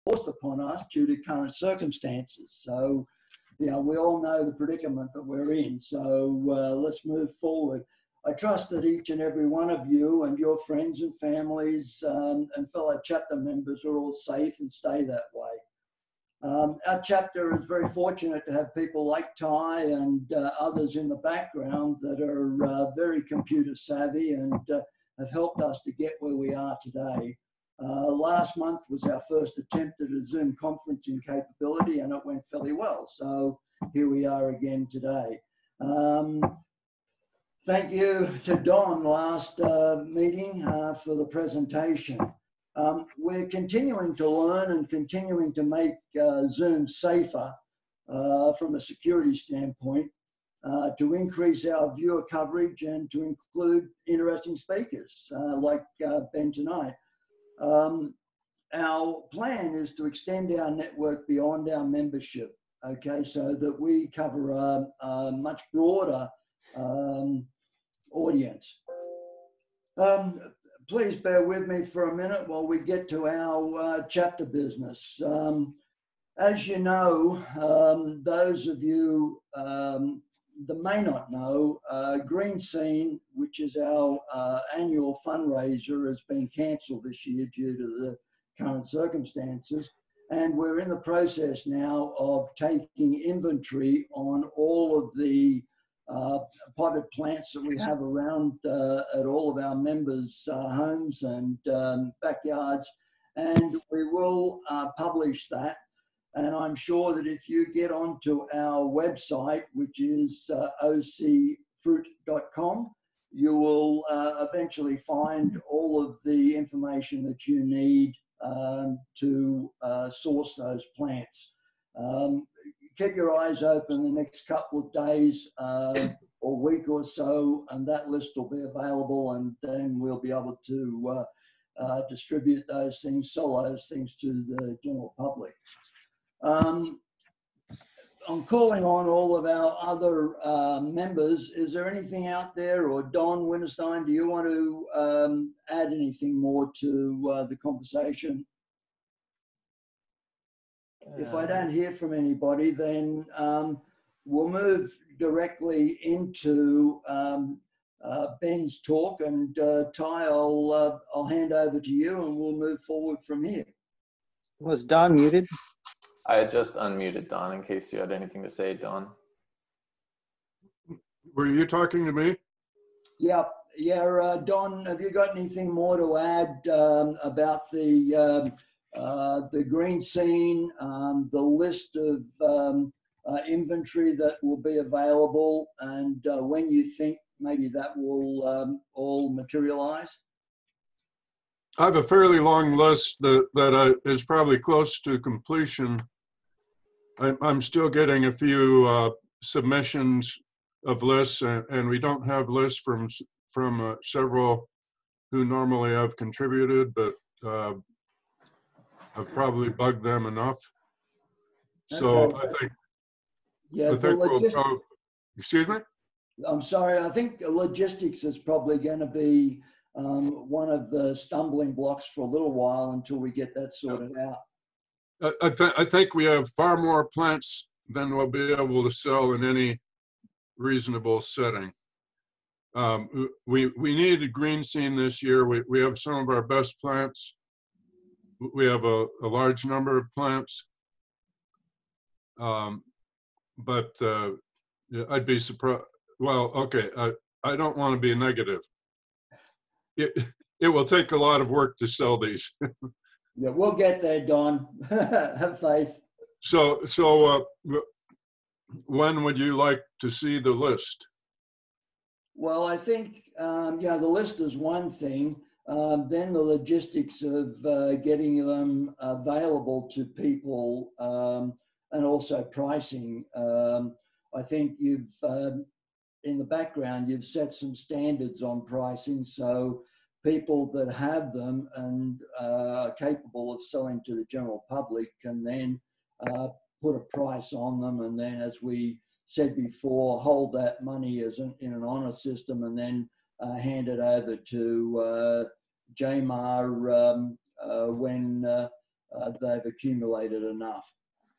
forced upon us due to current circumstances. So, you know, we all know the predicament that we're in. So let's move forward. I trust that each and every one of you and your friends and families and fellow chapter members are all safe and stay that way. Our chapter is very fortunate to have people like Ty and others in the background that are very computer savvy and have helped us to get where we are today. Last month was our first attempt at a Zoom conferencing capability and it went fairly well. So here we are again today. Thank you to Don last meeting for the presentation. We're continuing to learn and continuing to make Zoom safer from a security standpoint to increase our viewer coverage and to include interesting speakers like Ben tonight. Our plan is to extend our network beyond our membership, okay, so that we cover a much broader audience. Please bear with me for a minute while we get to our chapter business. As you know, those of you that may not know, Green Scene, which is our annual fundraiser, has been cancelled this year due to the current circumstances. And we're in the process now of taking inventory on all of the potted plants that we have around at all of our members' homes and backyards. And we will publish that. And I'm sure that if you get onto our website, which is ocfruit.com, you will eventually find all of the information that you need to source those plants. Keep your eyes open the next couple of days or week or so, and that list will be available, and then we'll be able to distribute those things, sell those things to the general public. I'm calling on all of our other members. Is there anything out there, or Don Winterstein, do you want to add anything more to the conversation? If I don't hear from anybody, then we'll move directly into Ben's talk, and Ty, I'll hand over to you and we'll move forward from here. Was Don muted? I had just unmuted Don in case you had anything to say, Don. Were you talking to me? Yeah, Don, have you got anything more to add about the Green Scene, the list of inventory that will be available, and when you think maybe that will all materialize? I have a fairly long list that is probably close to completion. I'm still getting a few submissions of lists, and we don't have lists from several who normally have contributed, but I've probably bugged them enough. So okay. I think, yeah, excuse me? I'm sorry, I think logistics is probably going to be one of the stumbling blocks for a little while until we get that sorted out. I think we have far more plants than we'll be able to sell in any reasonable setting. We need a Green Scene this year. We have some of our best plants. We have a large number of plants. But I'd be surprised. Well, okay, I don't want to be negative. It will take a lot of work to sell these. Yeah, we'll get there, Don. Have faith. So when would you like to see the list? Well, I think, yeah, the list is one thing. Then the logistics of getting them available to people and also pricing. I think you've, in the background, you've set some standards on pricing. So people that have them and are capable of selling to the general public can then put a price on them. And then, as we said before, hold that money as in an honor system and then hand it over to JMAR when they've accumulated enough.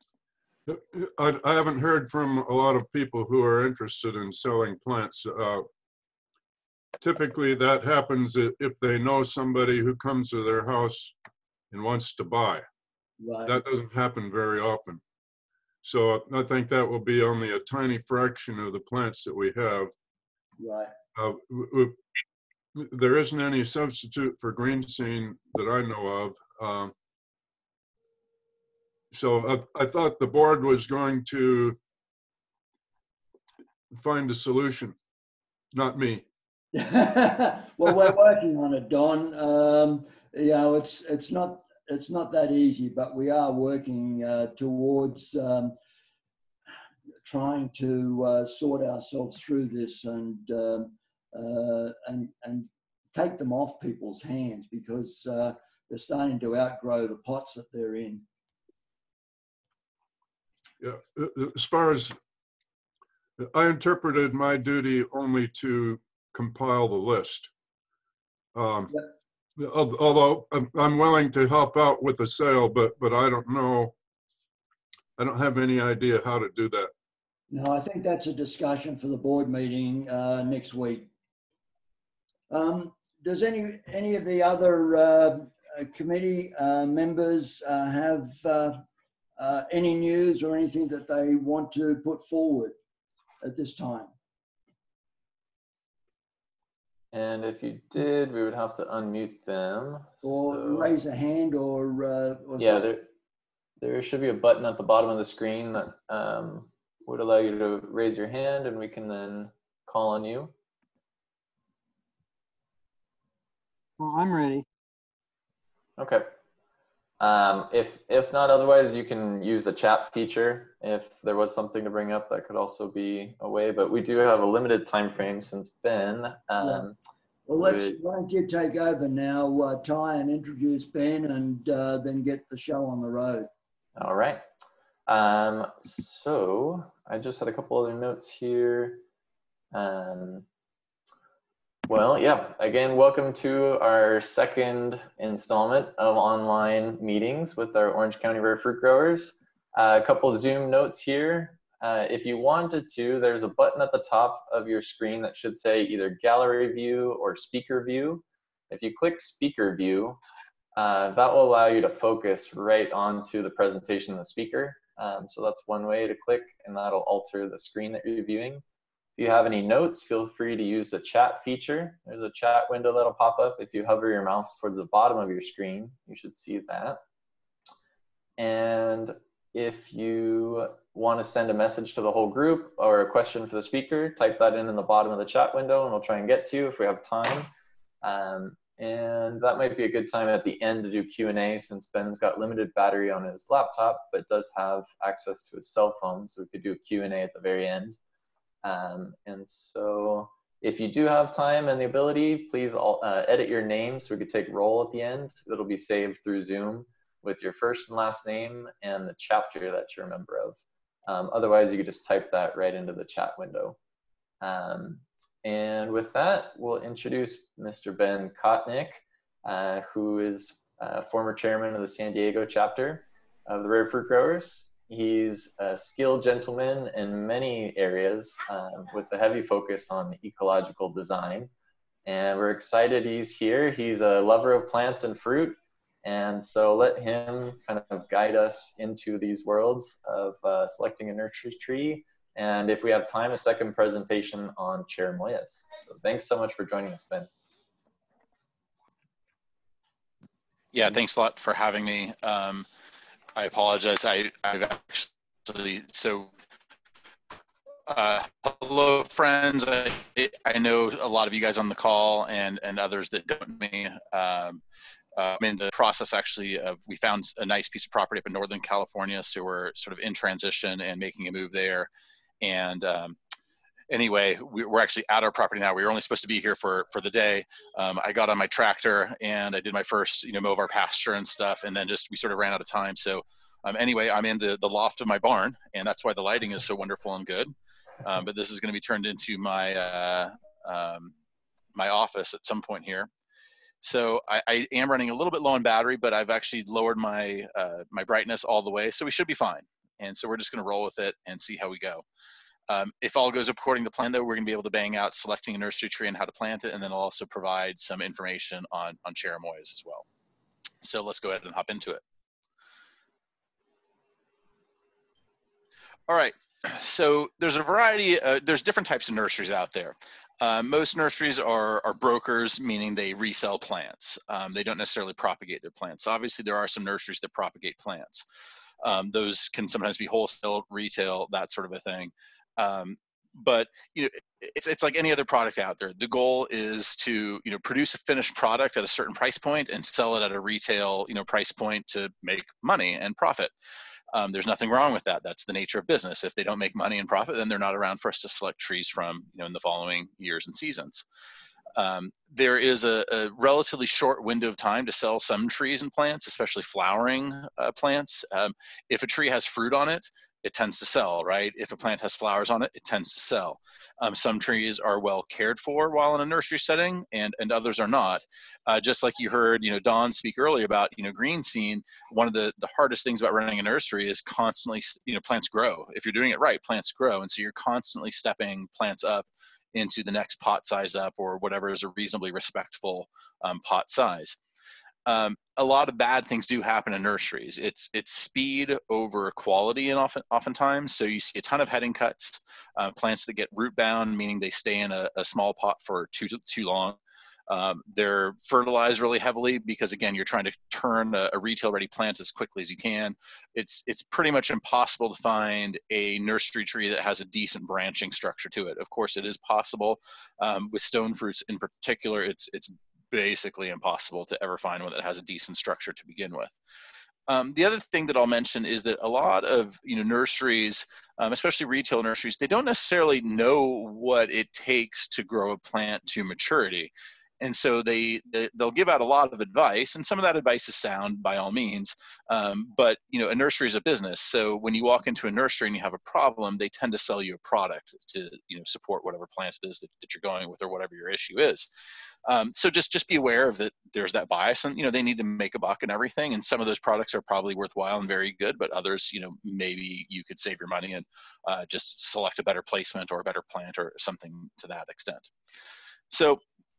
I haven't heard from a lot of people who are interested in selling plants. Typically, that happens if they know somebody who comes to their house and wants to buy. Right. That doesn't happen very often. So I think that will be only a tiny fraction of the plants that we have. Right. There isn't any substitute for green scene that I know of. So I thought the board was going to find a solution, not me. Well, we're working on it, Don. You know, it's not that easy, but we are working towards trying to sort ourselves through this and take them off people's hands, because they're starting to outgrow the pots that they're in. Yeah, as far as I interpreted my duty only to compile the list. Yep. Although I'm willing to help out with the sale, but I don't know. I don't have any idea how to do that. No, I think that's a discussion for the board meeting next week. Does any of the other committee members have any news or anything that they want to put forward at this time? And if you did, we would have to unmute them. Or raise a hand or yeah, there should be a button at the bottom of the screen that would allow you to raise your hand, and we can then call on you. Well, I'm ready. Okay. If not, otherwise you can use the chat feature. If there was something to bring up, that could also be a way, but we do have a limited time frame since Ben. Yeah. Well, why don't you take over now, Ty, and introduce Ben, and then get the show on the road. All right. So I just had a couple other notes here. Well, yeah, again, welcome to our second installment of online meetings with our Orange County Rare Fruit Growers. A couple of Zoom notes here. If you wanted to, there's a button at the top of your screen that should say either gallery view or speaker view. If you click speaker view, that will allow you to focus right onto the presentation of the speaker. So that's one way to click, and that'll alter the screen that you're viewing. If you have any notes, feel free to use the chat feature. There's a chat window that'll pop up. If you hover your mouse towards the bottom of your screen, you should see that. And if you want to send a message to the whole group or a question for the speaker, type that in the bottom of the chat window, and we'll try and get to you if we have time. And that might be a good time at the end to do Q&A, since Ben's got limited battery on his laptop, but does have access to his cell phone, so we could do a Q&A at the very end. And so if you do have time and the ability, please edit your name so we could take roll at the end. It'll be saved through Zoom with your first and last name and the chapter that you're a member of. Otherwise, you could just type that right into the chat window. And with that, we'll introduce Mr. Ben Kotnick, who is former chairman of the San Diego chapter of the Rare Fruit Growers. He's a skilled gentleman in many areas with a heavy focus on ecological design. And we're excited he's here. He's a lover of plants and fruit. And so let him kind of guide us into these worlds of selecting a nursery tree. And if we have time, a second presentation on cherimoyas. So thanks so much for joining us, Ben. Yeah, thanks a lot for having me. I apologize. I've actually, hello friends. I know a lot of you guys on the call and others that don't know me. I'm in the process actually of, we found a nice piece of property up in Northern California. So we're sort of in transition and making a move there. And anyway, we're actually at our property now. We were only supposed to be here for the day. I got on my tractor and I did my first, mow of our pasture and stuff. And then we sort of ran out of time. So anyway, I'm in the loft of my barn, and that's why the lighting is so wonderful and good. But this is going to be turned into my, my office at some point here. So I am running a little bit low on battery, but I've actually lowered my my brightness all the way, so we should be fine. And so we're just going to roll with it and see how we go. If all goes according to plan, though, we're going to be able to bang out selecting a nursery tree and how to plant it, and then I'll also provide some information on cherimoyas as well. So let's go ahead and hop into it. All right, so there's a variety, there's different types of nurseries out there. Most nurseries are brokers, meaning they resell plants. They don't necessarily propagate their plants. Obviously, there are some nurseries that propagate plants. Those can sometimes be wholesale, retail, that sort of a thing. But you know, it's like any other product out there. The goal is to produce a finished product at a certain price point and sell it at a retail price point to make money and profit. There's nothing wrong with that. That's the nature of business. If they don't make money and profit, then they're not around for us to select trees from in the following years and seasons. There is a relatively short window of time to sell some trees and plants, especially flowering plants. If a tree has fruit on it, it tends to sell, right? If a plant has flowers on it, it tends to sell. Some trees are well cared for while in a nursery setting, and others are not. Just like you heard, Dawn speak earlier about, green scene. One of the hardest things about running a nursery is constantly, plants grow. If you're doing it right, plants grow, and so you're constantly stepping plants up into the next pot size up, or whatever is a reasonably respectful pot size. A lot of bad things do happen in nurseries. It's speed over quality, and oftentimes. So you see a ton of heading cuts, plants that get root bound, meaning they stay in a small pot for too long. They're fertilized really heavily because, again, you're trying to turn a retail-ready plant as quickly as you can. It's pretty much impossible to find a nursery tree that has a decent branching structure to it. Of course, it is possible. With stone fruits in particular, it's basically impossible to ever find one that has a decent structure to begin with. The other thing that I'll mention is that a lot of nurseries, especially retail nurseries, they don't necessarily know what it takes to grow a plant to maturity. And so they'll give out a lot of advice, and some of that advice is sound by all means. But a nursery is a business, so when you walk into a nursery and you have a problem, they tend to sell you a product to support whatever plant it is that you're going with, or whatever your issue is. So just be aware of that. There's that bias, and they need to make a buck and everything. And some of those products are probably worthwhile and very good, but others, maybe you could save your money and just select a better placement or a better plant or something to that extent. So,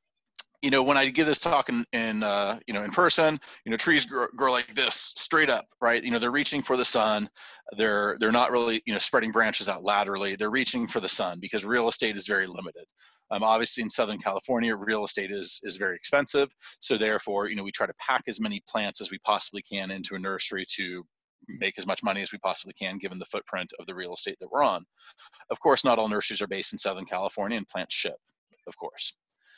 when I give this talk in person, trees grow like this, straight up, right? They're reaching for the sun. They're not really, spreading branches out laterally. They're reaching for the sun because real estate is very limited. Obviously, in Southern California, real estate is very expensive. So therefore, we try to pack as many plants as we possibly can into a nursery to make as much money as we possibly can, given the footprint of the real estate that we're on. Of course, not all nurseries are based in Southern California, and plants ship, of course.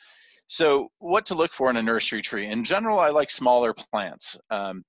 So what to look for in a nursery tree? In general, I like smaller plants.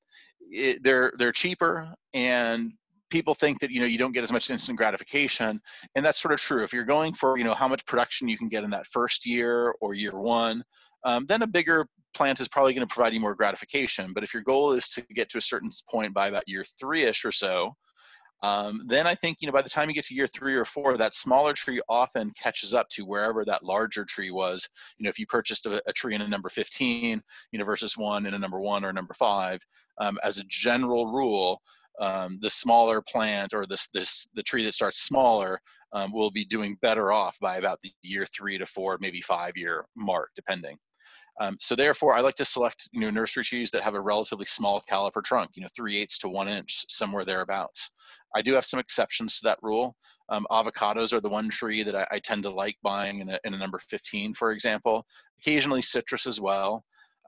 They're cheaper, and people think that you don't get as much instant gratification, and that's sort of true. If you're going for how much production you can get in that first year or year one, then a bigger plant is probably going to provide you more gratification. But if your goal is to get to a certain point by about year 3-ish or so, then I think by the time you get to year 3 or 4, that smaller tree often catches up to wherever that larger tree was. If you purchased a tree in a number 15, versus one in a number 1 or number 5, as a general rule, the smaller plant, or the tree that starts smaller, will be doing better off by about the year 3 to 4, maybe 5-year mark, depending. So therefore, I like to select nursery trees that have a relatively small caliper trunk, 3/8 to 1 inch, somewhere thereabouts. I do have some exceptions to that rule. Avocados are the one tree that I tend to like buying in a number 15, for example. Occasionally citrus as well,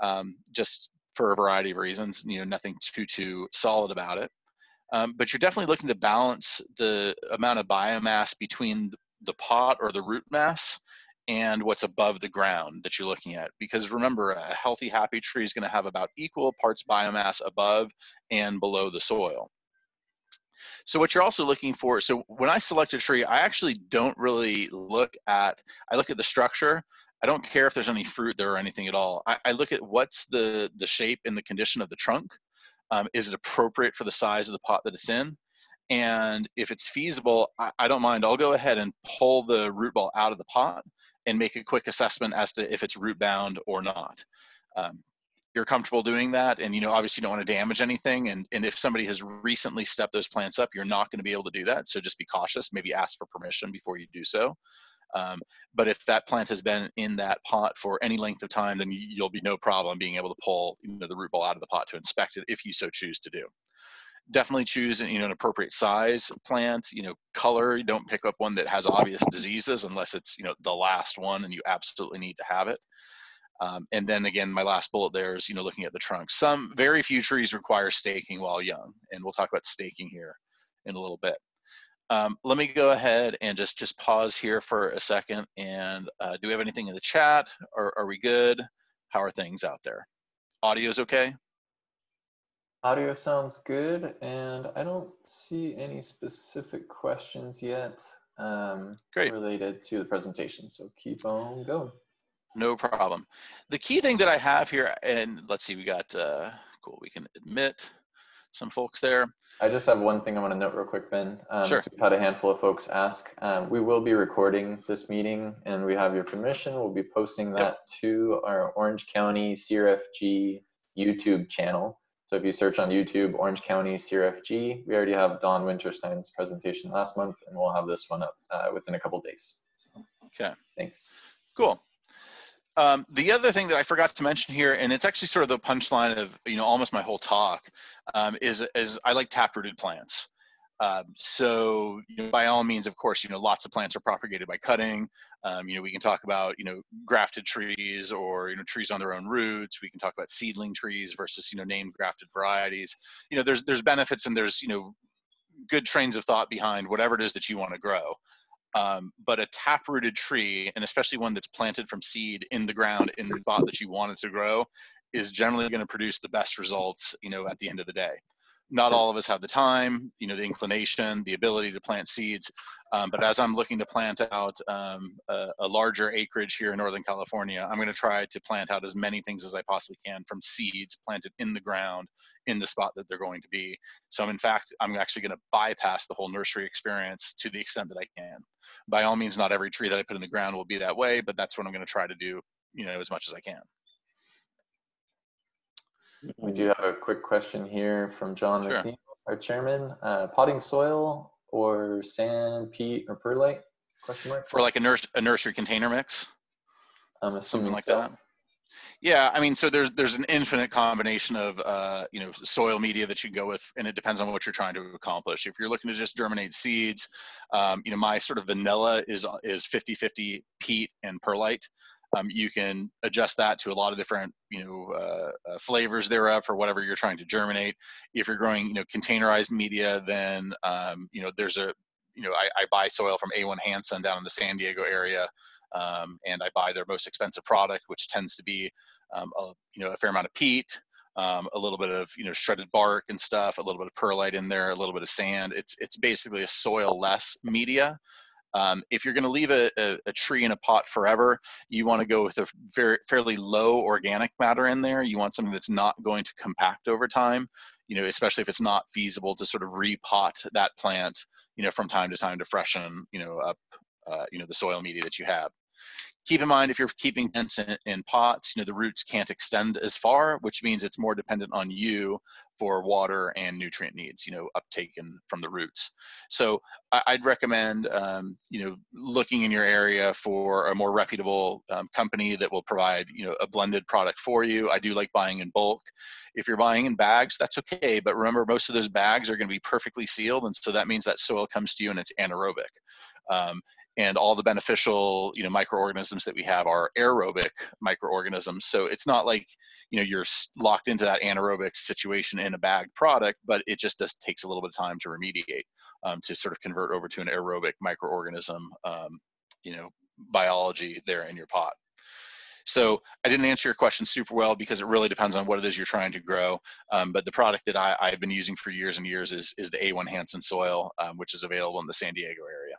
just for a variety of reasons. Nothing too solid about it. But you're definitely looking to balance the amount of biomass between the pot or the root mass and what's above the ground that you're looking at. Because remember, a healthy, happy tree is going to have about equal parts biomass above and below the soil. So what you're also looking for, so when I select a tree, I actually don't really look at, I look at the structure. I don't care if there's any fruit there or anything at all. I look at what's the shape and the condition of the trunk. Is it appropriate for the size of the pot that it's in? And if it's feasible, I don't mind. I'll go ahead and pull the root ball out of the pot and make a quick assessment as to if it's root bound or not. you're comfortable doing that, and obviously you don't want to damage anything, and if somebody has recently stepped those plants up, you're not going to be able to do that. So just be cautious, maybe ask for permission before you do so. But if that plant has been in that pot for any length of time, then you'll be no problem being able to pull the root ball out of the pot to inspect it if you so choose to do. Definitely choose an appropriate size plant, color. You don't pick up one that has obvious diseases unless it's the last one and you absolutely need to have it. And then again, my last bullet there is looking at the trunk. Some very few trees require staking while young, and we'll talk about staking here in a little bit. Let me go ahead and just pause here for a second. And do we have anything in the chat? Or are we good? How are things out there? Audio's okay? Audio sounds good, and I don't see any specific questions yet Great. related to the presentation. So keep on going. No problem. The key thing that I have here, and let's see, we got, cool, we can admit some folks there. I just have one thing I want to note real quick, Ben. Sure. So we've had a handful of folks ask. We will be recording this meeting, and we have your permission. We'll be posting that to our Orange County CRFG YouTube channel. So if you search on YouTube, Orange County CRFG, we already have Don Winterstein's presentation last month, and we'll have this one up within a couple days. So, okay. Thanks. Cool. The other thing that I forgot to mention here, and it's actually sort of the punchline of almost my whole talk, is I like taprooted plants. So by all means, of course, lots of plants are propagated by cutting. We can talk about grafted trees or trees on their own roots. We can talk about seedling trees versus named grafted varieties. There's benefits and there's good trains of thought behind whatever it is that you want to grow. But a taprooted tree, and especially one that's planted from seed in the ground in the spot that you want it to grow, is generally going to produce the best results, at the end of the day. Not all of us have the time, the inclination, the ability to plant seeds. But as I'm looking to plant out a larger acreage here in Northern California, I'm going to try to plant out as many things as I possibly can from seeds planted in the ground in the spot that they're going to be. So in fact, I'm actually going to bypass the whole nursery experience to the extent that I can. By all means, not every tree that I put in the ground will be that way, but that's what I'm going to try to do, as much as I can. We do have a quick question here from John Sure. McNeil, our chairman. Potting soil or sand, peat, or perlite? Question mark. For like a nursery container mix? I'm assuming Something like so. that. Yeah, I mean, so there's an infinite combination of soil media that you can go with, and it depends on what you're trying to accomplish. If you're looking to just germinate seeds, my sort of vanilla is 50-50 peat and perlite. You can adjust that to a lot of different flavors thereof for whatever you're trying to germinate. If you're growing containerized media, then there's I buy soil from A1 Hansen down in the San Diego area. And I buy their most expensive product, which tends to be a fair amount of peat, a little bit of shredded bark and stuff, a little bit of perlite in there, a little bit of sand. It's basically a soil-less media. If you're going to leave a tree in a pot forever, you want to go with a fairly low organic matter in there. You want something that's not going to compact over time, especially if it's not feasible to sort of repot that plant, from time to time to freshen, up, the soil media that you have. Keep in mind, if you're keeping plants in pots, the roots can't extend as far, which means it's more dependent on you for water and nutrient needs, uptaken from the roots. So I'd recommend, looking in your area for a more reputable company that will provide, a blended product for you. I do like buying in bulk. If you're buying in bags, that's okay. But remember, most of those bags are going to be perfectly sealed. And so that means that soil comes to you and it's anaerobic. And all the beneficial, microorganisms that we have are aerobic microorganisms. So it's not like, you're locked into that anaerobic situation in a bagged product, but it just takes a little bit of time to remediate, to sort of convert over to an aerobic microorganism, biology there in your pot. So I didn't answer your question super well because it really depends on what it is you're trying to grow. But the product that I've been using for years and years is the A1 Hansen soil, which is available in the San Diego area.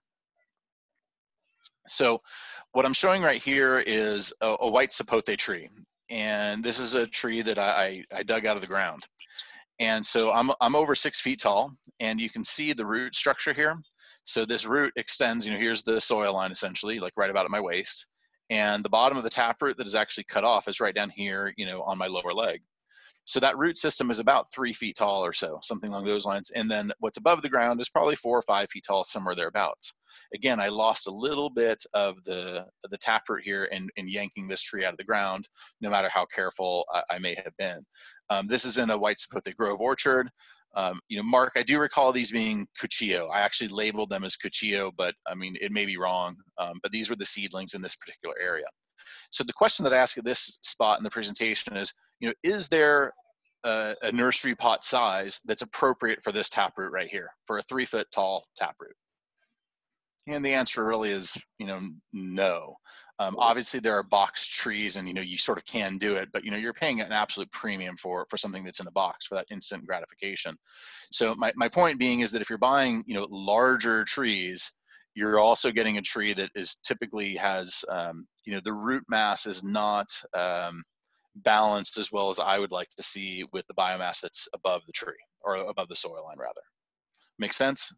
So what I'm showing right here is a white sapote tree. And this is a tree that I dug out of the ground. And so I'm over 6 feet tall, and you can see the root structure here. So this root extends, here's the soil line essentially, like right about at my waist. And the bottom of the taproot that is actually cut off is right down here, you know, on my lower leg. So that root system is about 3 feet tall or so, something along those lines. And then what's above the ground is probably 4 or 5 feet tall, somewhere thereabouts. Again, I lost a little bit of the taproot here in yanking this tree out of the ground, no matter how careful I may have been. This is in a white sapote grove orchard. You know, Mark, I do recall these being cuchillo. I actually labeled them as cuchillo, but I mean, it may be wrong. But these were the seedlings in this particular area. So the question that I ask at this spot in the presentation is, you know, is there a nursery pot size that's appropriate for this taproot right here, for a 3 foot tall taproot? And the answer really is, you know, no. Obviously there are box trees and, you know, you sort of can do it, but, you know, you're paying an absolute premium for something that's in a box for that instant gratification. So my point being is that if you're buying, you know, larger trees, you're also getting a tree that is typically has, you know, the root mass is not balanced as well as I would like to see with the biomass that's above the tree, or above the soil line rather. Make sense?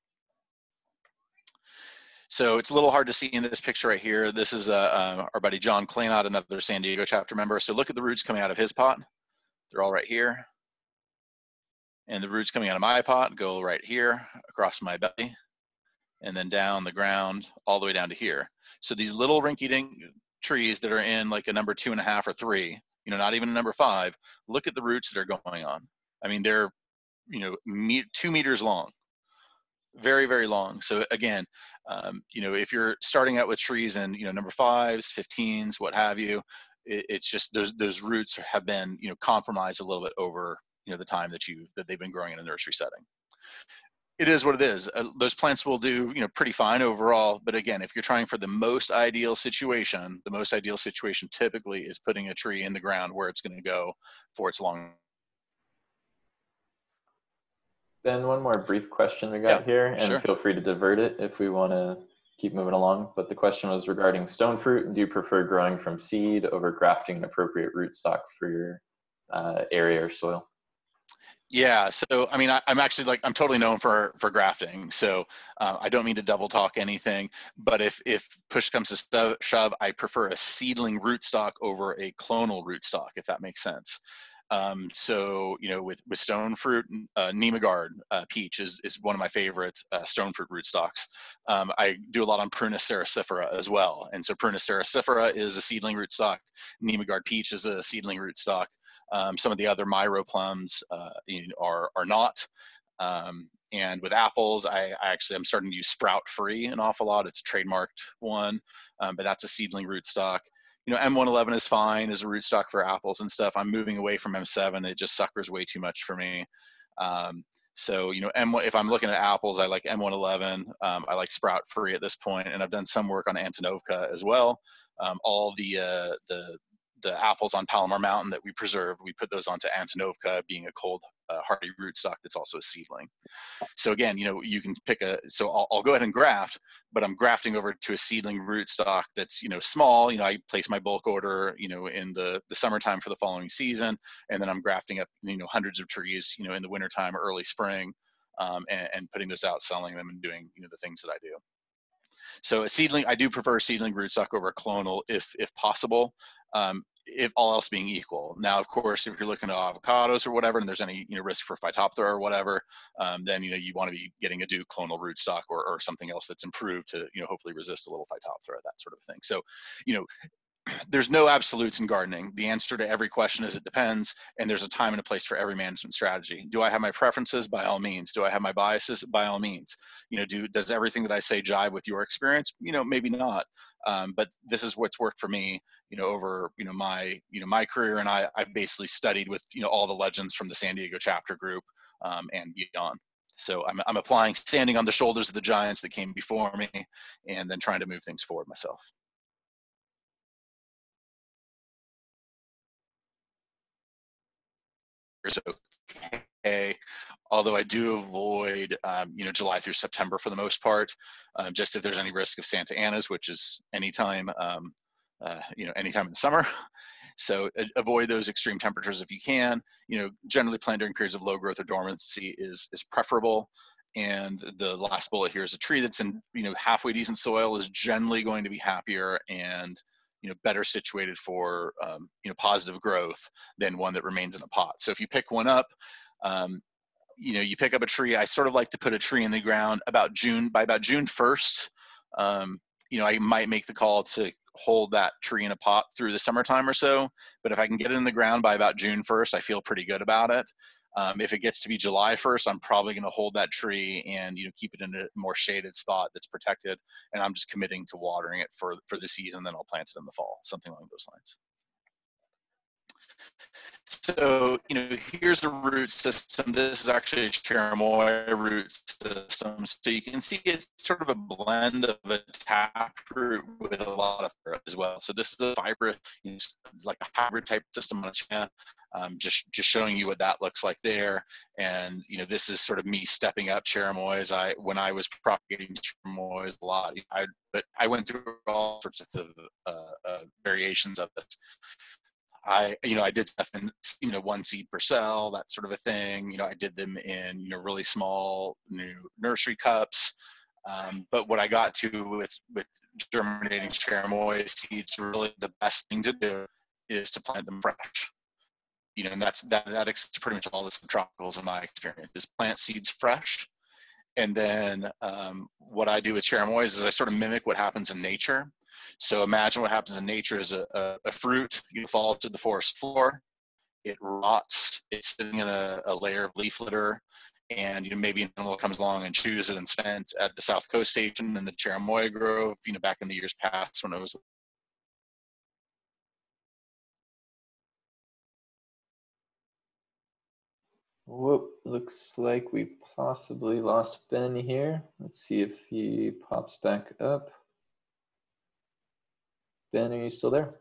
So it's a little hard to see in this picture right here. This is our buddy John Claynott, another San Diego chapter member. So look at the roots coming out of his pot. They're all right here. And the roots coming out of my pot go right here across my belly, and then down the ground all the way down to here. So these little rinky-dink trees that are in like a number 2.5 or 3, you know, not even a number 5, look at the roots that are going on. I mean, they're, you know, 2 meters long. Very, very long. So again, you know, if you're starting out with trees in, you know, number 5s, 15s, what have you, it's just those roots have been, you know, compromised a little bit over, you know, the time that they've been growing in a nursery setting. It is what it is. Those plants will do, you know, pretty fine overall. But again, if you're trying for the most ideal situation, the most ideal situation typically is putting a tree in the ground where it's going to go for its long. Ben, one more brief question we got here, and sure. feel free to divert it if we want to keep moving along. But the question was regarding stone fruit. Do you prefer growing from seed over grafting an appropriate rootstock for your area or soil? Yeah, so I mean, I'm actually like, I'm totally known for grafting. So I don't mean to double talk anything, but if push comes to shove, I prefer a seedling rootstock over a clonal rootstock, if that makes sense. So, you know, with stone fruit, Nemagard peach is one of my favorite stone fruit rootstocks. I do a lot on Prunus cerasifera as well. And so Prunus cerasifera is a seedling rootstock. Nemagard peach is a seedling rootstock. Some of the other Myro plums you know, are not. And with apples, I'm starting to use Sprout Free an awful lot. It's a trademarked one, but that's a seedling rootstock. You know, M111 is fine as a rootstock for apples and stuff. I'm moving away from M7. It just suckers way too much for me. So, you know, if I'm looking at apples, I like M111. I like Sprout Free at this point, and I've done some work on Antonovka as well. All the apples on Palomar Mountain that we preserved, we put those onto Antonovka, being a cold hardy rootstock that's also a seedling. So again, you know, you can pick so I'll go ahead and graft, but I'm grafting over to a seedling rootstock that's, you know, small. You know, I place my bulk order, you know, in the summertime for the following season, and then I'm grafting up, you know, hundreds of trees, you know, in the wintertime or early spring, and putting those out, selling them, and doing, you know, the things that I do. So a seedling, I do prefer seedling rootstock over a clonal if possible, if all else being equal. Now, of course, if you're looking at avocados or whatever, and there's any, you know, risk for Phytophthora or whatever, then, you know, you want to be getting a Duke clonal rootstock or something else that's improved to, you know, hopefully resist a little Phytophthora, that sort of thing. So, you know, there's no absolutes in gardening. The answer to every question is it depends, and there's a time and a place for every management strategy. Do I have my preferences? By all means. Do I have my biases? By all means. You know, does everything that I say jive with your experience? You know, maybe not. But this is what's worked for me, you know, over, you know, my career, and I basically studied with, you know, all the legends from the San Diego chapter group and beyond. So I'm applying, standing on the shoulders of the giants that came before me, and then trying to move things forward myself. Okay, although I do avoid, you know, July through September for the most part, just if there's any risk of Santa Ana's, which is anytime, you know, anytime in the summer. So avoid those extreme temperatures if you can. You know, generally plant during periods of low growth or dormancy is preferable. And the last bullet here is a tree that's in, you know, halfway decent soil is generally going to be happier and better situated for positive growth than one that remains in a pot. So if you pick one up, you pick up a tree. I sort of like to put a tree in the ground by about June 1st. I might make the call to hold that tree in a pot through the summertime or so. But if I can get it in the ground by about June 1st, I feel pretty good about it. If it gets to be July 1st, I'm probably going to hold that tree and keep it in a more shaded spot that's protected. And I'm just committing to watering it for the season. Then I'll plant it in the fall, something along those lines. So, here's the root system. This is actually a cherimoya root system. So you can see it's sort of a blend of a taproot with a lot of thread as well. So this is a fibrous, like a hybrid type system on a cherimoya. Just showing you what that looks like there. And, this is sort of me stepping up cherimoyas. When I was propagating cherimoyas a lot, but I went through all sorts of variations of this. I did stuff in, 1 seed per cell, that sort of a thing. I did them in, really small new nursery cups. But what I got to with germinating cherimoya seeds, really the best thing to do is to plant them fresh. And that's pretty much all this tropicals in my experience, is plant seeds fresh. And then what I do with cherimoyas is I sort of mimic what happens in nature. So imagine what happens in nature is a fruit, falls to the forest floor, it rots, it's sitting in a layer of leaf litter, and maybe an animal comes along and chews it and spent at the South Coast Station in the cherimoya grove, back in the years past when it was. Whoop, looks like we possibly lost Ben here. Let's see if he pops back up. Ben, are you still there?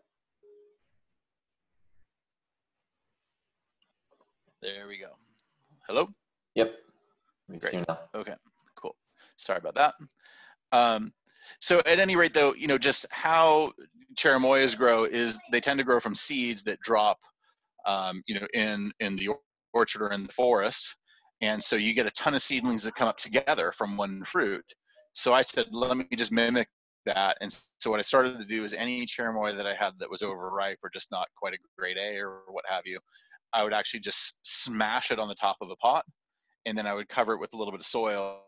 There we go. Hello? Yep. We Great. see you now. Okay, cool. Sorry about that. So at any rate, though, just how cherimoyas grow is they tend to grow from seeds that drop, in the orchard or in the forest. And so you get a ton of seedlings that come up together from one fruit. So I said, let me just mimic that. And so what I started to do is any cherimoya that I had that was overripe or just not quite a grade A or what have you, I would actually just smash it on the top of a pot, and then I would cover it with a little bit of soil.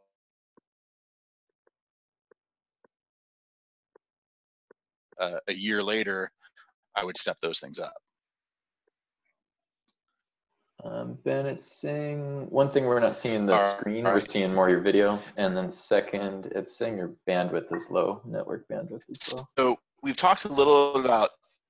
A year later, I would step those things up. Ben, it's saying one thing we're not seeing the screen, we're seeing more your video, and then second, it's saying your bandwidth is low, network bandwidth is low. So we've talked a little about,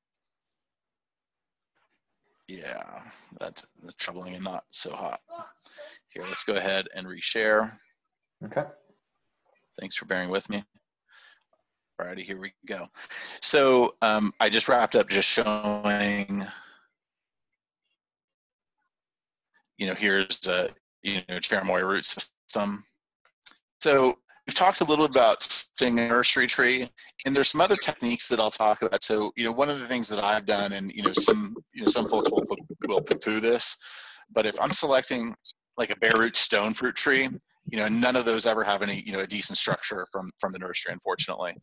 yeah, that's troubling and not so hot. Here, let's go ahead and reshare. Okay. Thanks for bearing with me. Alrighty, here we go. So I just wrapped up just showing, here's a, cherimoya root system. So we've talked a little about setting a nursery tree, and there's some other techniques that I'll talk about. So, one of the things that I've done, and some folks will poo-poo this, but if I'm selecting like a bare root stone fruit tree, none of those ever have any, a decent structure from the nursery, unfortunately.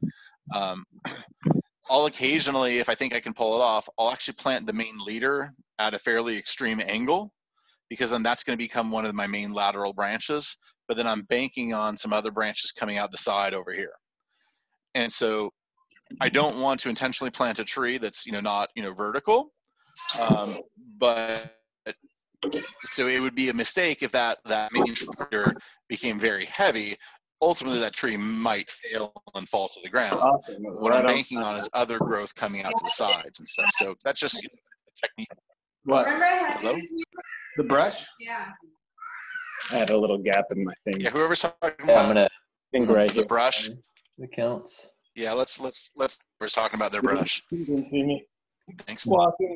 I'll occasionally, if I think I can pull it off, I'll actually plant the main leader at a fairly extreme angle, because then that's going to become one of my main lateral branches. But then I'm banking on some other branches coming out the side over here. And so I don't want to intentionally plant a tree that's, not, vertical. But so it would be a mistake if that main structure became very heavy. Ultimately, that tree might fail and fall to the ground. What I'm banking on is other growth coming out to the sides and stuff. So that's just a technique. What? Hello? The brush? Yeah. I had a little gap in my thing. Yeah, whoever's talking Yeah, I'm about gonna Thing right the here. brush. the counts. Yeah, let's we're talking about their brush. You can see me. Thanks. Walking.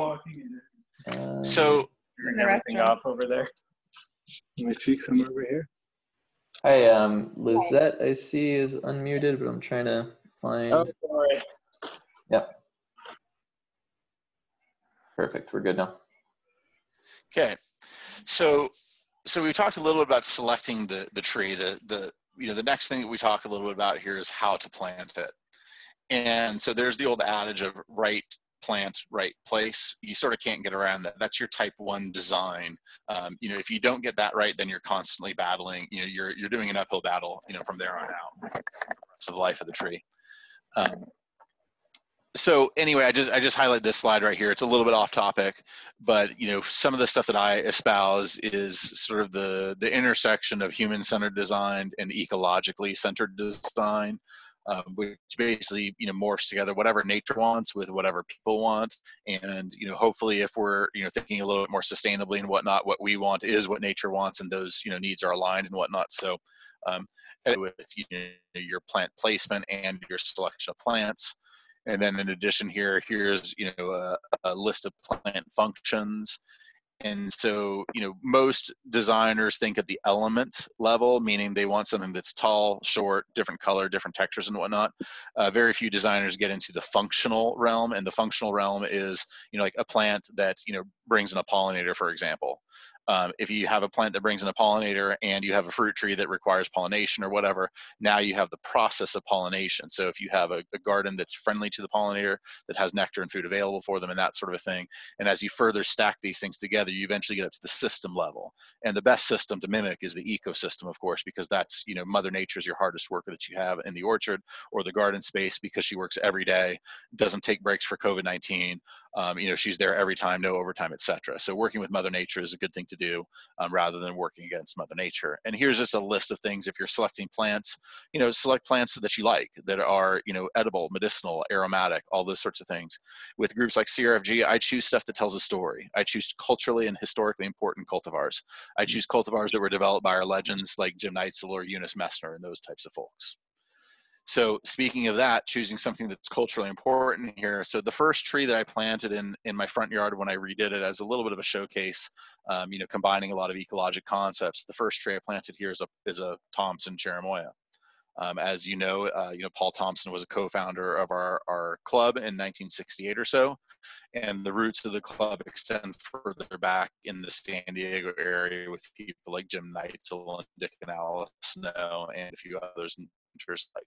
So Turning everything off over there. My cheeks, I'm over here. Hi, Lizette, I see is unmuted, but I'm trying to find. Oh, sorry. Yep. Perfect. We're good now. okay, so we talked a little bit about selecting the tree. The next thing that we talk a little bit about here is how to plant it. And so there's the old adage of right plant, right place. You sort of can't get around that. That's your type 1 design. You know, if you don't get that right, then you're constantly battling. You know, you're doing an uphill battle, you know, from there on out. The rest of the life of the tree. So anyway, I just highlight this slide right here. It's a little bit off topic, but you know, some of the stuff that I espouse is sort of the intersection of human-centered design and ecologically centered design, which basically, you know, morphs together whatever nature wants with whatever people want. And you know, hopefully, if we're, you know, thinking a little bit more sustainably and whatnot, what we want is what nature wants, and those, you know, needs are aligned and whatnot. So with, you know, your plant placement and your selection of plants. And then in addition here's, you know, a list of plant functions. And so, you know, most designers think at the element level, meaning they want something that's tall, short, different color, different textures and whatnot. Very few designers get into the functional realm, and the functional realm is, you know, like a plant that, you know, brings in a pollinator, for example. If you have a plant that brings in a pollinator and you have a fruit tree that requires pollination or whatever, now you have the process of pollination. So if you have a garden that's friendly to the pollinator, that has nectar and food available for them and that sort of a thing, and as you further stack these things together, you eventually get up to the system level. And the best system to mimic is the ecosystem, of course, because that's, you know, Mother Nature's your hardest worker that you have in the orchard or the garden space, because she works every day, doesn't take breaks for COVID-19. You know, she's there every time, no overtime, etc. So working with Mother Nature is a good thing to do, rather than working against Mother Nature. And here's just a list of things. If you're selecting plants, you know, select plants that you like, that are, you know, edible, medicinal, aromatic, all those sorts of things. With groups like CRFG, I choose stuff that tells a story. I choose culturally and historically important cultivars. I choose cultivars that were developed by our legends like Jim Neitzel or Eunice Messner and those types of folks. So speaking of that, choosing something that's culturally important here. So the first tree that I planted in my front yard when I redid it as a little bit of a showcase, you know, combining a lot of ecologic concepts, the first tree I planted here is a Thompson cherimoya. As you know, Paul Thompson was a co-founder of our club in 1968 or so, and the roots of the club extend further back in the San Diego area with people like Jim Neitzel and Dick and Alice Snow and a few others like.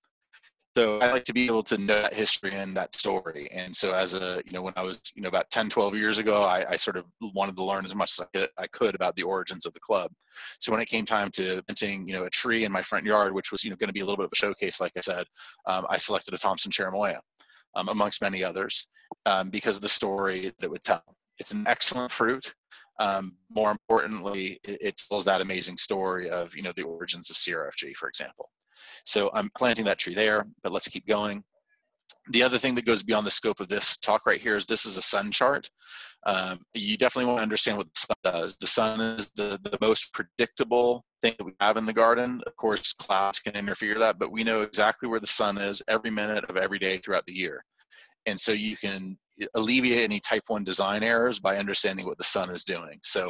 So I like to be able to know that history and that story. And so as a, you know, when I was, you know, about 10, 12 years ago, I sort of wanted to learn as much as I could about the origins of the club. So when it came time to planting, you know, a tree in my front yard, which was, you know, going to be a little bit of a showcase, like I said, I selected a Thompson cherimoya, amongst many others, because of the story that it would tell. It's an excellent fruit. More importantly, it tells that amazing story of, you know, the origins of CRFG, for example. So I'm planting that tree there, but let's keep going. The other thing that goes beyond the scope of this talk right here is this is a sun chart. You definitely want to understand what the sun does. The sun is the most predictable thing that we have in the garden. Of course, clouds can interfere with that, but we know exactly where the sun is every minute of every day throughout the year. And so you can alleviate any type 1 design errors by understanding what the sun is doing. So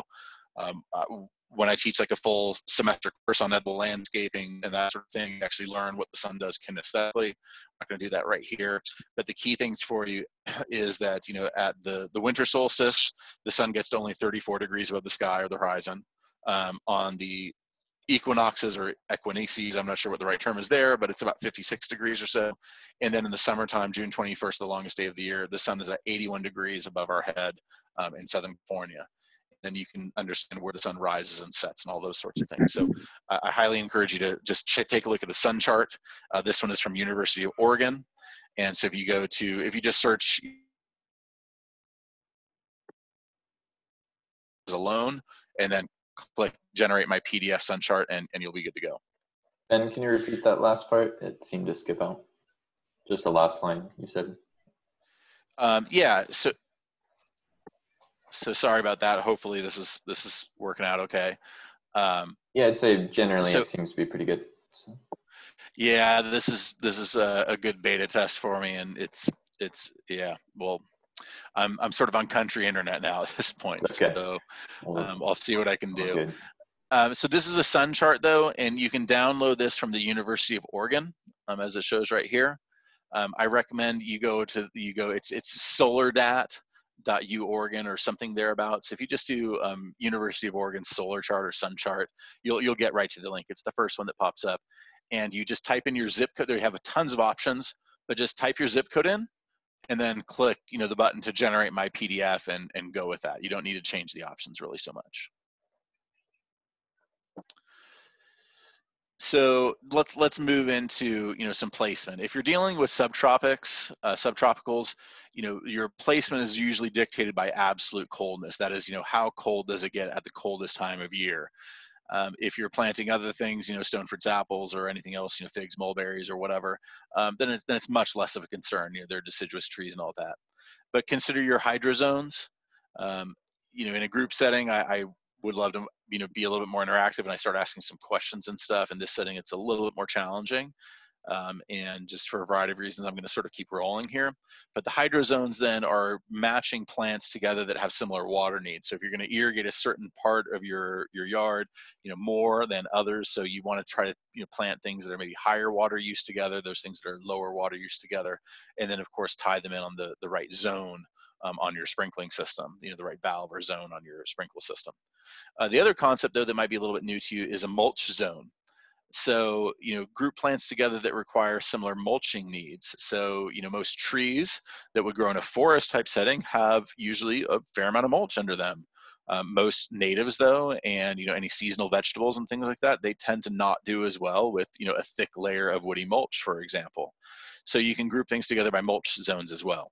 when I teach like a full semester course on edible landscaping and that sort of thing, you actually learn what the sun does kinesthetically. I'm not going to do that right here, but the key things for you is that, you know, at the winter solstice, the sun gets to only 34 degrees above the sky or the horizon. On the equinoxes or equinoxes, I'm not sure what the right term is there, but it's about 56 degrees or so. And then in the summertime, June 21st, the longest day of the year, the sun is at 81 degrees above our head in Southern California. Then you can understand where the sun rises and sets and all those sorts of things. So I highly encourage you to just take a look at the sun chart. This one is from University of Oregon. And so if you just search alone and then click generate my PDF sun chart and you'll be good to go. Ben, can you repeat that last part? It seemed to skip out. Just the last line you said. Yeah, so sorry about that. Hopefully this is working out okay. Yeah, I'd say generally it seems to be pretty good. So. Yeah, this is a good beta test for me, and it's yeah. Well, I'm sort of on country internet now at this point, okay. So I'll see what I can do. Good. So this is a sun chart though, and you can download this from the University of Oregon, as it shows right here. I recommend you go. It's solardat.uoregon or something thereabouts. If you just do University of Oregon solar chart or sun chart, you'll get right to the link. It's the first one that pops up, and you just type in your zip code. They have tons of options, but just type your zip code in and then click, the button to generate my PDF and go with that. You don't need to change the options really so much. So let's move into some placement. If you're dealing with subtropics, subtropicals, your placement is usually dictated by absolute coldness. That is, how cold does it get at the coldest time of year? If you're planting other things, Stonefruit's apples or anything else, figs, mulberries or whatever, then it's much less of a concern. They're deciduous trees and all that. But consider your hydrozones. In a group setting, I would love to be a little bit more interactive, and I start asking some questions and stuff. In this setting, it's a little bit more challenging, and just for a variety of reasons, I'm going to sort of keep rolling here. But the hydrozones then are matching plants together that have similar water needs. So if you're going to irrigate a certain part of your yard, more than others, so you want to try to plant things that are maybe higher water use together, those things that are lower water use together, and then of course tie them in on the right zone on your sprinkling system, the right valve or zone on your sprinkler system. The other concept, though, that might be a little bit new to you is a mulch zone. So, group plants together that require similar mulching needs. So, most trees that would grow in a forest type setting have usually a fair amount of mulch under them. Most natives, though, and any seasonal vegetables and things like that, they tend to not do as well with a thick layer of woody mulch, for example. So you can group things together by mulch zones as well.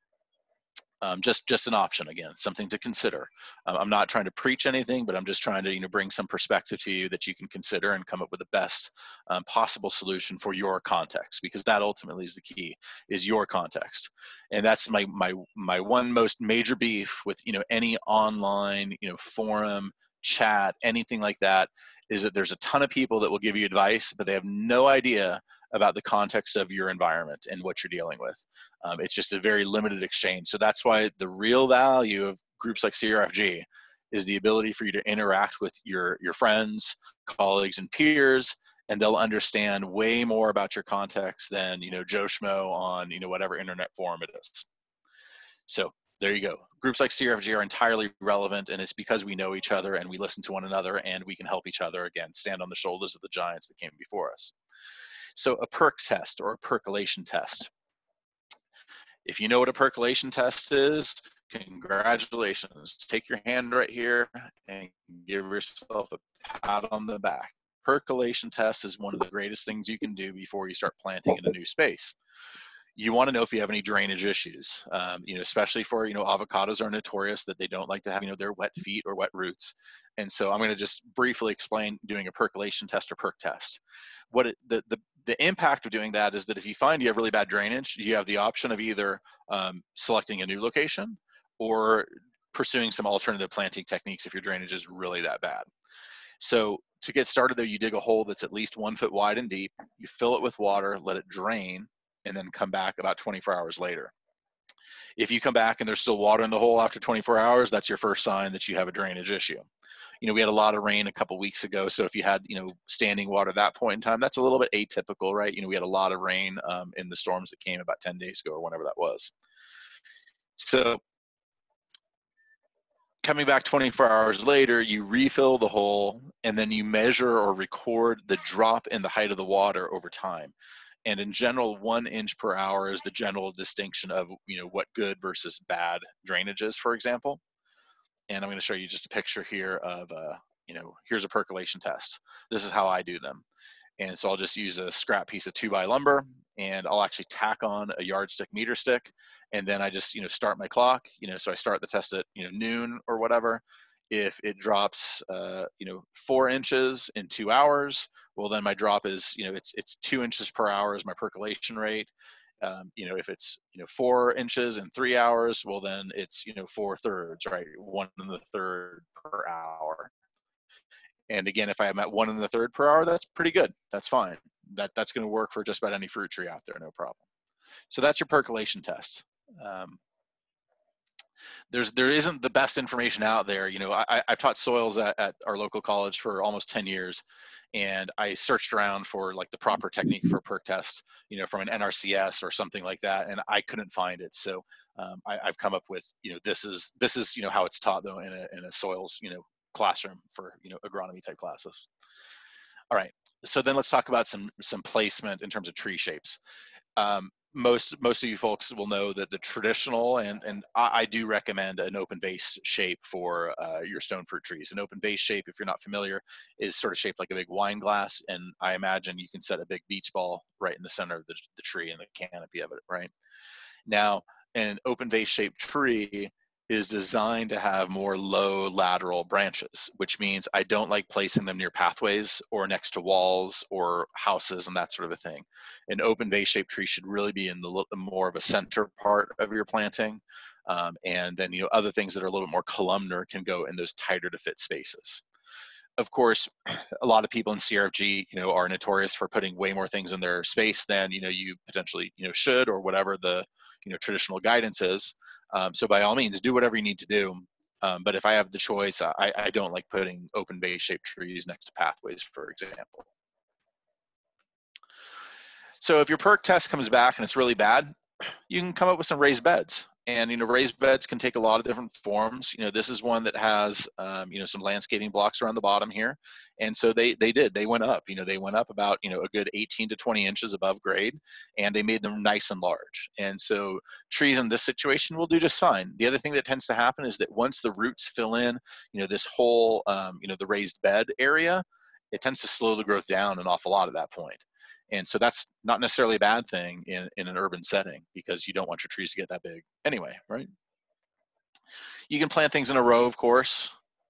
Just an option, again, something to consider. I'm not trying to preach anything, but I'm just trying to bring some perspective to you that you can consider and come up with the best possible solution for your context, because that ultimately is the key, is your context. And that's my one most major beef with any online forum, chat, anything like that, is that there's a ton of people that will give you advice, but they have no idea about the context of your environment and what you're dealing with. It's just a very limited exchange. So that's why the real value of groups like CRFG is the ability for you to interact with your friends, colleagues, and peers, and they'll understand way more about your context than Joe Schmo on whatever internet forum it is. So there you go. Groups like CRFG are entirely relevant, and it's because we know each other and we listen to one another, and we can help each other, again, stand on the shoulders of the giants that came before us. So a perk test or a percolation test. If you know what a percolation test is, congratulations. Take your hand right here and give yourself a pat on the back. Percolation test is one of the greatest things you can do before you start planting in a new space. You want to know if you have any drainage issues, especially for, avocados are notorious that they don't like to have, their wet feet or wet roots. And so I'm going to just briefly explain doing a percolation test or perk test. The impact of doing that is that if you find you have really bad drainage, you have the option of either selecting a new location or pursuing some alternative planting techniques if your drainage is really that bad. So to get started there, you dig a hole that's at least 1 foot wide and deep, you fill it with water, let it drain, and then come back about 24 hours later. If you come back and there's still water in the hole after 24 hours, that's your first sign that you have a drainage issue. We had a lot of rain a couple weeks ago, so if you had, standing water at that point in time, that's a little bit atypical, right? We had a lot of rain in the storms that came about 10 days ago or whenever that was. So coming back 24 hours later, you refill the hole, and then you measure or record the drop in the height of the water over time. And in general, 1 inch per hour is the general distinction of, what good versus bad drainage is, for example. And I'm going to show you just a picture here of, here's a percolation test. This is how I do them. And so I'll just use a scrap piece of 2x lumber, and I'll actually tack on a yardstick meter stick. And then I just, start my clock, so I start the test at, noon or whatever. If it drops, 4 inches in 2 hours, well, then my drop is, it's 2 inches per hour is my percolation rate. If it's 4 inches in 3 hours, well, then it's 4/3, right? 1 1/3 per hour. And again, if I'm at 1 1/3 per hour, that's pretty good. That's fine. That's going to work for just about any fruit tree out there, no problem. So that's your percolation test. There isn't the best information out there. I've taught soils at our local college for almost 10 years, and I searched around for like the proper technique for a perk test, from an NRCS or something like that, and I couldn't find it. So I've come up with, this is how it's taught though in a soils, classroom for agronomy type classes. All right, so then let's talk about some placement in terms of tree shapes. most of you folks will know that the traditional, and I do recommend an open vase shape for your stone fruit trees. An open vase shape, if you're not familiar, is sort of shaped like a big wine glass, and I imagine you can set a big beach ball right in the center of the tree and the canopy of it, right? Now, an open vase shaped tree is designed to have more low lateral branches, which means I don't like placing them near pathways or next to walls or houses and that sort of a thing. An open vase shaped tree should really be in the more of a center part of your planting. And then, other things that are a little bit more columnar can go in those tighter to fit spaces. Of course, a lot of people in CRFG, are notorious for putting way more things in their space than, you potentially, should, or whatever the, traditional guidance is. So by all means, do whatever you need to do. But if I have the choice, I don't like putting open vase shaped trees next to pathways, for example. So if your perk test comes back and it's really bad, you can come up with some raised beds. And, raised beds can take a lot of different forms. This is one that has, some landscaping blocks around the bottom here. And so they went up, they went up about, a good 18 to 20 inches above grade, and they made them nice and large. And so trees in this situation will do just fine. The other thing that tends to happen is that once the roots fill in, this whole, the raised bed area, it tends to slow the growth down an awful lot at that point. And so that's not necessarily a bad thing in an urban setting, because you don't want your trees to get that big anyway, right? You can plant things in a row, of course.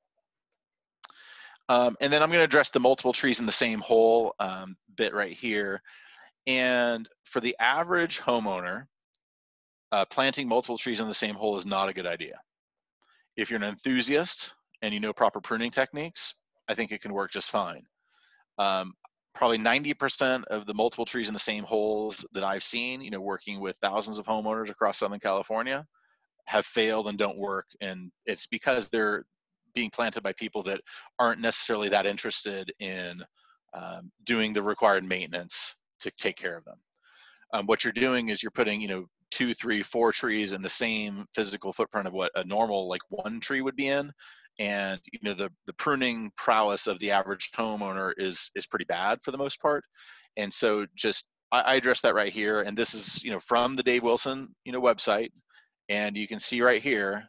And then I'm going to address the multiple trees in the same hole bit right here. And for the average homeowner, planting multiple trees in the same hole is not a good idea. If you're an enthusiast and you know proper pruning techniques, I think it can work just fine. Probably 90% of the multiple trees in the same holes that I've seen, working with thousands of homeowners across Southern California, have failed and don't work. And it's because they're being planted by people that aren't necessarily that interested in doing the required maintenance to take care of them. What you're doing is you're putting, 2, 3, 4 trees in the same physical footprint of what a normal, like, one tree would be in. And the pruning prowess of the average homeowner is pretty bad for the most part. And so just I address that right here. And this is from the Dave Wilson website. And you can see right here,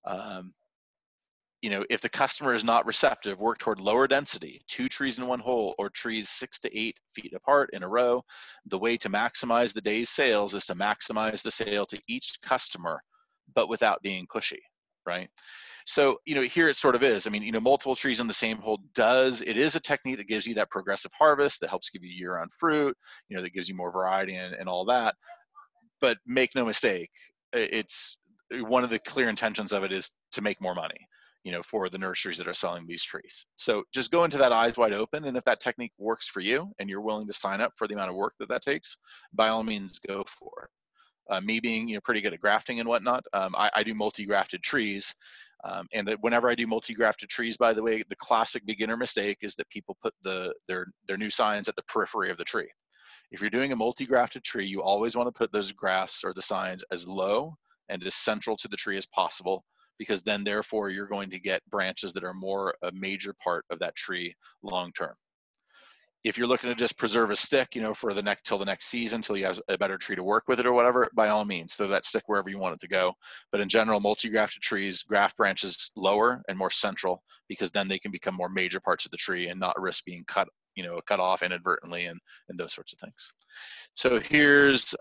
if the customer is not receptive, work toward lower density, 2 trees in one hole, or trees 6 to 8 feet apart in a row. The way to maximize the day's sales is to maximize the sale to each customer, but without being pushy, right? So, here it sort of is. I mean, multiple trees in the same hole it is a technique that gives you that progressive harvest, that helps give you year-round fruit, that gives you more variety and all that. But make no mistake, it's one of the clear intentions of it is to make more money, for the nurseries that are selling these trees. So just go into that eyes wide open. And if that technique works for you and you're willing to sign up for the amount of work that takes, by all means, go for it. Me being, pretty good at grafting and whatnot, I do multi-grafted trees. And that whenever I do multi-grafted trees, by the way, the classic beginner mistake is that people put their new signs at the periphery of the tree. If you're doing a multi-grafted tree, you always want to put those grafts or the signs as low and as central to the tree as possible, because then therefore you're going to get branches that are more a major part of that tree long term. If you're looking to just preserve a stick, for till the next season, till you have a better tree to work with it or whatever, by all means, throw that stick wherever you want it to go. But in general, multi-grafted trees graft branches lower and more central, because then they can become more major parts of the tree and not risk being cut off inadvertently and those sorts of things. So here's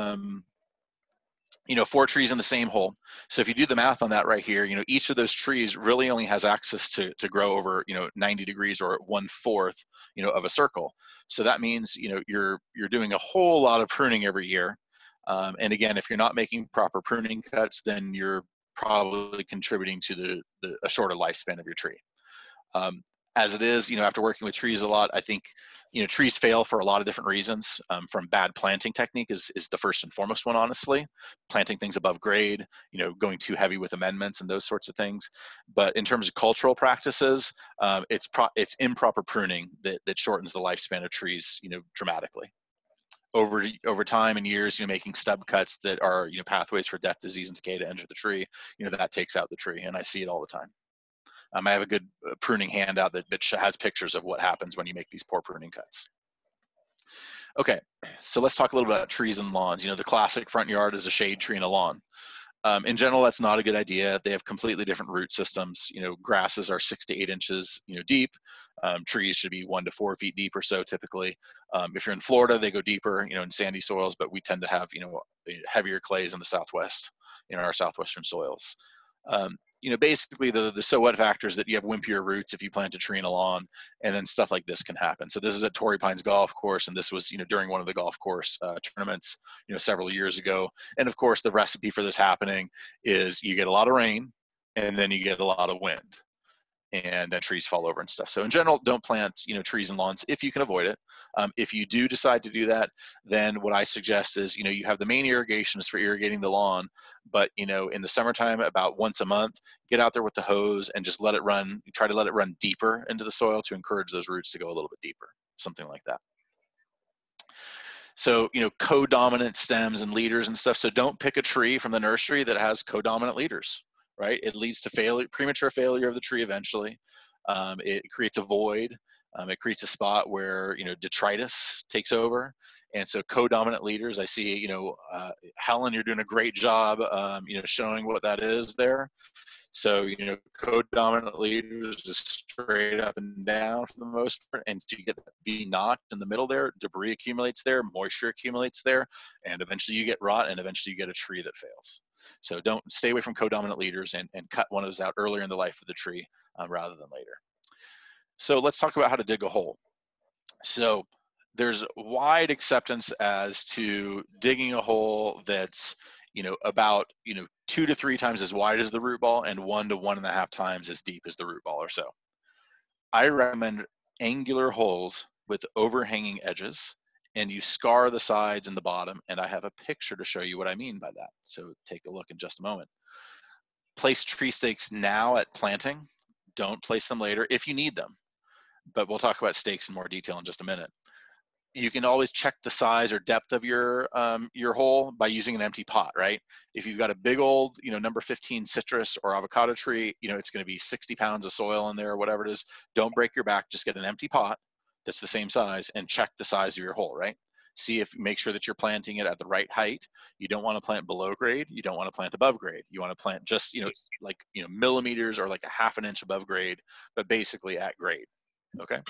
4 trees in the same hole. So if you do the math on that right here, each of those trees really only has access to grow over, 90 degrees or 1/4, of a circle. So that means, you're doing a whole lot of pruning every year. And again, if you're not making proper pruning cuts, then you're probably contributing to a shorter lifespan of your tree. As it is, after working with trees a lot, I think, trees fail for a lot of different reasons. From bad planting technique is the first and foremost one, honestly. Planting things above grade, going too heavy with amendments and those sorts of things. But in terms of cultural practices, it's improper pruning that shortens the lifespan of trees, dramatically. Over time and years, making stub cuts that are, pathways for death, disease, and decay to enter the tree, that takes out the tree, and I see it all the time. I have a good pruning handout that has pictures of what happens when you make these poor pruning cuts. Okay, so let's talk a little bit about trees and lawns. You know, the classic front yard is a shade tree and a lawn. In general, that's not a good idea. They have completely different root systems. You know, grasses are 6 to 8 inches, deep. Trees should be 1 to 4 feet deep or so typically. If you're in Florida, they go deeper, in sandy soils, but we tend to have, heavier clays in the Southwest, in our Southwestern soils. Basically the so what factors that you have wimpier roots if you plant a tree in a lawn, and then stuff like this can happen. So this is at Torrey Pines Golf Course, and this was, during one of the golf course tournaments, several years ago. And of course, the recipe for this happening is you get a lot of rain, and then you get a lot of wind, and then trees fall over and stuff. So in general, don't plant, trees and lawns if you can avoid it. If you do decide to do that, then what I suggest is, you have the main irrigation is for irrigating the lawn, but, in the summertime, about once a month, get out there with the hose and just let it run, try to let it run deeper into the soil to encourage those roots to go a little bit deeper, something like that. So, co-dominant stems and leaders and stuff. So don't pick a tree from the nursery that has co-dominant leaders, right? It leads to failure, premature failure of the tree eventually. It creates a void. It creates a spot where, detritus takes over. And so co-dominant leaders, I see, Helen, you're doing a great job, showing what that is there. So, co-dominant leaders just straight up and down for the most part. And you get that V notch in the middle there, debris accumulates there, moisture accumulates there, and eventually you get rot, and eventually you get a tree that fails. So don't stay away from co-dominant leaders, and cut one of those out earlier in the life of the tree rather than later. So let's talk about how to dig a hole. So there's wide acceptance as to digging a hole that's, about, 2 to 3 times as wide as the root ball and 1 to 1.5 times as deep as the root ball or so. I recommend angular holes with overhanging edges, and you scar the sides and the bottom, and I have a picture to show you what I mean by that. So take a look in just a moment. Place tree stakes now at planting. Don't place them later if you need them, but we'll talk about stakes in more detail in just a minute. You can always check the size or depth of your hole by using an empty pot, right? If you've got a big old, number 15 citrus or avocado tree, it's going to be 60 pounds of soil in there or whatever it is. Don't break your back. Just get an empty pot that's the same size and check the size of your hole, right? Make sure that you're planting it at the right height. You don't want to plant below grade. You don't want to plant above grade. You want to plant just, millimeters or like a 1/2 inch above grade, but basically at grade, okay?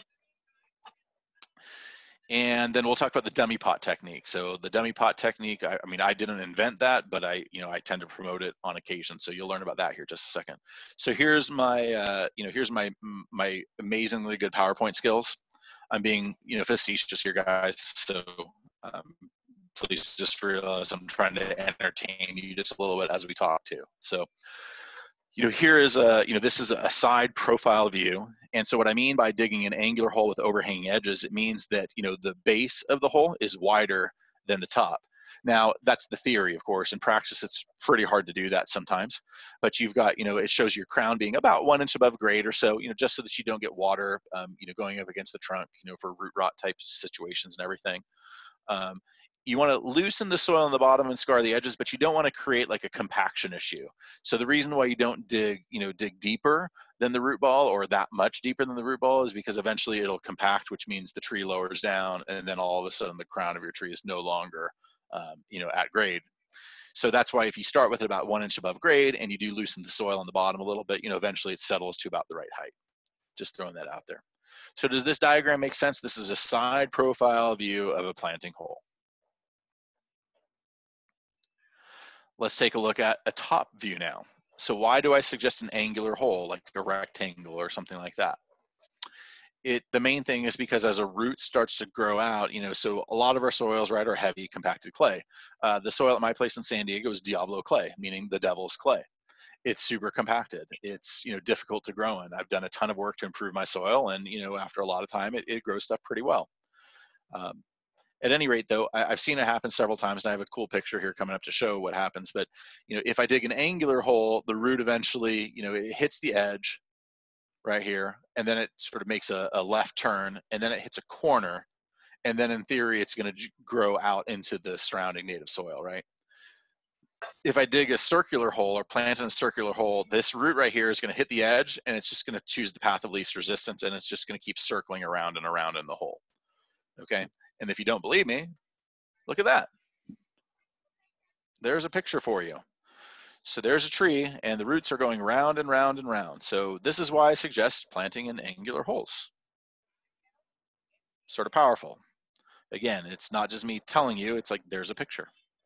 And then we'll talk about the dummy pot technique. So the dummy pot technique, I didn't invent that, but I tend to promote it on occasion. So you'll learn about that here just a second. So here's my, here's my amazingly good PowerPoint skills. I'm being, facetious here, guys. So please just realize I'm trying to entertain you just a little bit as we talk too. So, here is this is a side profile view. And so what I mean by digging an angular hole with overhanging edges, it means that, the base of the hole is wider than the top. Now, that's the theory, of course. In practice, it's pretty hard to do that sometimes. But you've got, it shows your crown being about 1 inch above grade or so, just so that you don't get water, going up against the trunk, for root rot type situations and everything. You want to loosen the soil on the bottom and scar the edges, but you don't want to create like a compaction issue. So the reason why you don't dig deeper than the root ball or that much deeper than the root ball is because eventually it'll compact, which means the tree lowers down, and then all of a sudden the crown of your tree is no longer, at grade. So that's why if you start with it about 1 inch above grade and you do loosen the soil on the bottom a little bit, eventually it settles to about the right height. Just throwing that out there. So does this diagram make sense? This is a side profile view of a planting hole. Let's take a look at a top view now. So why do I suggest an angular hole, like a rectangle or something like that? The main thing is because as a root starts to grow out, so a lot of our soils, right, are heavy compacted clay. The soil at my place in San Diego is Diablo clay, meaning the devil's clay. It's super compacted. It's, difficult to grow in. I've done a ton of work to improve my soil, and, after a lot of time, it grows stuff pretty well. At any rate, though, I've seen it happen several times, and I have a cool picture here coming up to show what happens. But, if I dig an angular hole, the root eventually, it hits the edge right here, and then it sort of makes a left turn, and then it hits a corner, and then in theory, it's going to grow out into the surrounding native soil, right? If I dig a circular hole or plant in a circular hole, this root right here is going to hit the edge, and it's just going to choose the path of least resistance, and it's just going to keep circling around and around in the hole. Okay, And if you don't believe me, look at that. There's a picture for you. So there's a tree, and the roots are going round and round and round. So this is why I suggest planting in angular holes. Sort of powerful. Again, it's not just me telling you, it's like there's a picture.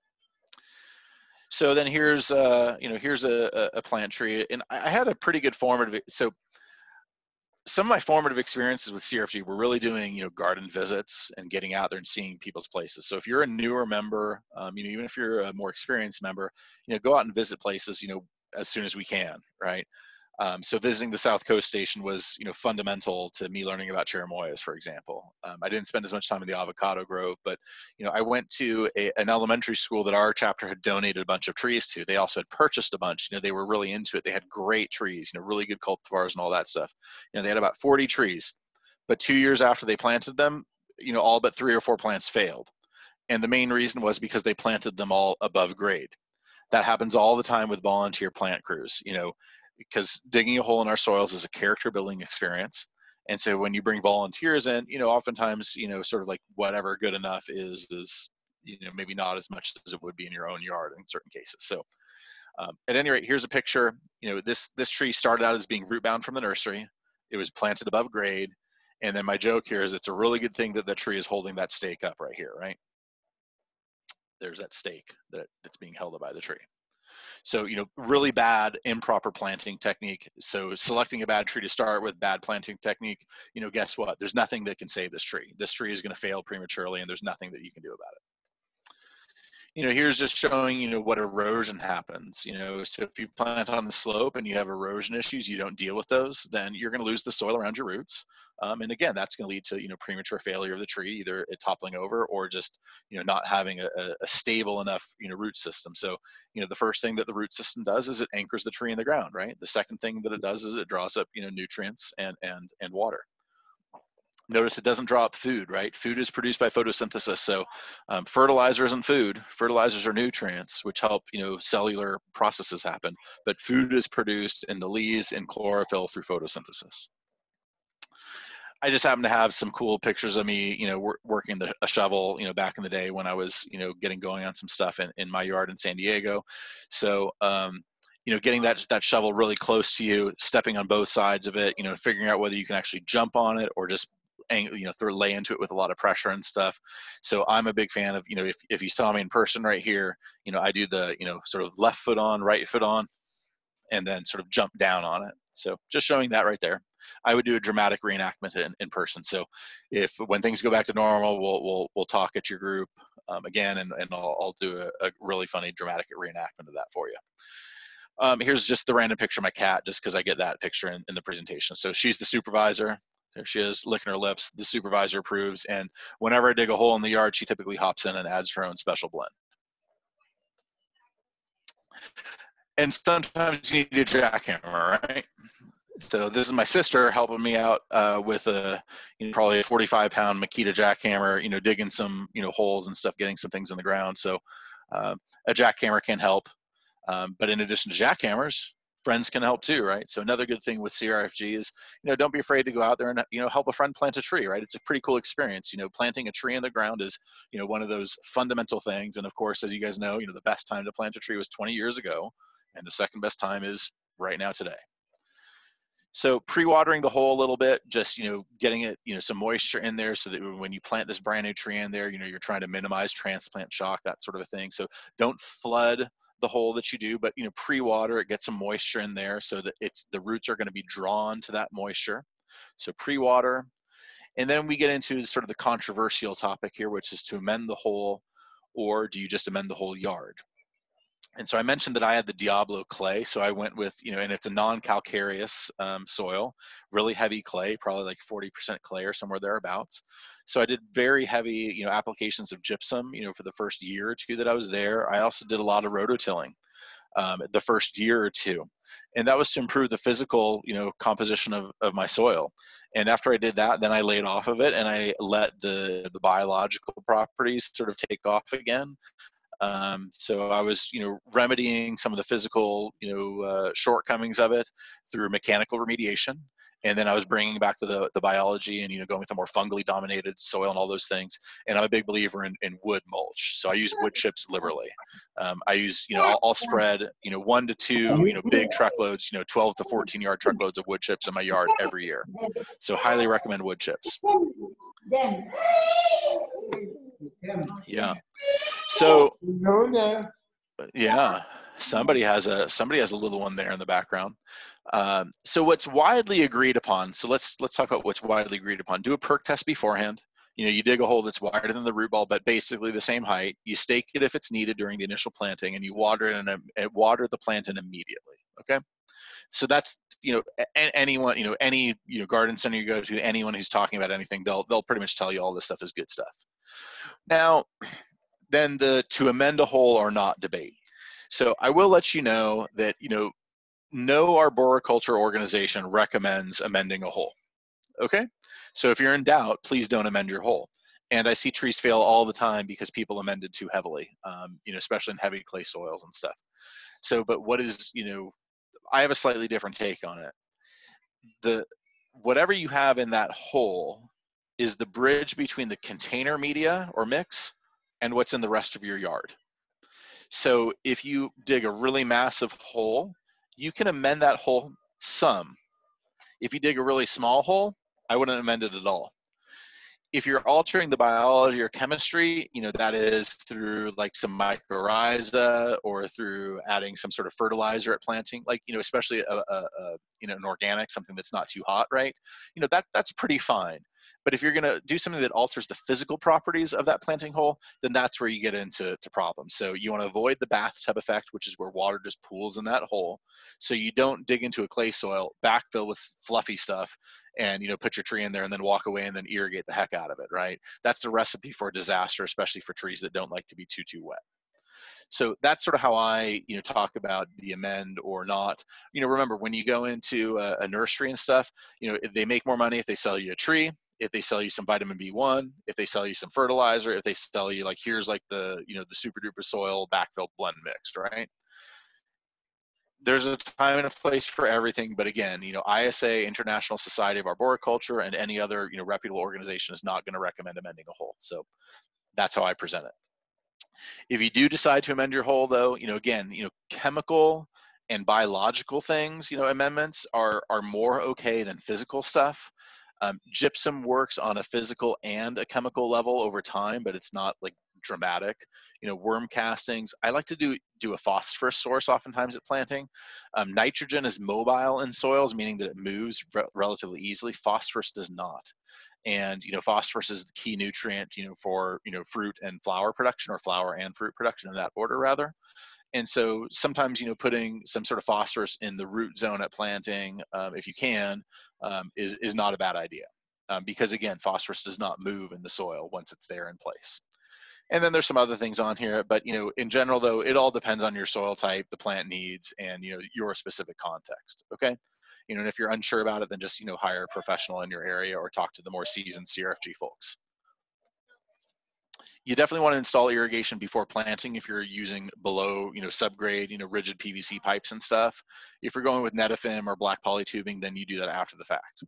So then here's here's a plant tree, and I had a pretty good formative. So some of my formative experiences with CRFG were really doing garden visits and getting out there and seeing people's places. So if you're a newer member, even if you're a more experienced member, go out and visit places as soon as we can, right? So visiting the South Coast Station was, fundamental to me learning about cherimoyas, for example. I didn't spend as much time in the avocado grove, but, I went to an elementary school that our chapter had donated a bunch of trees to. They also had purchased a bunch. They were really into it. They had great trees, really good cultivars and all that stuff. They had about 40 trees, but 2 years after they planted them, all but 3 or 4 plants failed. And the main reason was because they planted them all above grade. That happens all the time with volunteer plant crews, because digging a hole in our soils is a character building experience. And so when you bring volunteers in, oftentimes, sort of like whatever good enough is maybe not as much as it would be in your own yard in certain cases. So at any rate, here's a picture. This tree started out as being root bound from the nursery. It was planted above grade. And then my joke here is it's a really good thing that the tree is holding that stake up right here, right? There's that stake that's being held up by the tree. So, really bad, improper planting technique. So selecting a bad tree to start with, bad planting technique, guess what? There's nothing that can save this tree. This tree is going to fail prematurely, and there's nothing that you can do about it. Here's just showing, what erosion happens. So if you plant on the slope and you have erosion issues, you don't deal with those, then you're going to lose the soil around your roots. And again, that's going to lead to, premature failure of the tree, either it toppling over or just, not having a stable enough, root system. So, the first thing that the root system does is it anchors the tree in the ground, right? The second thing that it does is it draws up, nutrients and water. Notice it doesn't draw up food, right? Food is produced by photosynthesis. So fertilizer isn't food. Fertilizers are nutrients, which help, cellular processes happen. But food is produced in the leaves and chlorophyll through photosynthesis. I just happen to have some cool pictures of me, working a shovel, back in the day when I was, getting going on some stuff in my yard in San Diego. So, getting that shovel really close to you, stepping on both sides of it, figuring out whether you can actually jump on it or just lay into it with a lot of pressure and stuff. So I'm a big fan of, if you saw me in person right here, I do the, sort of left foot on, right foot on, and then sort of jump down on it. So just showing that right there. I would do a dramatic reenactment in person. So when things go back to normal, we'll talk at your group again, and I'll do a really funny dramatic reenactment of that for you. Here's just the random picture of my cat, just because I get that picture in the presentation. So she's the supervisor. There she is, licking her lips. The supervisor approves. And whenever I dig a hole in the yard, she typically hops in and adds her own special blend. And sometimes you need a jackhammer, right? So this is my sister helping me out with probably a 45-pound Makita jackhammer, digging some, holes and stuff, getting some things in the ground. So a jackhammer can help. But in addition to jackhammers, friends can help too, right? So another good thing with CRFG is, don't be afraid to go out there and, help a friend plant a tree, right? It's a pretty cool experience. Planting a tree in the ground is, one of those fundamental things. And of course, as you guys know, the best time to plant a tree was 20 years ago. And the second best time is right now today. So pre-watering the hole a little bit, just, getting it, some moisture in there so that when you plant this brand new tree in there, you're trying to minimize transplant shock, that sort of a thing. So don't flood the hole that you do, but pre-water it, get some moisture in there so that the roots are going to be drawn to that moisture. So pre-water, and then we get into sort of the controversial topic here, which is to amend the hole, or do you just amend the whole yard? And so I mentioned that I had the Diablo clay, so I went with, and it's a non-calcareous soil, really heavy clay, probably like 40% clay or somewhere thereabouts. So I did very heavy, applications of gypsum, for the first year or two that I was there. I also did a lot of rototilling the first year or two. And that was to improve the physical, composition of my soil. And after I did that, then I laid off of it and I let the biological properties sort of take off again. So I was, remedying some of the physical, shortcomings of it through mechanical remediation. And then I was bringing back to the biology and, you know, going with a more fungally dominated soil and all those things. And I'm a big believer in wood mulch. So I use wood chips liberally. I use, you know, I'll spread, you know, 1 to 2, you know, big truckloads, you know, 12 to 14 yard truckloads of wood chips in my yard every year. So highly recommend wood chips. Yeah. So yeah, somebody has a little one there in the background. So what's widely agreed upon, so let's talk about what's widely agreed upon. Do a perk test beforehand. You know, you dig a hole that's wider than the root ball, but basically the same height. You stake it if it's needed during the initial planting, and you water it and water the plant in immediately. Okay. So that's, you know, anyone, you know, any, you know, garden center you go to, anyone who's talking about anything, they'll pretty much tell you all this stuff is good stuff. Now, then to amend a hole or not debate. So I will let you know that, you know, no arboriculture organization recommends amending a hole. Okay? So if you're in doubt, please don't amend your hole. And I see trees fail all the time because people amended too heavily, you know, especially in heavy clay soils and stuff. So, but what is, you know, I have a slightly different take on it. Whatever you have in that hole is the bridge between the container media or mix and what's in the rest of your yard. So if you dig a really massive hole, you can amend that hole some. If you dig a really small hole, I wouldn't amend it at all. If you're altering the biology or chemistry, you know, that is through like some mycorrhiza or through adding some sort of fertilizer at planting, like, you know, especially you know, an organic, something that's not too hot, right? You know, that's pretty fine. But if you're going to do something that alters the physical properties of that planting hole, then that's where you get into problems. So you want to avoid the bathtub effect, which is where water just pools in that hole. So you don't dig into a clay soil, backfill with fluffy stuff, and, you know, put your tree in there and then walk away and then irrigate the heck out of it, right? That's a recipe for a disaster, especially for trees that don't like to be too wet. So that's sort of how I, you know, talk about the amend or not. You know, remember when you go into a nursery and stuff, you know, they make more money if they sell you a tree, if they sell you some vitamin B1, if they sell you some fertilizer, if they sell you like, here's like the, you know, the super duper soil backfill blend mixed, right? There's a time and a place for everything, but again, you know, ISA, International Society of Arboriculture, and any other, you know, reputable organization is not going to recommend amending a hole. So that's how I present it. If you do decide to amend your hole, though, you know, again, you know, chemical and biological things, you know, amendments are more okay than physical stuff. Gypsum works on a physical and a chemical level over time, but it's not like dramatic. You know, worm castings, I like to do a phosphorus source oftentimes at planting. Nitrogen is mobile in soils, meaning that it moves relatively easily. Phosphorus does not. And, you know, phosphorus is the key nutrient, you know, for, you know, fruit and flower production, or flower and fruit production in that order rather. And so sometimes, you know, putting some sort of phosphorus in the root zone at planting, if you can, is not a bad idea. Because again, phosphorus does not move in the soil once it's there in place. And then there's some other things on here, but, you know, in general though, it all depends on your soil type, the plant needs, and, you know, your specific context, okay? You know, and if you're unsure about it, then just, you know, hire a professional in your area or talk to the more seasoned CRFG folks. You definitely want to install irrigation before planting if you're using below, you know, subgrade, you know, rigid PVC pipes and stuff. If you're going with Netafim or black poly tubing, then you do that after the fact.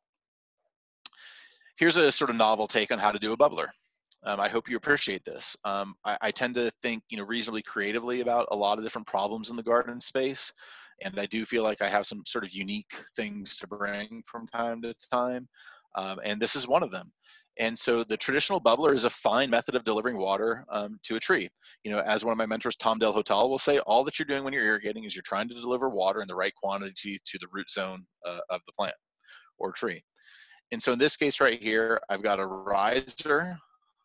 Here's a sort of novel take on how to do a bubbler. I hope you appreciate this. I tend to think, you know, reasonably creatively about a lot of different problems in the garden space. And I do feel like I have some sort of unique things to bring from time to time. And this is one of them. And so the traditional bubbler is a fine method of delivering water to a tree. You know, as one of my mentors, Tom Del Hotel, will say, all that you're doing when you're irrigating is you're trying to deliver water in the right quantity to the root zone of the plant or tree. And so in this case right here, I've got a riser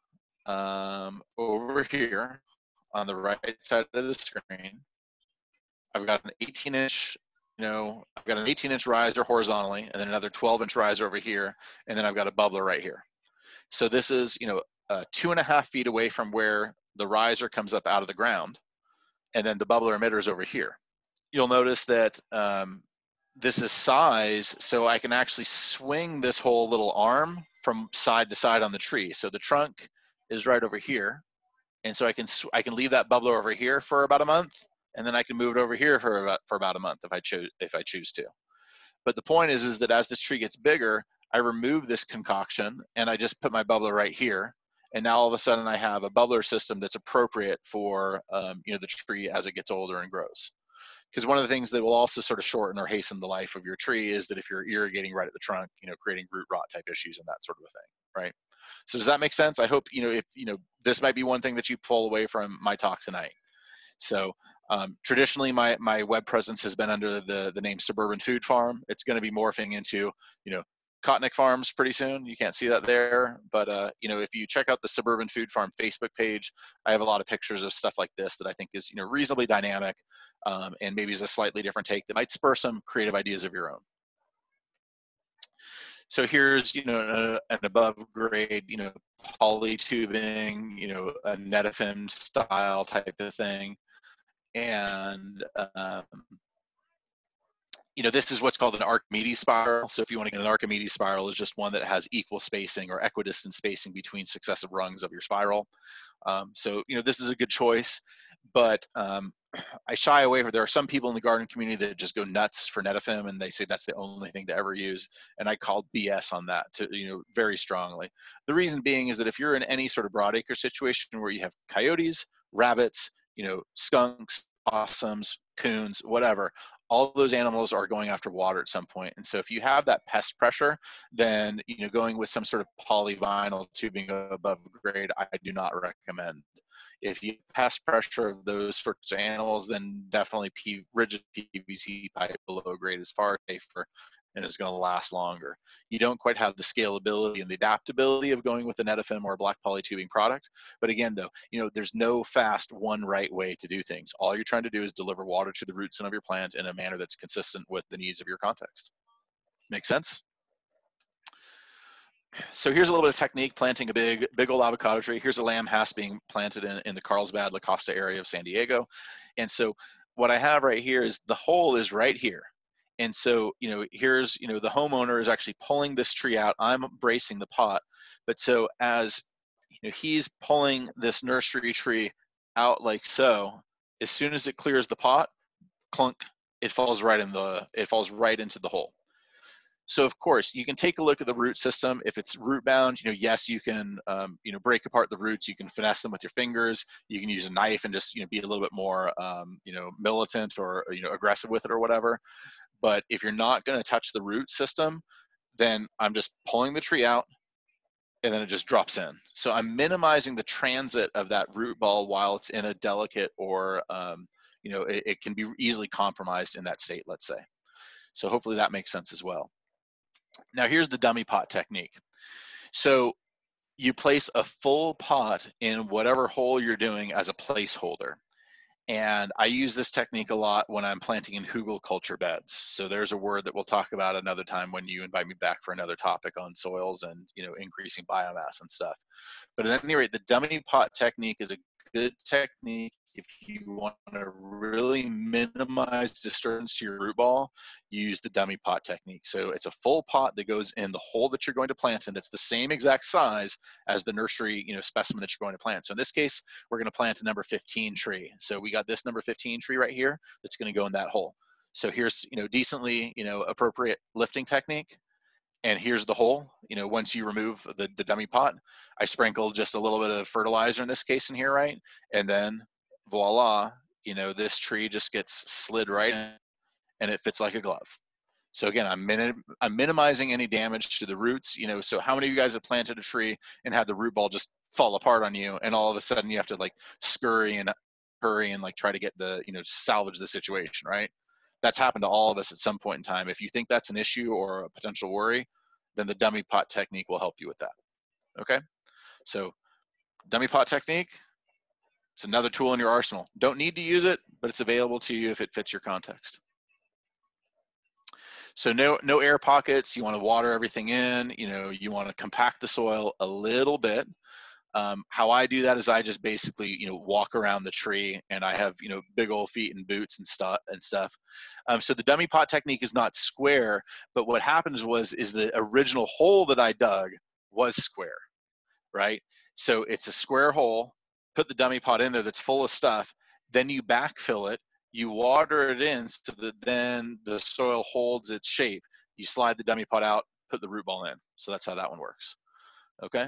over here on the right side of the screen. I've got an 18-inch, you know, I've got an 18-inch riser horizontally, and then another 12-inch riser over here, and then I've got a bubbler right here. So this is, you know, 2.5 feet away from where the riser comes up out of the ground, and then the bubbler emitter is over here. You'll notice that this is size, so I can actually swing this whole little arm from side to side on the tree. So the trunk is right over here, and so I can leave that bubbler over here for about a month, and then I can move it over here for about a month if I choose to. But the point is that as this tree gets bigger, I remove this concoction and I just put my bubbler right here. And now all of a sudden I have a bubbler system that's appropriate for you know, the tree as it gets older and grows. Because one of the things that will also sort of shorten or hasten the life of your tree is that if you're irrigating right at the trunk, you know, creating root rot type issues and that sort of a thing, right? So does that make sense? I hope, you know, if, you know, this might be one thing that you pull away from my talk tonight. So traditionally my web presence has been under the name Suburban Food Farm. It's going to be morphing into, you know, Kotnik Farms pretty soon. You can't see that there, but you know, if you check out the Suburban Food Farm Facebook page, I have a lot of pictures of stuff like this that I think is, you know, reasonably dynamic, and maybe is a slightly different take that might spur some creative ideas of your own. So here's, you know, an above grade, you know, poly tubing, you know, a Netafim style type of thing, and you know, this is what's called an Archimedes spiral. So if you want to get an Archimedes spiral, is just one that has equal spacing or equidistant spacing between successive rungs of your spiral. So, you know, this is a good choice, but I shy away from, there are some people in the garden community that just go nuts for Netafim and they say that's the only thing to ever use. And I call BS on that, to, you know, very strongly. The reason being is that if you're in any sort of broadacre situation where you have coyotes, rabbits, you know, skunks, possums, coons, whatever, all those animals are going after water at some point. And so if you have that pest pressure, then, you know, going with some sort of polyvinyl tubing above grade, I do not recommend. If you have pest pressure of those sorts of animals, then definitely rigid PVC pipe below grade is far safer and is going to last longer. You don't quite have the scalability and the adaptability of going with a Netafim or a black poly tubing product. But again, though, you know, there's no fast one right way to do things. All you're trying to do is deliver water to the roots of your plant in a manner that's consistent with the needs of your context. Make sense? So here's a little bit of technique planting a big old avocado tree. Here's a lamb hass being planted in the Carlsbad, La Costa area of San Diego. And so what I have right here is the hole is right here. And so, you know, here's, you know, the homeowner is actually pulling this tree out. I'm bracing the pot. But so as, you know, he's pulling this nursery tree out like so, as soon as it clears the pot, clunk, it falls right into the hole. So of course, you can take a look at the root system. If it's root bound, you know, yes, you can, you know, break apart the roots. You can finesse them with your fingers. You can use a knife and just, you know, be a little bit more, you know, militant or, you know, aggressive with it or whatever. But if you're not going to touch the root system, then I'm just pulling the tree out and then it just drops in. So I'm minimizing the transit of that root ball while it's in a delicate or, you know, it can be easily compromised in that state, let's say. So hopefully that makes sense as well. Now here's the dummy pot technique. So you place a full pot in whatever hole you're doing as a placeholder. And I use this technique a lot when I'm planting in hugelkultur beds. So there's a word that we'll talk about another time when you invite me back for another topic on soils and, you know, increasing biomass and stuff. But at any rate, the dummy pot technique is a good technique if you want to really minimize disturbance to your root ball. Use the dummy pot technique. So it's a full pot that goes in the hole that you're going to plant in. That's the same exact size as the nursery, you know, specimen that you're going to plant. So in this case, we're going to plant a number 15 tree. So we got this number 15 tree right here that's going to go in that hole. So here's, you know, decently, you know, appropriate lifting technique. And here's the hole. You know, once you remove the dummy pot, I sprinkle just a little bit of fertilizer in this case in here, right? And then voila, you know, this tree just gets slid right in and it fits like a glove. So again, I'm minimizing any damage to the roots, you know. So how many of you guys have planted a tree and had the root ball just fall apart on you and all of a sudden you have to like scurry and hurry and like try to get the, you know, salvage the situation, right? That's happened to all of us at some point in time. If you think that's an issue or a potential worry, then the dummy pot technique will help you with that. Okay, so dummy pot technique, it's another tool in your arsenal. Don't need to use it, but it's available to you if it fits your context. So no air pockets. You want to water everything in. You know, you want to compact the soil a little bit. How I do that is I just basically, you know, walk around the tree, and I have, you know, big old feet and boots and stuff. So the dummy pot technique is not square, but what happens is the original hole that I dug was square, right? So it's a square hole. Put the dummy pot in there that's full of stuff. Then you backfill it. You water it in so that then the soil holds its shape. You slide the dummy pot out, put the root ball in. So that's how that one works. Okay.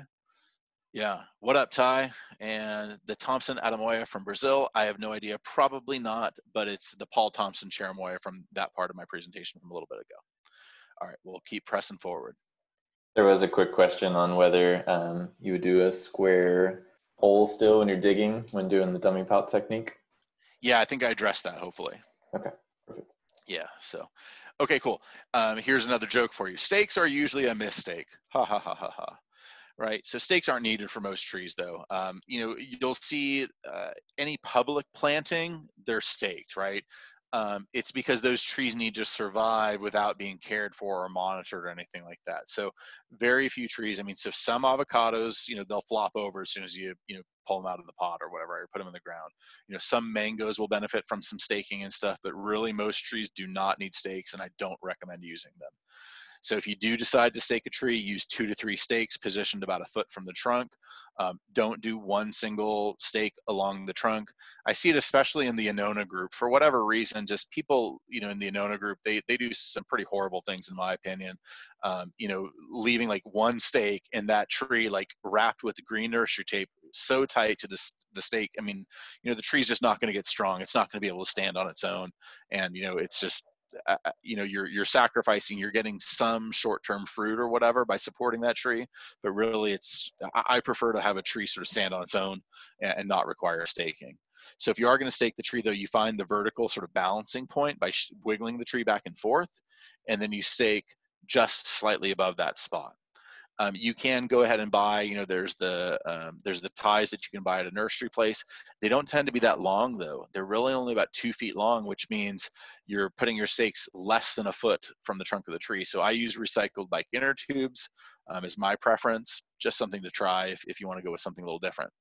Yeah. What up, Ty? And the Thompson Adamoya from Brazil. I have no idea. Probably not, but it's the Paul Thompson Cherimoya from that part of my presentation from a little bit ago. All right. We'll keep pressing forward. There was a quick question on whether you would do a square hole still when you're digging when doing the dummy pot technique. Yeah, I think I addressed that, hopefully. Okay, perfect. Yeah, so, okay, cool. Here's another joke for you. Stakes are usually a mistake. Ha, ha, ha, ha, ha. Right, so stakes aren't needed for most trees, though. You know, you'll see any public planting, they're staked, right? It's because those trees need to survive without being cared for or monitored or anything like that. So very few trees. I mean, so some avocados, you know, they'll flop over as soon as you pull them out of the pot or whatever, or put them in the ground. You know, some mangoes will benefit from some staking and stuff, but really most trees do not need stakes, and I don't recommend using them. So if you do decide to stake a tree, use 2 to 3 stakes positioned about a foot from the trunk. Don't do one single stake along the trunk. I see it especially in the Annona group. For whatever reason, just people, you know, in the Annona group, they do some pretty horrible things, in my opinion. You know, leaving like one stake in that tree, like wrapped with green nursery tape so tight to the stake. I mean, you know, the tree's just not going to get strong. It's not going to be able to stand on its own. And, you know, it's just, you know, you're sacrificing, you're getting some short-term fruit or whatever by supporting that tree, but really I prefer to have a tree sort of stand on its own and not require staking. So if you are going to stake the tree, though, you find the vertical sort of balancing point by wiggling the tree back and forth, and then you stake just slightly above that spot. You can go ahead and buy, you know, there's the ties that you can buy at a nursery place. They don't tend to be that long, though. They're really only about 2 feet long, which means you're putting your stakes less than a foot from the trunk of the tree. So I use recycled bike inner tubes as my preference, just something to try if you want to go with something a little different.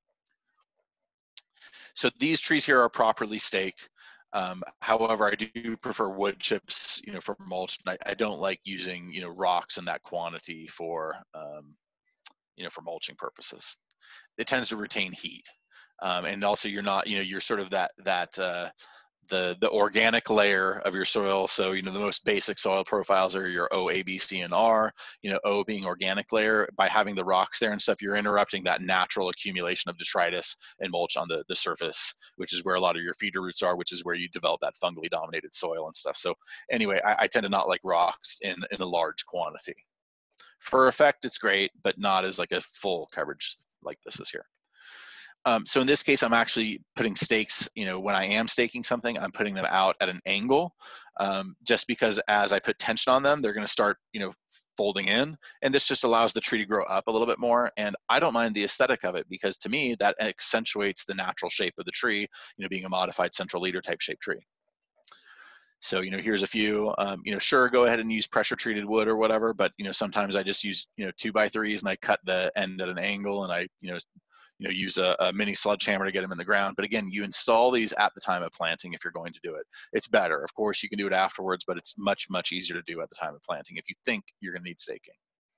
So these trees here are properly staked. However, I do prefer wood chips, you know, for mulch. I don't like using, you know, rocks in that quantity for, you know, for mulching purposes. It tends to retain heat, and also you're not, you know, you're sort of the organic layer of your soil. So, you know, the most basic soil profiles are your O, A, B, C, and R, you know, O being organic layer. By having the rocks there and stuff, you're interrupting that natural accumulation of detritus and mulch on the surface, which is where a lot of your feeder roots are, which is where you develop that fungally dominated soil and stuff. So anyway, I tend to not like rocks in a large quantity. For effect, it's great, but not as like a full coverage like this is here. So in this case, I'm actually putting stakes, you know, when I am staking something, I'm putting them out at an angle, just because as I put tension on them, they're going to start, you know, folding in, and this just allows the tree to grow up a little bit more. And I don't mind the aesthetic of it, because to me, that accentuates the natural shape of the tree, you know, being a modified central leader type shaped tree. So, you know, here's a few, you know, sure, go ahead and use pressure treated wood or whatever, but, you know, sometimes I just use, you know, 2x3s, and I cut the end at an angle, and I, you know, use a mini sledgehammer to get them in the ground. But again, you install these at the time of planting if you're going to do it. It's better. Of course, you can do it afterwards, but it's much, much easier to do at the time of planting if you think you're going to need staking.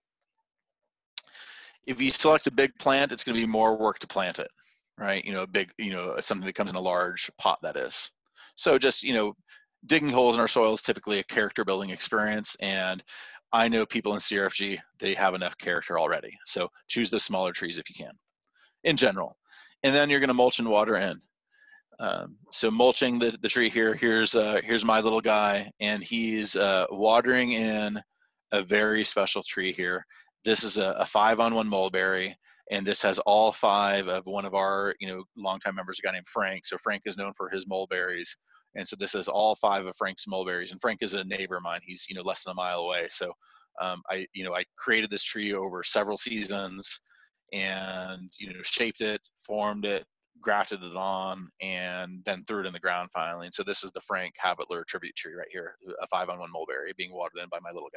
If you select a big plant, it's going to be more work to plant it, right? You know, a big, you know, something that comes in a large pot, that is. So just, you know, digging holes in our soil is typically a character building experience. And I know people in CRFG, they have enough character already. So choose the smaller trees if you can, in general. And then you're going to mulch and water in. So mulching the tree here, here's my little guy, and he's watering in a very special tree here. This is a 5-on-1 mulberry, and this has all 5 of one of our, you know, longtime members, a guy named Frank. So Frank is known for his mulberries, and so this is all 5 of Frank's mulberries. And Frank is a neighbor of mine. He's, you know, less than a mile away. So I created this tree over several seasons, and, you know, shaped it, formed it, grafted it on, and then threw it in the ground finally. And so this is the Frank Habitler tribute tree right here, a 5-on-1 mulberry being watered in by my little guy.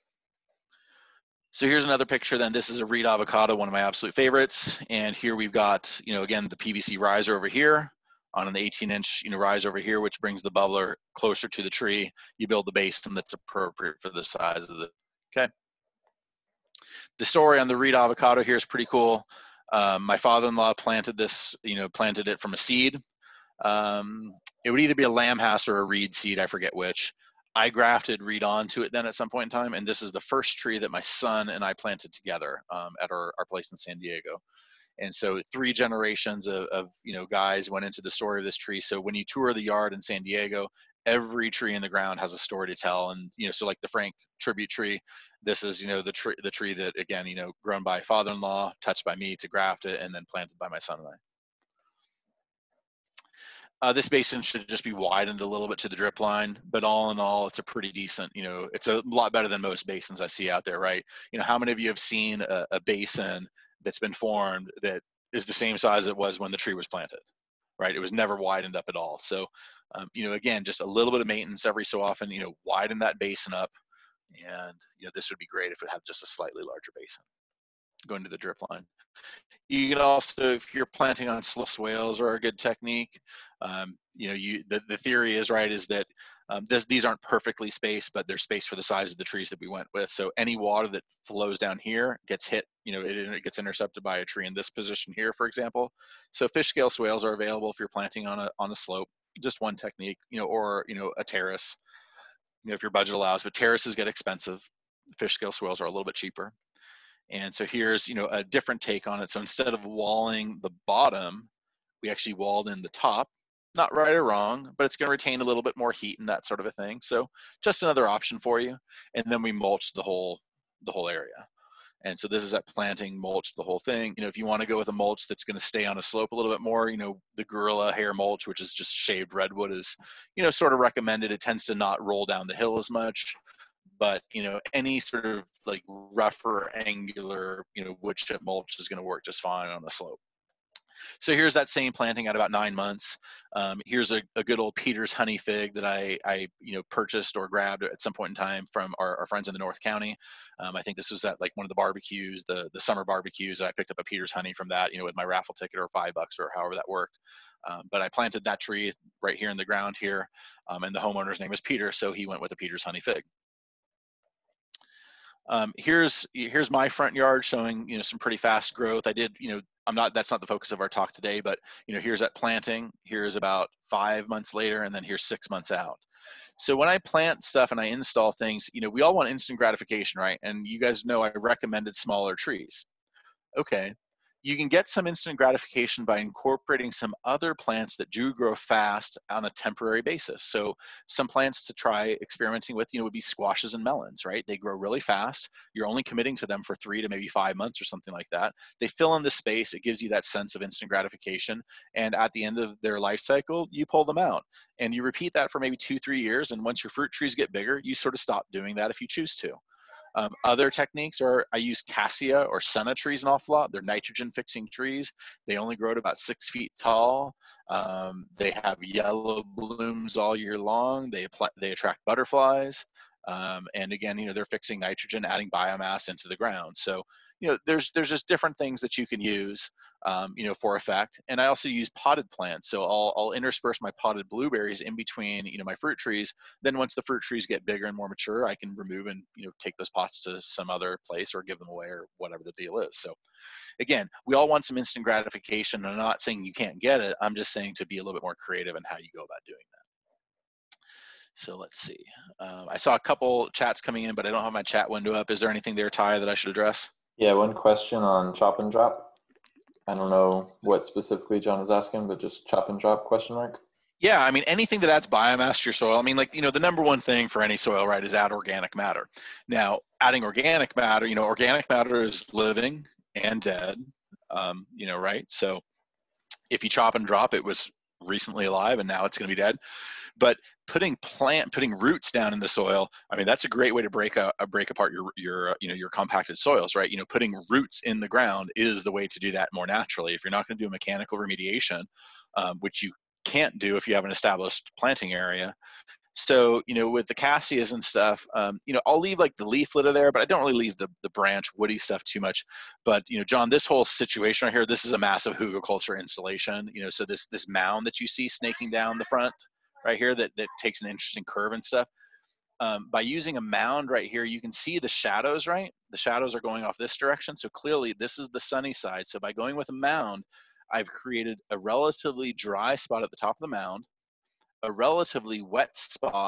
So here's another picture then. This is a Reed avocado, one of my absolute favorites. And here we've got, you know, again, the PVC riser over here on an 18-inch, you know, rise over here, which brings the bubbler closer to the tree. You build the basin that's appropriate for the size of the, okay. The story on the Reed avocado here is pretty cool. My father-in-law planted this, you know, planted it from a seed. It would either be a Lamhaus or a Reed seed, I forget which. I grafted Reed onto it then at some point in time, and this is the first tree that my son and I planted together at our place in San Diego. And so 3 generations of guys went into the story of this tree. So when you tour the yard in San Diego, every tree in the ground has a story to tell. And so like the Frank tribute tree, this is the tree that, again, grown by father-in-law, touched by me to graft it, and then planted by my son and I. This basin should just be widened a little bit to the drip line, but all in all, it's a pretty decent, it's a lot better than most basins I see out there, right? How many of you have seen a basin that's been formed that is the same size it was when the tree was planted, right? It was never widened up at all. So, again, just a little bit of maintenance every so often, widen that basin up. And, this would be great if it had just a slightly larger basin going to the drip line. You can also, if you're planting on swales or a good technique, the theory is, right, is that these aren't perfectly spaced, but they're spaced for the size of the trees that we went with. So any water that flows down here gets hit, it gets intercepted by a tree in this position here, for example. So fish scale swales are available if you're planting on a slope, just one technique, or a terrace, if your budget allows. But terraces get expensive. Fish scale swales are a little bit cheaper. And so here's, a different take on it. So instead of walling the bottom, we actually walled in the top. Not right or wrong, but it's going to retain a little bit more heat and that sort of a thing. So just another option for you. And then we mulched the whole area. And so this is at planting, mulch the whole thing. If you want to go with a mulch that's going to stay on a slope a little bit more, the Gorilla hair mulch, which is just shaved redwood, is, sort of recommended. It tends to not roll down the hill as much. But any sort of like rougher, angular, wood chip mulch is going to work just fine on a slope. So here's that same planting at about 9 months. Here's a good old Peter's honey fig that I purchased or grabbed at some point in time from our friends in the North County. I think this was at like one of the barbecues, the summer barbecues. I picked up a Peter's honey from that, with my raffle ticket, or $5 or however that worked. But I planted that tree right here in the ground here, and the homeowner's name is Peter, so he went with a Peter's honey fig. Here's my front yard showing, some pretty fast growth. I did, that's not the focus of our talk today, but, here's that planting. Here's about 5 months later, and then here's 6 months out. So when I plant stuff and I install things, we all want instant gratification, right? And you guys know I recommended smaller trees. Okay. You can get some instant gratification by incorporating some other plants that do grow fast on a temporary basis. So some plants to try experimenting with, would be squashes and melons, right? They grow really fast. You're only committing to them for 3 to maybe 5 months or something like that. They fill in the space. It gives you that sense of instant gratification. And at the end of their life cycle, you pull them out. And you repeat that for maybe 2-3 years. And once your fruit trees get bigger, you sort of stop doing that if you choose to. Other techniques are, I use cassia or senna trees an awful lot. They're nitrogen fixing trees. They only grow to about 6 feet tall. They have yellow blooms all year long. They attract butterflies. And again, they're fixing nitrogen, adding biomass into the ground. So, there's just different things that you can use, for effect. And I also use potted plants. So I'll intersperse my potted blueberries in between, my fruit trees. Then once the fruit trees get bigger and more mature, I can remove and, take those pots to some other place or give them away or whatever the deal is. So again, we all want some instant gratification. I'm not saying you can't get it. I'm just saying to be a little bit more creative in how you go about doing that. So let's see. I saw a couple chats coming in, but I don't have my chat window up. Is there anything there, Ty, that I should address? Yeah, one question on chop and drop. I don't know what specifically John was asking, but just chop and drop ? Yeah, I mean, anything that adds biomass to your soil. I mean, like, the number one thing for any soil, right, is add organic matter. Now, adding organic matter, organic matter is living and dead, right? So if you chop and drop, it was recently alive and now it's going to be dead. But putting roots down in the soil, I mean, that's a great way to break apart your compacted soils, right? Putting roots in the ground is the way to do that more naturally. If you're not going to do a mechanical remediation, which you can't do if you have an established planting area. So, with the cassias and stuff, I'll leave like the leaf litter there, but I don't really leave the branch woody stuff too much. But, John, this whole situation right here, this is a massive hugelkultur installation, so this mound that you see snaking down the front right here that takes an interesting curve and stuff. By using a mound right here, you can see the shadows, right? The shadows are going off this direction. So clearly this is the sunny side. So by going with a mound, I've created a relatively dry spot at the top of the mound, a relatively wet spot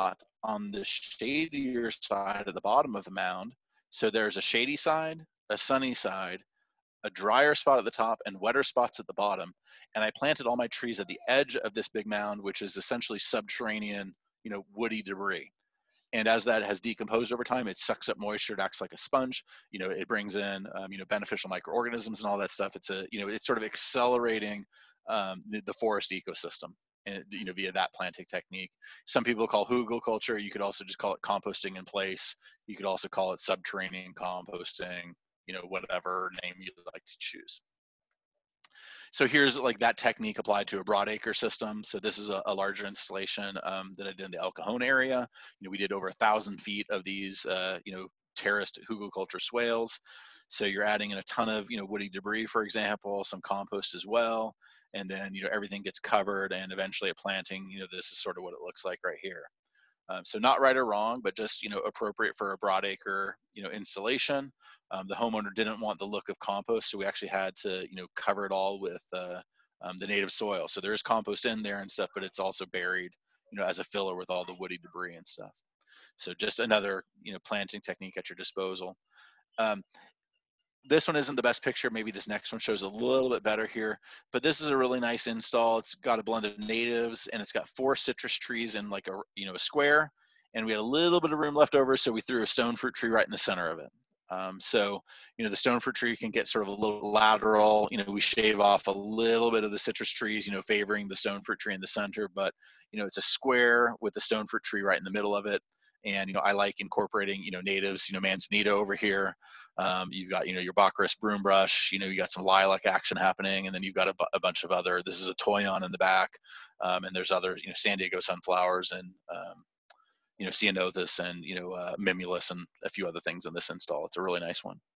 on the shadier side at the bottom of the mound. So there's a shady side, a sunny side, a drier spot at the top, and wetter spots at the bottom. And I planted all my trees at the edge of this big mound, which is essentially subterranean, woody debris. And as that has decomposed over time, it sucks up moisture. It acts like a sponge. It brings in, beneficial microorganisms and all that stuff. It's it's sort of accelerating the forest ecosystem, and via that planting technique. Some people call hugelkultur. You could also just call it composting in place. You could also call it subterranean composting. Whatever name you'd like to choose. So here's like that technique applied to a broadacre system. So this is a larger installation that I did in the El Cajon area. We did over 1,000 feet of these, terraced hugelkultur swales. So you're adding in a ton of, woody debris, for example, some compost as well. And then, everything gets covered, and eventually at planting, this is sort of what it looks like right here. So not right or wrong, but just, appropriate for a broadacre, installation. The homeowner didn't want the look of compost, so we actually had to, cover it all with the native soil. So there is compost in there and stuff, but it's also buried, as a filler with all the woody debris and stuff. So just another, planting technique at your disposal. This one isn't the best picture. Maybe this next one shows a little bit better here, but this is a really nice install. It's got a blend of natives, and it's got 4 citrus trees in like a square, and we had a little bit of room left over, so we threw a stone fruit tree right in the center of it. So, the stone fruit tree can get sort of a little lateral, we shave off a little bit of the citrus trees, favoring the stone fruit tree in the center, but, it's a square with the stone fruit tree right in the middle of it. And, I like incorporating, natives, manzanita over here. You've got, your Baccharis broom brush, you got some lilac action happening, and then you've got a bunch of other, this is a toyon in the back. And there's other, San Diego sunflowers and, ceanothus and, mimulus and a few other things in this install. It's a really nice one.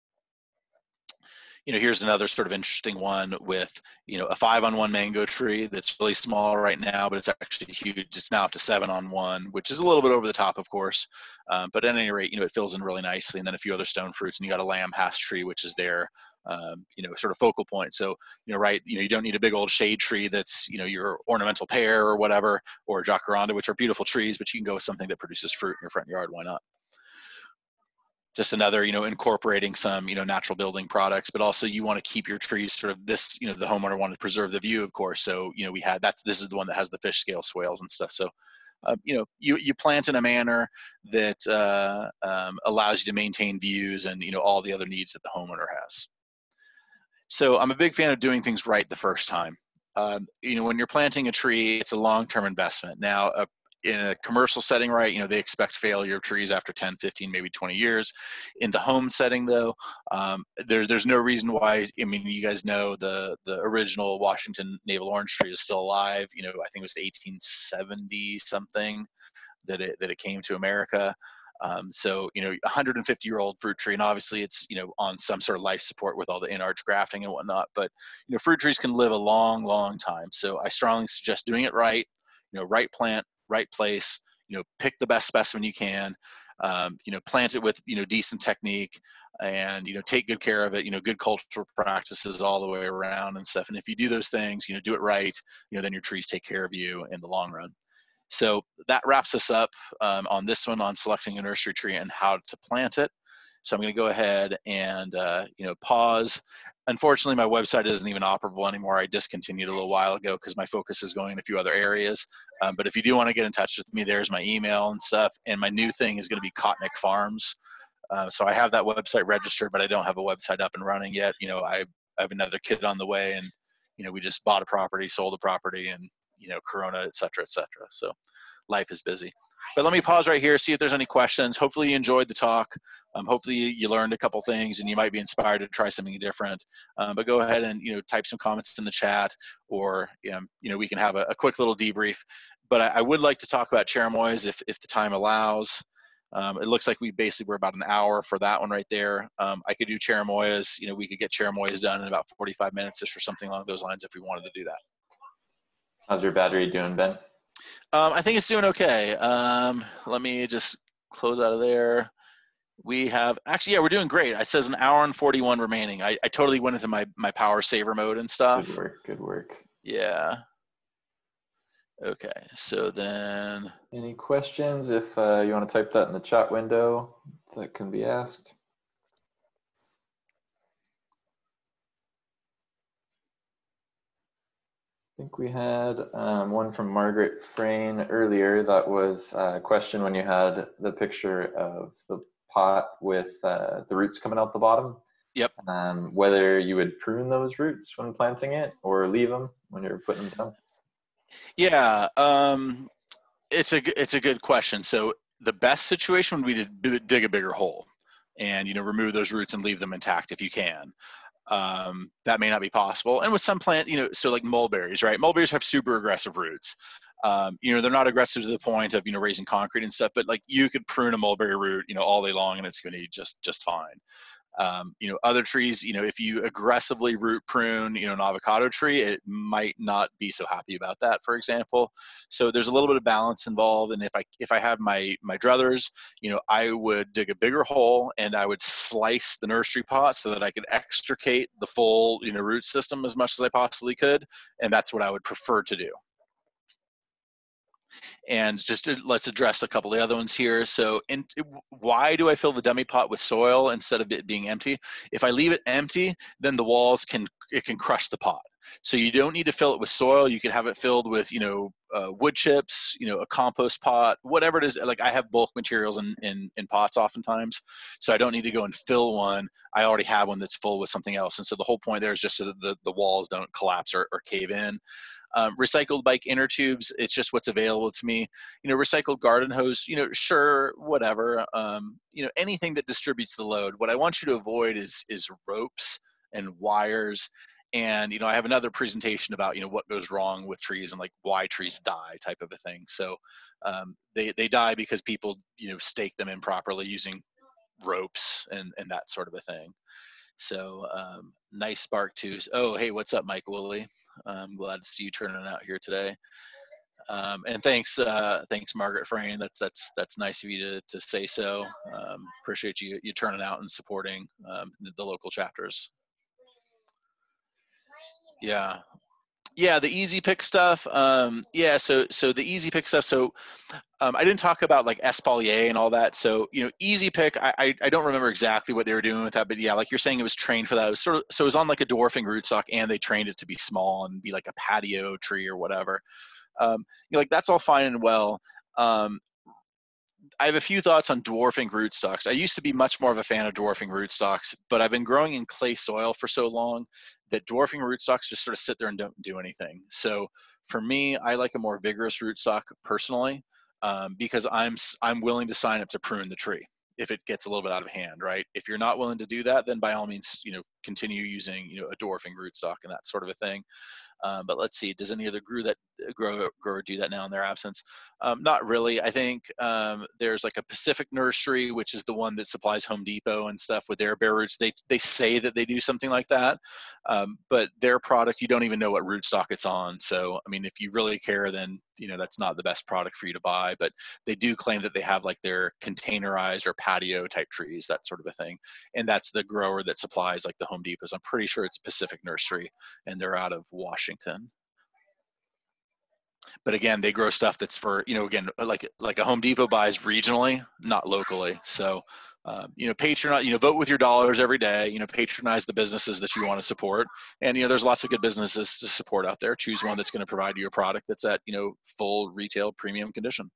Here's another sort of interesting one with, a 5-on-1 mango tree that's really small right now, but it's actually huge. It's now up to 7-on-1, which is a little bit over the top, of course. But at any rate, it fills in really nicely. And then a few other stone fruits, and you got a lamb hass tree, which is there, sort of focal point. So, you don't need a big old shade tree that's, your ornamental pear or whatever, or jacaranda, which are beautiful trees, but you can go with something that produces fruit in your front yard. Why not? Just another, incorporating some, natural building products, but also you want to keep your trees sort of this, the homeowner wanted to preserve the view, of course. So, we had that, this is the one that has the fish scale swales and stuff. So, you plant in a manner that allows you to maintain views and, all the other needs that the homeowner has. So I'm a big fan of doing things right the first time. When you're planting a tree, it's a long-term investment. Now, in a commercial setting, right, they expect failure of trees after 10, 15, maybe 20 years. In the home setting, though, there's no reason why. I mean, you guys know the original Washington navel orange tree is still alive. I think it was 1870 something that it came to America. So, 150-year-old fruit tree, and obviously it's, on some sort of life support with all the in-arch grafting and whatnot, but, fruit trees can live a long, long time. So I strongly suggest doing it right, right plant, right place, pick the best specimen you can, plant it with, decent technique, and, take good care of it, good cultural practices all the way around and stuff. And if you do those things, do it right, then your trees take care of you in the long run. So that wraps us up on this one on selecting a nursery tree and how to plant it. So I'm going to go ahead and pause. Unfortunately, my website isn't even operable anymore. I discontinued a little while ago because my focus is going in a few other areas. But if you do want to get in touch with me, there's my email and stuff. And my new thing is going to be Kotnik Farms. So I have that website registered, but I don't have a website up and running yet. I have another kid on the way, and we just bought a property, sold a property, and Corona, et cetera, et cetera. So life is busy. But let me pause right here, see if there's any questions. Hopefully you enjoyed the talk. Hopefully you learned a couple things and you might be inspired to try something different. But go ahead and, type some comments in the chat, or, we can have a quick little debrief. But I would like to talk about cherimoyas if the time allows. It looks like we basically were about an hour for that one right there. I could do cherimoyas. We could get cherimoyas done in about 45 minutes just for something along those lines if we wanted to do that. How's your battery doing, Ben? I think it's doing okay. Let me just close out of there. We have, actually, yeah, we're doing great. It says an hour and 41 remaining. I totally went into my power saver mode and stuff. Good work, good work. Yeah. Okay, so then, Any questions? If you want to type that in the chat window, that can be asked. I think we had one from Margaret Frayne earlier. That was a question when you had the picture of the pot with the roots coming out the bottom. yep. Whether you would prune those roots when planting it or leave them when you're putting them down. Yeah, it's a good question. So the best situation would be to dig a bigger hole and, remove those roots and leave them intact if you can. That may not be possible. And with some plant, so like mulberries, right? Mulberries have super aggressive roots. They're not aggressive to the point of, raising concrete and stuff, but like you could prune a mulberry root, all day long and it's going to be just fine. Other trees, if you aggressively root prune, an avocado tree, it might not be so happy about that, for example. So there's a little bit of balance involved. And if I have my druthers, I would dig a bigger hole and I would slice the nursery pot so that I could extricate the full, root system as much as I possibly could. And that's what I would prefer to do. And let's address a couple of the other ones here. So why do I fill the dummy pot with soil instead of it being empty? If I leave it empty, then the walls can crush the pot. So you don't need to fill it with soil. You can have it filled with, wood chips, a compost pot, whatever it is. Like I have bulk materials in pots oftentimes. So I don't need to go and fill one. I already have one that's full with something else. And so the whole point there is just so that the walls don't collapse or cave in. Recycled bike inner tubes, it's just what's available to me. Recycled garden hose, sure, whatever. Anything that distributes the load. What I want you to avoid is ropes and wires. And, I have another presentation about, what goes wrong with trees and like why trees die type of a thing. So they die because people, stake them improperly using ropes and that sort of a thing. So nice spark too. Oh, hey, what's up, Mike Woolley? I'm glad to see you turning out here today. And thanks, Margaret Frayne. That's nice of you to say so. Appreciate you turning out and supporting the local chapters. Yeah, the easy pick stuff. Yeah, so the easy pick stuff. So I didn't talk about like espalier and all that. So easy pick. I don't remember exactly what they were doing with that, but yeah, like you're saying, it was trained for that. It was so it was on like a dwarfing rootstock, and they trained it to be small and be like a patio tree or whatever. Like that's all fine and well. I have a few thoughts on dwarfing rootstocks. I used to be much more of a fan of dwarfing rootstocks, but I've been growing in clay soil for so long that dwarfing rootstocks just sort of sit there and don't do anything. So for me, I like a more vigorous rootstock personally, because I'm willing to sign up to prune the tree if it gets a little bit out of hand, right? If you're not willing to do that, then by all means, continue using a dwarfing rootstock and that sort of a thing. But let's see, does any other grower do that now in their absence? Not really. I think there's like a Pacific Nursery, which is the one that supplies Home Depot and stuff with their bare roots. They say that they do something like that, but their product, you don't even know what rootstock it's on. So, I mean, if you really care, then that's not the best product for you to buy. But they do claim that they have like their containerized or patio type trees, that sort of a thing. And that's the grower that supplies like the Home Depots. I'm pretty sure it's Pacific Nursery, and they're out of Washington. But again, they grow stuff that's for, again, like a Home Depot buys regionally, not locally. So, patronize, vote with your dollars every day, patronize the businesses that you want to support. And, there's lots of good businesses to support out there. Choose one that's going to provide you a product that's at, full retail premium condition.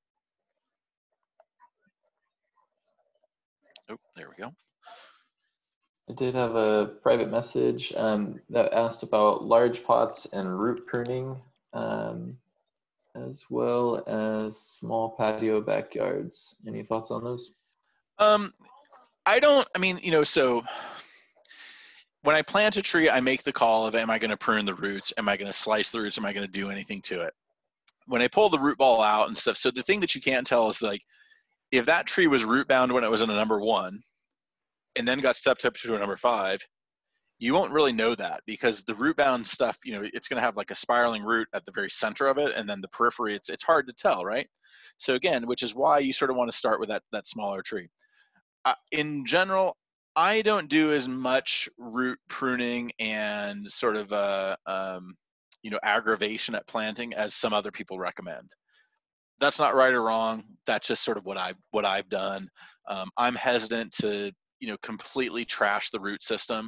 Oh, there we go. I did have a private message that asked about large pots and root pruning, as well as small patio backyards. Any thoughts on those? So when I plant a tree, I make the call of, am I going to prune the roots? Am I going to slice the roots? Am I going to do anything to it? When I pull the root ball out and stuff, so the thing that you can't tell is like, if that tree was root bound when it was in a number 1 and then got stepped up to a number 5, you won't really know that, because the root bound stuff, it's going to have like a spiraling root at the very center of it, and then the periphery, it's hard to tell, right? So again, which is why you sort of want to start with that smaller tree. In general, I don't do as much root pruning and sort of aggravation at planting as some other people recommend. That's not right or wrong. That's just sort of what I've done. I'm hesitant to completely trash the root system,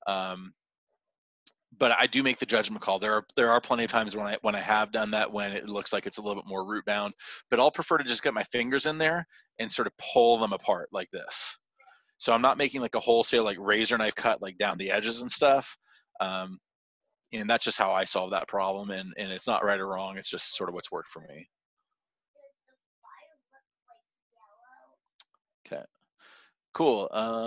but I do make the judgment call. There are plenty of times when I have done that, when it looks like it's a little bit more root bound. But I'll prefer to just get my fingers in there and sort of pull them apart like this. So I'm not making like a wholesale like razor knife cut like down the edges and stuff. And that's just how I solve that problem. And it's not right or wrong. It's just sort of what's worked for me. Okay, cool.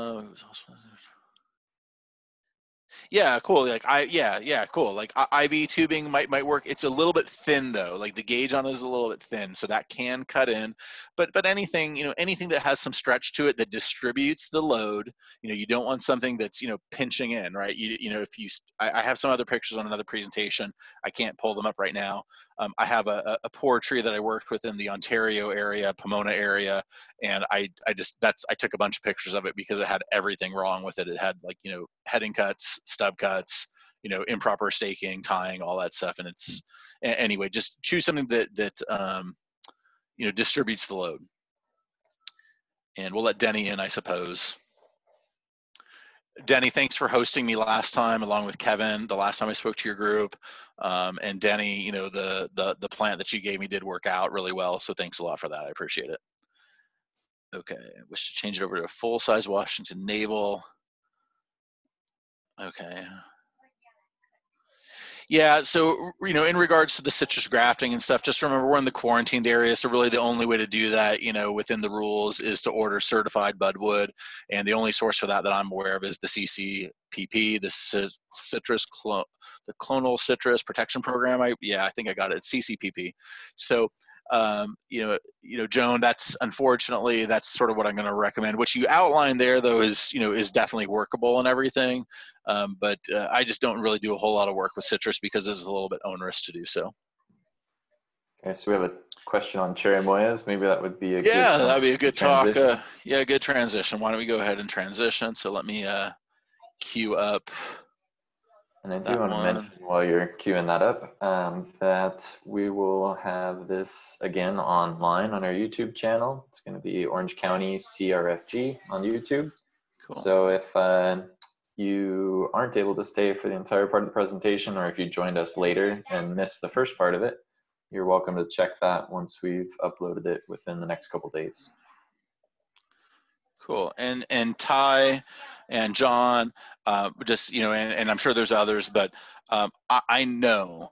Yeah, cool. Like cool. Like IV tubing might work. It's a little bit thin though. Like the gauge on it is a little bit thin, so that can cut in. But anything, anything that has some stretch to it that distributes the load, you don't want something that's pinching in, right? I have some other pictures on another presentation. I can't pull them up right now. I have a poor tree that I worked with in the Ontario area, Pomona area, and I took a bunch of pictures of it because it had everything wrong with it. It had like heading cuts, stub cuts, improper staking, tying, all that stuff. And it's anyway, just choose something that distributes the load. And we'll let Denny in, I suppose. Denny, thanks for hosting me last time, along with Kevin, the last time I spoke to your group. And Denny, the plant that you gave me did work out really well. So thanks a lot for that. I appreciate it. Okay, I wish to change it over to a full-size Washington navel. Okay. Yeah, so in regards to the citrus grafting and stuff, just remember we're in the quarantined area, so really the only way to do that, within the rules, is to order certified budwood, and the only source for that I'm aware of is the CCPP, the Clonal Citrus Protection Program. I think I got it. It's CCPP. So Joan, that's unfortunately sort of what I'm going to recommend. What you outlined there, though, is definitely workable and everything. But I just don't really do a whole lot of work with citrus because it's a little bit onerous to do so. Okay, so we have a question on cherimoyas. Maybe that would be a that'd be a good talk. transition. Good transition. Why don't we go ahead and transition? So let me queue up. And I do want to mention while you're queuing that up that we will have this again online on our YouTube channel. It's going to be Orange County CRFG on YouTube. Cool. So if you aren't able to stay for the entire part of the presentation, or if you joined us later and missed the first part of it, you're welcome to check that once we've uploaded it within the next couple days. Cool. And Ty and John, just, and I'm sure there's others, but I know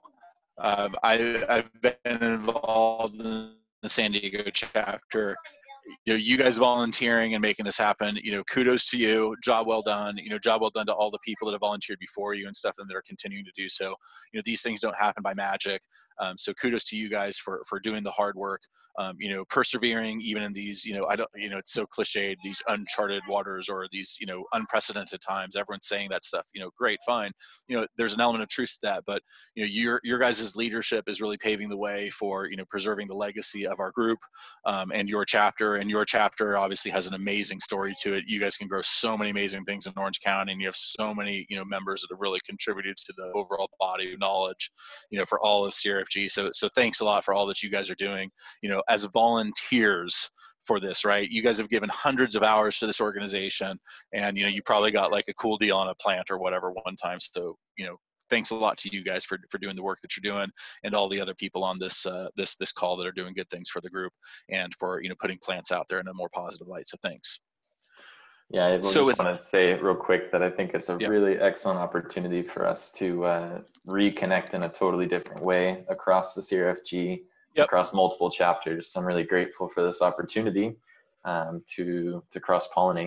I've been involved in the San Diego chapter. You guys volunteering and making this happen, kudos to you. Job well done. Job well done to all the people that have volunteered before you and stuff, and that are continuing to do so. These things don't happen by magic. So kudos to you guys for doing the hard work. Persevering even in these, it's so cliched, these uncharted waters or these, unprecedented times. Everyone's saying that stuff. Great, fine. There's an element of truth to that, but your guys' leadership is really paving the way for preserving the legacy of our group and your chapter. And your chapter obviously has an amazing story to it. You guys can grow so many amazing things in Orange County, and you have so many members that have really contributed to the overall body of knowledge for all of CRFG. So thanks a lot for all that you guys are doing as volunteers for this, right? You guys have given hundreds of hours to this organization, and you probably got like a cool deal on a plant or whatever one time. So thanks a lot to you guys for doing the work that you're doing, and all the other people on this this call that are doing good things for the group and for putting plants out there in a more positive light. So thanks. Yeah, I just want to say real quick that I think it's a really excellent opportunity for us to reconnect in a totally different way across the CRFG, across multiple chapters. So I'm really grateful for this opportunity to cross-pollinate.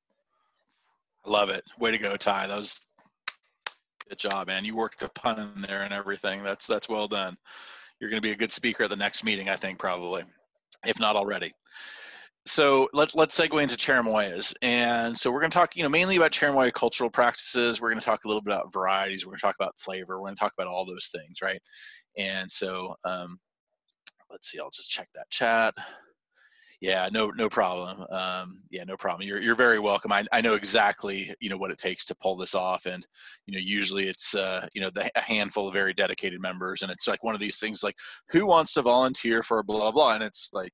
Love it. Way to go, Ty. That was good job, man. You worked a pun in there and everything. That's well done. You're going to be a good speaker at the next meeting, I think, probably, if not already. So let's segue into cherimoyas. And so we're going to talk, mainly about cherimoya cultural practices. We're going to talk a little bit about varieties. We're going to talk about flavor. We're going to talk about all those things, right? And so let's see. I'll just check that chat. Yeah, no problem. Yeah, no problem. You're very welcome. I know exactly, what it takes to pull this off, and usually it's a handful of very dedicated members, and it's like one of these things like, who wants to volunteer for blah blah blah, and it's like,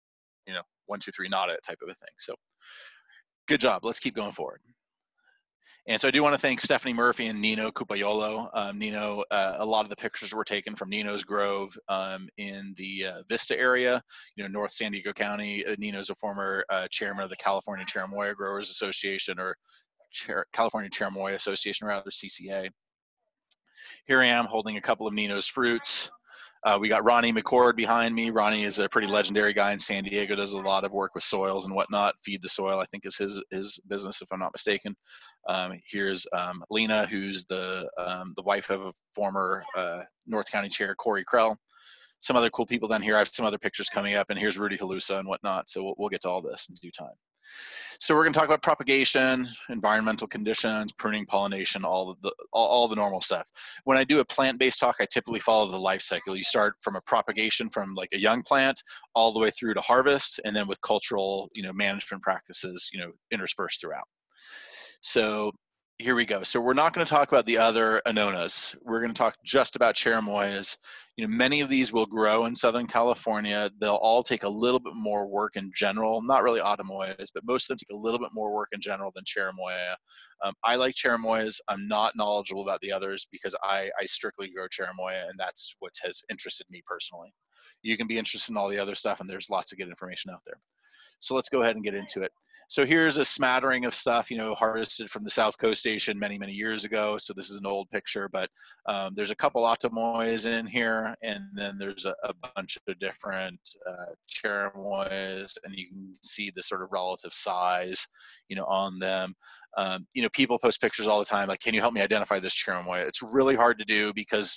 1 2 3 not it type of a thing. So good job. Let's keep going forward. And so I do want to thank Stephanie Murphy and Nino Cupaiolo. Nino, a lot of the pictures were taken from Nino's Grove in the Vista area, North San Diego County. Nino's a former chairman of the California Cherimoya Growers Association, or California Cherimoya Association, rather, CCA. Here I am holding a couple of Nino's fruits. We got Ronnie McCord behind me. Ronnie is a pretty legendary guy in San Diego, does a lot of work with soils and whatnot. Feed the Soil, I think, is his business, if I'm not mistaken. Here's Lena, who's the wife of a former North County Chair, Corey Krell. Some other cool people down here. I have some other pictures coming up, and here's Rudy Halusa and whatnot. So we'll get to all this in due time. So we're going to talk about propagation, environmental conditions, pruning, pollination, all the normal stuff. When I do a plant-based talk, I typically follow the life cycle. You start from a propagation from like a young plant all the way through to harvest, and then with cultural, management practices, interspersed throughout. So here we go. So we're not going to talk about the other Annonas. We're going to talk just about Cherimoyas. Many of these will grow in Southern California. They'll all take a little bit more work in general, not really Autumnoias, but most of them take a little bit more work in general than Cherimoya. I like Cherimoyas. I'm not knowledgeable about the others because I strictly grow Cherimoya, and that's what has interested me personally. You can be interested in all the other stuff, and there's lots of good information out there. So let's go ahead and get into it. So here's a smattering of stuff, harvested from the South Coast Station many, many years ago. So this is an old picture, but there's a couple Autumnoias in here, and then there's a bunch of different Cherimoyas, and you can see the sort of relative size, on them. People post pictures all the time, like, can you help me identify this Cherimoya? It's really hard to do because,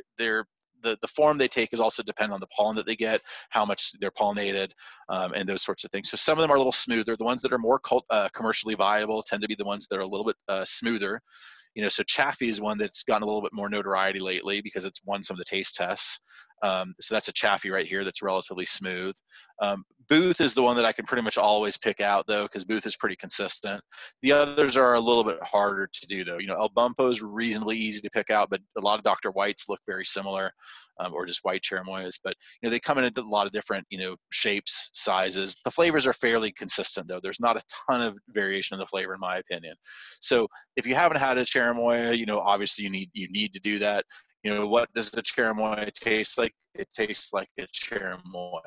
the form they take is also dependent on the pollen that they get, how much they're pollinated, and those sorts of things. So some of them are a little smoother. The ones that are more commercially viable tend to be the ones that are a little bit smoother. So Chaffee is one that's gotten a little bit more notoriety lately because it's won some of the taste tests. So that's a Chaffee right here that's relatively smooth. Booth is the one that I can pretty much always pick out, though, because Booth is pretty consistent. The others are a little bit harder to do, though. El Bumpo is reasonably easy to pick out, but a lot of Dr. Whites look very similar, or just white Cherimoyas. But they come in a lot of different shapes, sizes. The flavors are fairly consistent, though. There's not a ton of variation in the flavor, in my opinion. So if you haven't had a Cherimoya, obviously you need to do that. What does the Cherimoya taste like? It tastes like a Cherimoya.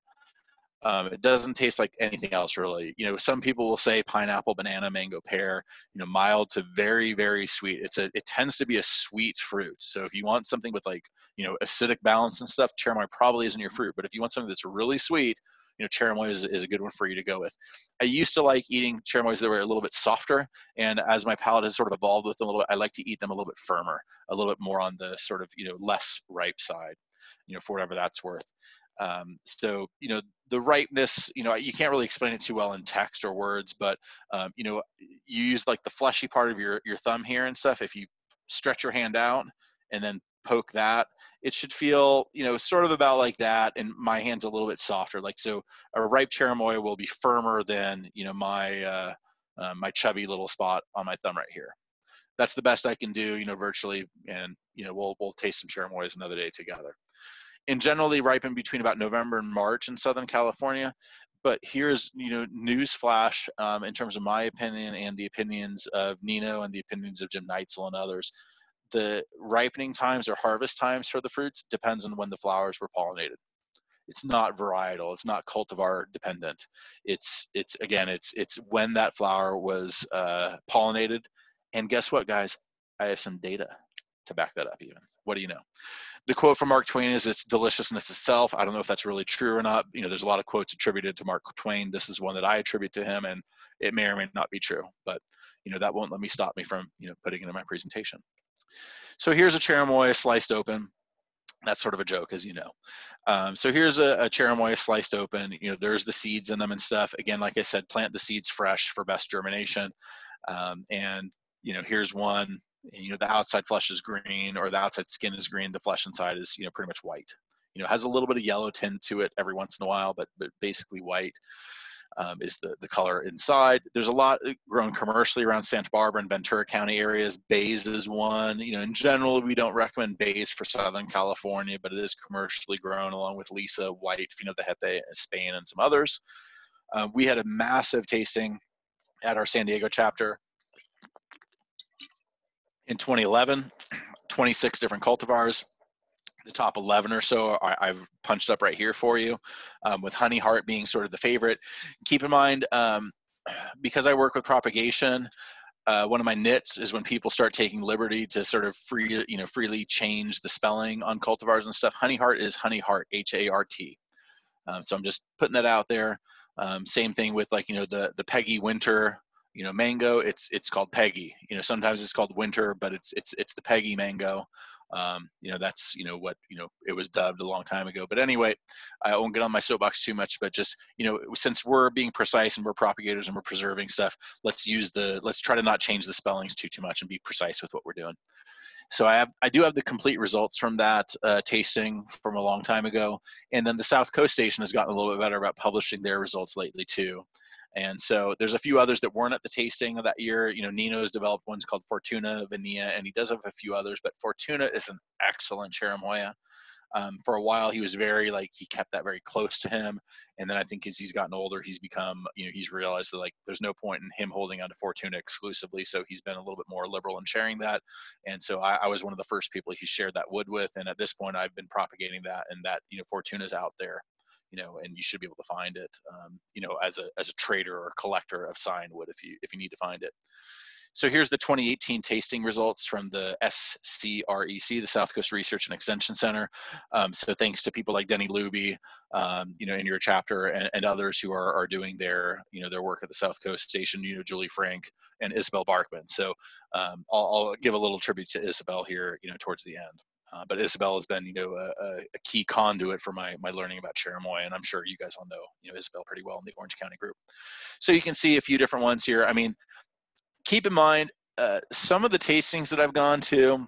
It doesn't taste like anything else, really. Some people will say pineapple, banana, mango, pear, mild to very, very sweet. It tends to be a sweet fruit. So if you want something with like, acidic balance and stuff, Cherimoya probably isn't your fruit. But if you want something that's really sweet, Cherimoya is a good one for you to go with. I used to like eating Cherimoyas that were a little bit softer, and as my palate has sort of evolved with them a little bit, I like to eat them a little bit firmer, a little bit more on the sort of, less ripe side, for whatever that's worth. So, the ripeness, you can't really explain it too well in text or words, but, you use like the fleshy part of your thumb here and stuff. If you stretch your hand out and then poke that, it should feel, sort of about like that. And my hand's a little bit softer. Like, so a ripe Cherimoya will be firmer than, my, my chubby little spot on my thumb right here. That's the best I can do, virtually. And, we'll taste some Cherimoyas another day together. In general, they ripen between about November and March in Southern California. But here's, news flash in terms of my opinion and the opinions of Nino and the opinions of Jim Neitzel and others. The ripening times or harvest times for the fruits depends on when the flowers were pollinated. It's not varietal. It's not cultivar dependent. It's when that flower was pollinated. And guess what, guys? I have some data to back that up even. What do you know? The quote from Mark Twain is, "It's deliciousness itself." I don't know if that's really true or not. There's a lot of quotes attributed to Mark Twain. This is one that I attribute to him, and it may or may not be true. But, that won't let me stop me from, putting it in my presentation. So here's a Cherimoya sliced open. That's sort of a joke, as you know. So here's a Cherimoya sliced open. There's the seeds in them and stuff. Again, like I said, plant the seeds fresh for best germination. And, here's one. The outside flesh is green, or the outside skin is green. The flesh inside is, pretty much white. You know, has a little bit of yellow tint to it every once in a while, but basically white is the color inside. There's a lot grown commercially around Santa Barbara and Ventura County areas. Bays is one. You know, in general, we don't recommend Bays for Southern California, but it is commercially grown along with Lisa, White, Fino de Jete, Spain, and some others. We had a massive tasting at our San Diego chapter in 2011, 26 different cultivars. The top 11 or so I've punched up right here for you, with Honey Heart being sort of the favorite. Keep in mind, because I work with propagation, one of my nits is when people start taking liberty to sort of freely change the spelling on cultivars and stuff. Honey Heart is Honey Heart, H-A-R-T. So I'm just putting that out there. Same thing with, like, you know, the Peggy Winter, you know, mango. It's called Peggy. You know, sometimes it's called Winter, but it's the Peggy mango. You know, that's, you know, what, you know, it was dubbed a long time ago. But anyway, I won't get on my soapbox too much, but just, you know, since we're being precise and we're propagators and we're preserving stuff, let's try to not change the spellings too much and be precise with what we're doing. So I do have the complete results from that tasting from a long time ago. And then the South Coast Station has gotten a little bit better about publishing their results lately too. And so there's a few others that weren't at the tasting of that year. You know, Nino's developed ones called Fortuna Vanilla, and he does have a few others, but Fortuna is an excellent Cherimoya. For a while, he was he kept that very close to him. And then I think as he's gotten older, he's become, you know, he's realized that, like, there's no point in him holding on to Fortuna exclusively. So he's been a little bit more liberal in sharing that. And so I was one of the first people he shared that wood with. And at this point, I've been propagating that, and that, you know, Fortuna's out there, you know, and you should be able to find it, you know, as a trader or collector of signed wood if you need to find it. So here's the 2018 tasting results from the SCREC, the South Coast Research and Extension Center. So thanks to people like Denny Luby, you know, in your chapter, and others who are doing their, you know, their work at the South Coast Station, you know, Julie Frank and Isabel Barkman. So I'll give a little tribute to Isabel here, you know, towards the end. But Isabel has been, you know, a key conduit for my learning about Cherimoya, and I'm sure you guys all know, you know, Isabel pretty well in the Orange County group. So you can see a few different ones here. I mean, keep in mind, some of the tastings that I've gone to,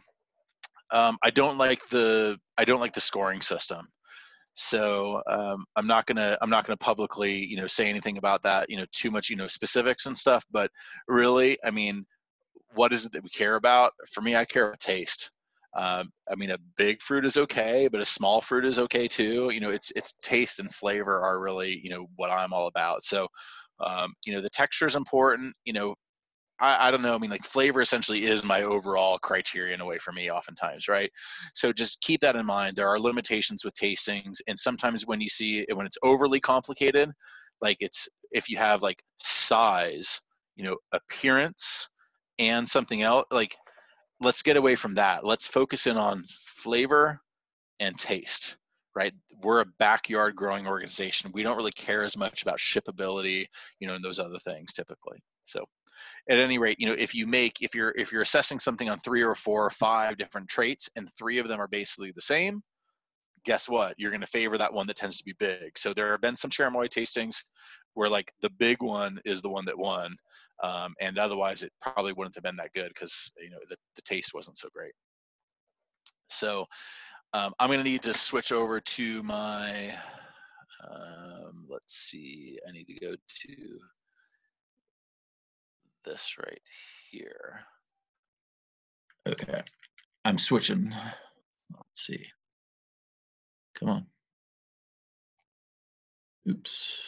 I don't like the scoring system. So I'm not gonna publicly, you know, say anything about that, you know, too much, you know, specifics and stuff. But really, I mean, what is it that we care about? For me, I care about taste. I mean, a big fruit is okay, but a small fruit is okay too. You know, it's taste and flavor are really, you know, what I'm all about. So, you know, the texture is important. You know, I don't know. I mean, like, flavor essentially is my overall criteria in a way for me oftentimes, right? So just keep that in mind. There are limitations with tastings, and sometimes when you see it, when it's overly complicated, like if you have like size, you know, appearance, and something else, like, let's get away from that. Let's focus in on flavor and taste, right? We're a backyard growing organization. We don't really care as much about shippability, you know, and those other things typically. So at any rate, you know, if you're assessing something on 3 or 4 or 5 different traits and 3 of them are basically the same, guess what? You're going to favor that one that tends to be big. So there have been some Cherimoya tastings where, like, the big one is the one that won, and otherwise it probably wouldn't have been that good because, you know, the taste wasn't so great. So I'm going to need to switch over to my, let's see, I need to go to this right here. Okay, I'm switching. Let's see. Come on. Oops.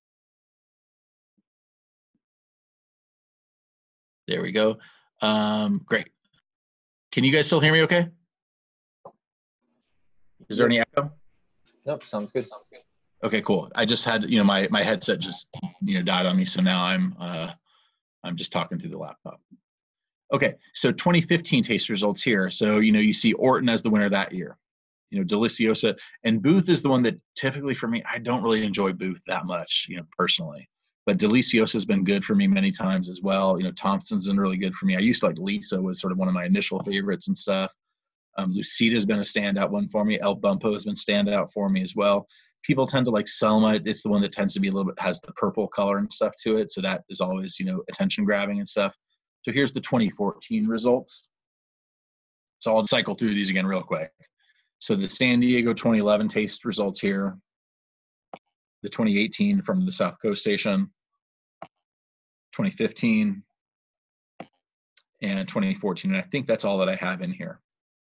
There we go. Great. Can you guys still hear me okay? Is there any echo? Nope, sounds good. Okay, cool. I just had, you know, my headset just, you know, died on me, so now I'm just talking through the laptop. Okay, so 2015 taste results here. So, you know, you see Orton as the winner that year. You know, Deliciosa, and Booth is the one that typically for me, I don't really enjoy Booth that much, you know, personally. But Deliciosa has been good for me many times as well. You know, Thompson's been really good for me. I used to like Lisa, was sort of one of my initial favorites and stuff. Lucita's been a standout one for me. El Bumpo has been standout for me as well. People tend to like Selma. It's the one that tends to be a little bit, has the purple color and stuff to it. So that is always, you know, attention grabbing and stuff. So here's the 2014 results. So I'll cycle through these again real quick. So the San Diego 2011 taste results here, the 2018 from the South Coast Station, 2015, and 2014. And I think that's all that I have in here.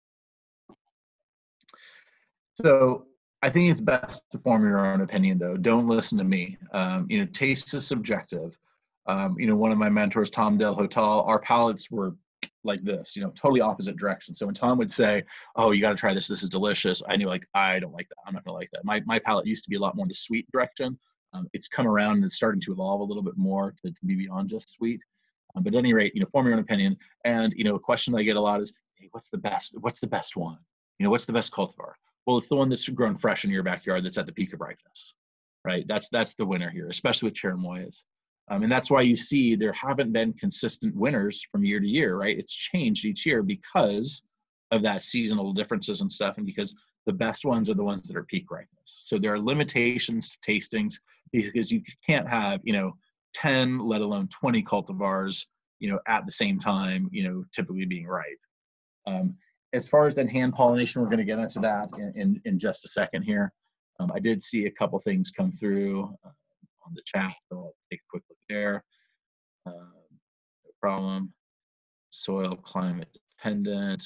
So I think it's best to form your own opinion, though. Don't listen to me. You know, taste is subjective. You know, one of my mentors, Tom Del Hotal, our palates were like this, you know, totally opposite direction. So when Tom would say, "Oh, you got to try this. This is delicious," I knew, like, I don't like that. I'm not going to like that. My palate used to be a lot more in the sweet direction. It's come around and it's starting to evolve a little bit more to be beyond just sweet. But at any rate, you know, form your own opinion. And, you know, a question I get a lot is, "Hey, what's the best one? You know, what's the best cultivar?" Well, it's the one that's grown fresh in your backyard that's at the peak of ripeness, right? That's the winner here, especially with Cherimoyas. And that's why you see there haven't been consistent winners from year to year, right? It's changed each year because of that seasonal differences and stuff, and because the best ones are the ones that are peak ripeness. So there are limitations to tastings because you can't have, you know, 10, let alone 20 cultivars, you know, at the same time, you know, typically being ripe. As far as then hand pollination, we're going to get into that in just a second here. I did see a couple things come through on the chat, so I'll take a quick look there. No problem. Soil climate dependent.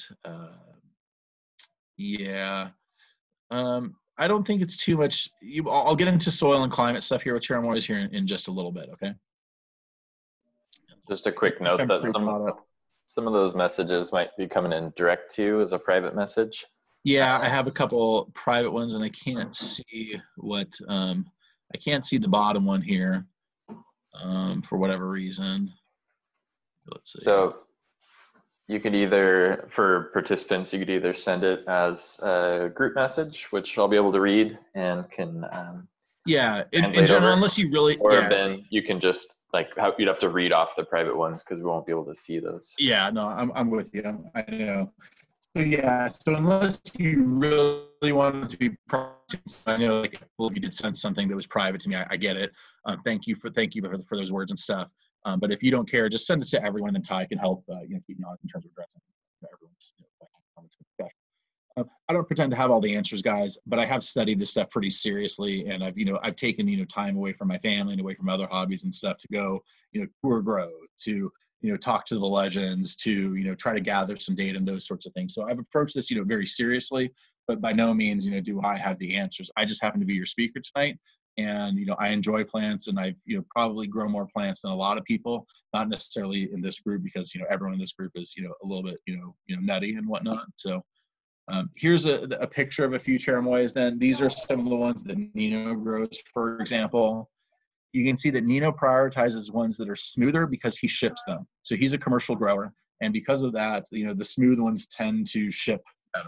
Yeah. I don't think it's too much. I'll get into soil and climate stuff here with Cherimoyas here in just a little bit, okay? Just a quick note that some of those messages might be coming in direct to you as a private message. Yeah, I have a couple private ones, and I can't see what I can't see the bottom one here for whatever reason. Let's see. So you could either, for participants, you could either send it as a group message, which I'll be able to read and can yeah, in general, unless you really, or yeah. then you can just, like, you'd have to read off the private ones because we won't be able to see those. Yeah, no, I'm with you. I know. So yeah, so unless you really want it to be private, I know, like, well, if you did send something that was private to me, I get it. Thank you for those words and stuff. But if you don't care, just send it to everyone, and then Ty can help you know, keep me honest in terms of addressing everyone's, you know, comments and discussion. I don't pretend to have all the answers, guys, but I have studied this stuff pretty seriously, and I've taken, you know, time away from my family and away from other hobbies and stuff to go, you know, tour grow, to, you know, talk to the legends, to, you know, try to gather some data and those sorts of things. So I've approached this, you know, very seriously, but by no means, you know, do I have the answers. I just happen to be your speaker tonight, and, you know, I enjoy plants, and I've, you know, probably grown more plants than a lot of people, not necessarily in this group, because, you know, everyone in this group is, you know, a little bit, you know, nutty and whatnot. So. Here's a picture of a few Cherimoyas then. These are some of the ones that Nino grows, for example. You can see that Nino prioritizes ones that are smoother because he ships them. So he's a commercial grower, and because of that, you know, the smooth ones tend to ship better.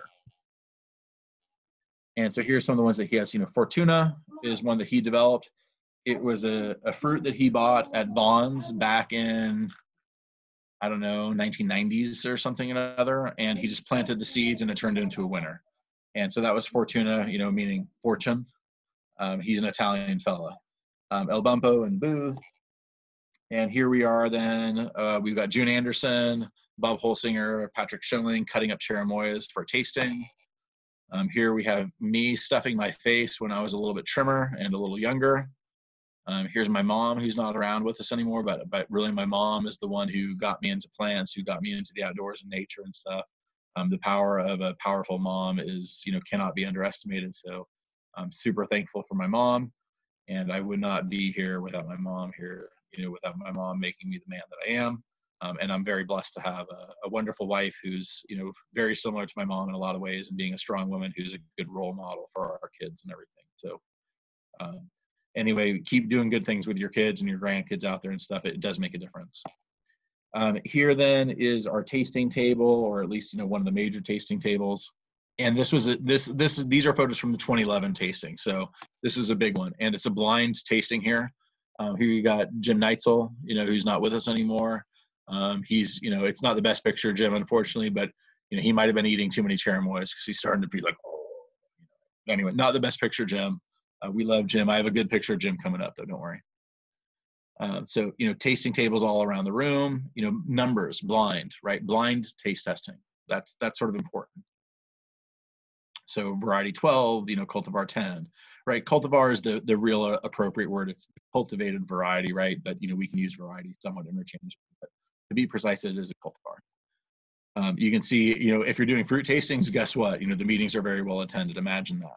And so here's some of the ones that he has. You know, Fortuna is one that he developed. It was a fruit that he bought at Vaughn's back in, I don't know, 1990s or something or another, and he just planted the seeds and it turned into a winner. And so that was Fortuna, you know, meaning fortune. He's an Italian fella. El Bumpo and Booth. And here we are then. We've got June Anderson, Bob Holsinger, Patrick Schilling cutting up Cherimoyas for tasting. Here we have me stuffing my face when I was a little bit trimmer and a little younger. Here's my mom, who's not around with us anymore, but really my mom is the one who got me into plants, who got me into the outdoors and nature and stuff. The power of a powerful mom is, you know, cannot be underestimated. So I'm super thankful for my mom, and I would not be here without my mom here, you know, without my mom making me the man that I am. And I'm very blessed to have a wonderful wife who's, you know, very similar to my mom in a lot of ways, and being a strong woman who's a good role model for our kids and everything. So, anyway, keep doing good things with your kids and your grandkids out there and stuff. It does make a difference. Here then is our tasting table, or at least, you know, one of the major tasting tables. And this was these are photos from the 2011 tasting. So this is a big one, and it's a blind tasting here. Here you got Jim Neitzel, you know, who's not with us anymore. He's, you know, it's not the best picture of Jim, unfortunately, but, you know, he might have been eating too many Cherimoyas because he's starting to be like, oh. Anyway, not the best picture of Jim. We love Jim. I have a good picture of Jim coming up, though. Don't worry. So, you know, tasting tables all around the room. You know, numbers, blind, right? Blind taste testing. That's sort of important. So variety 12, cultivar 10, right? Cultivar is the real appropriate word. It's cultivated variety, right? But, we can use variety somewhat interchangeably. But to be precise, it is a cultivar. You can see, if you're doing fruit tastings, guess what? The meetings are very well attended. Imagine that.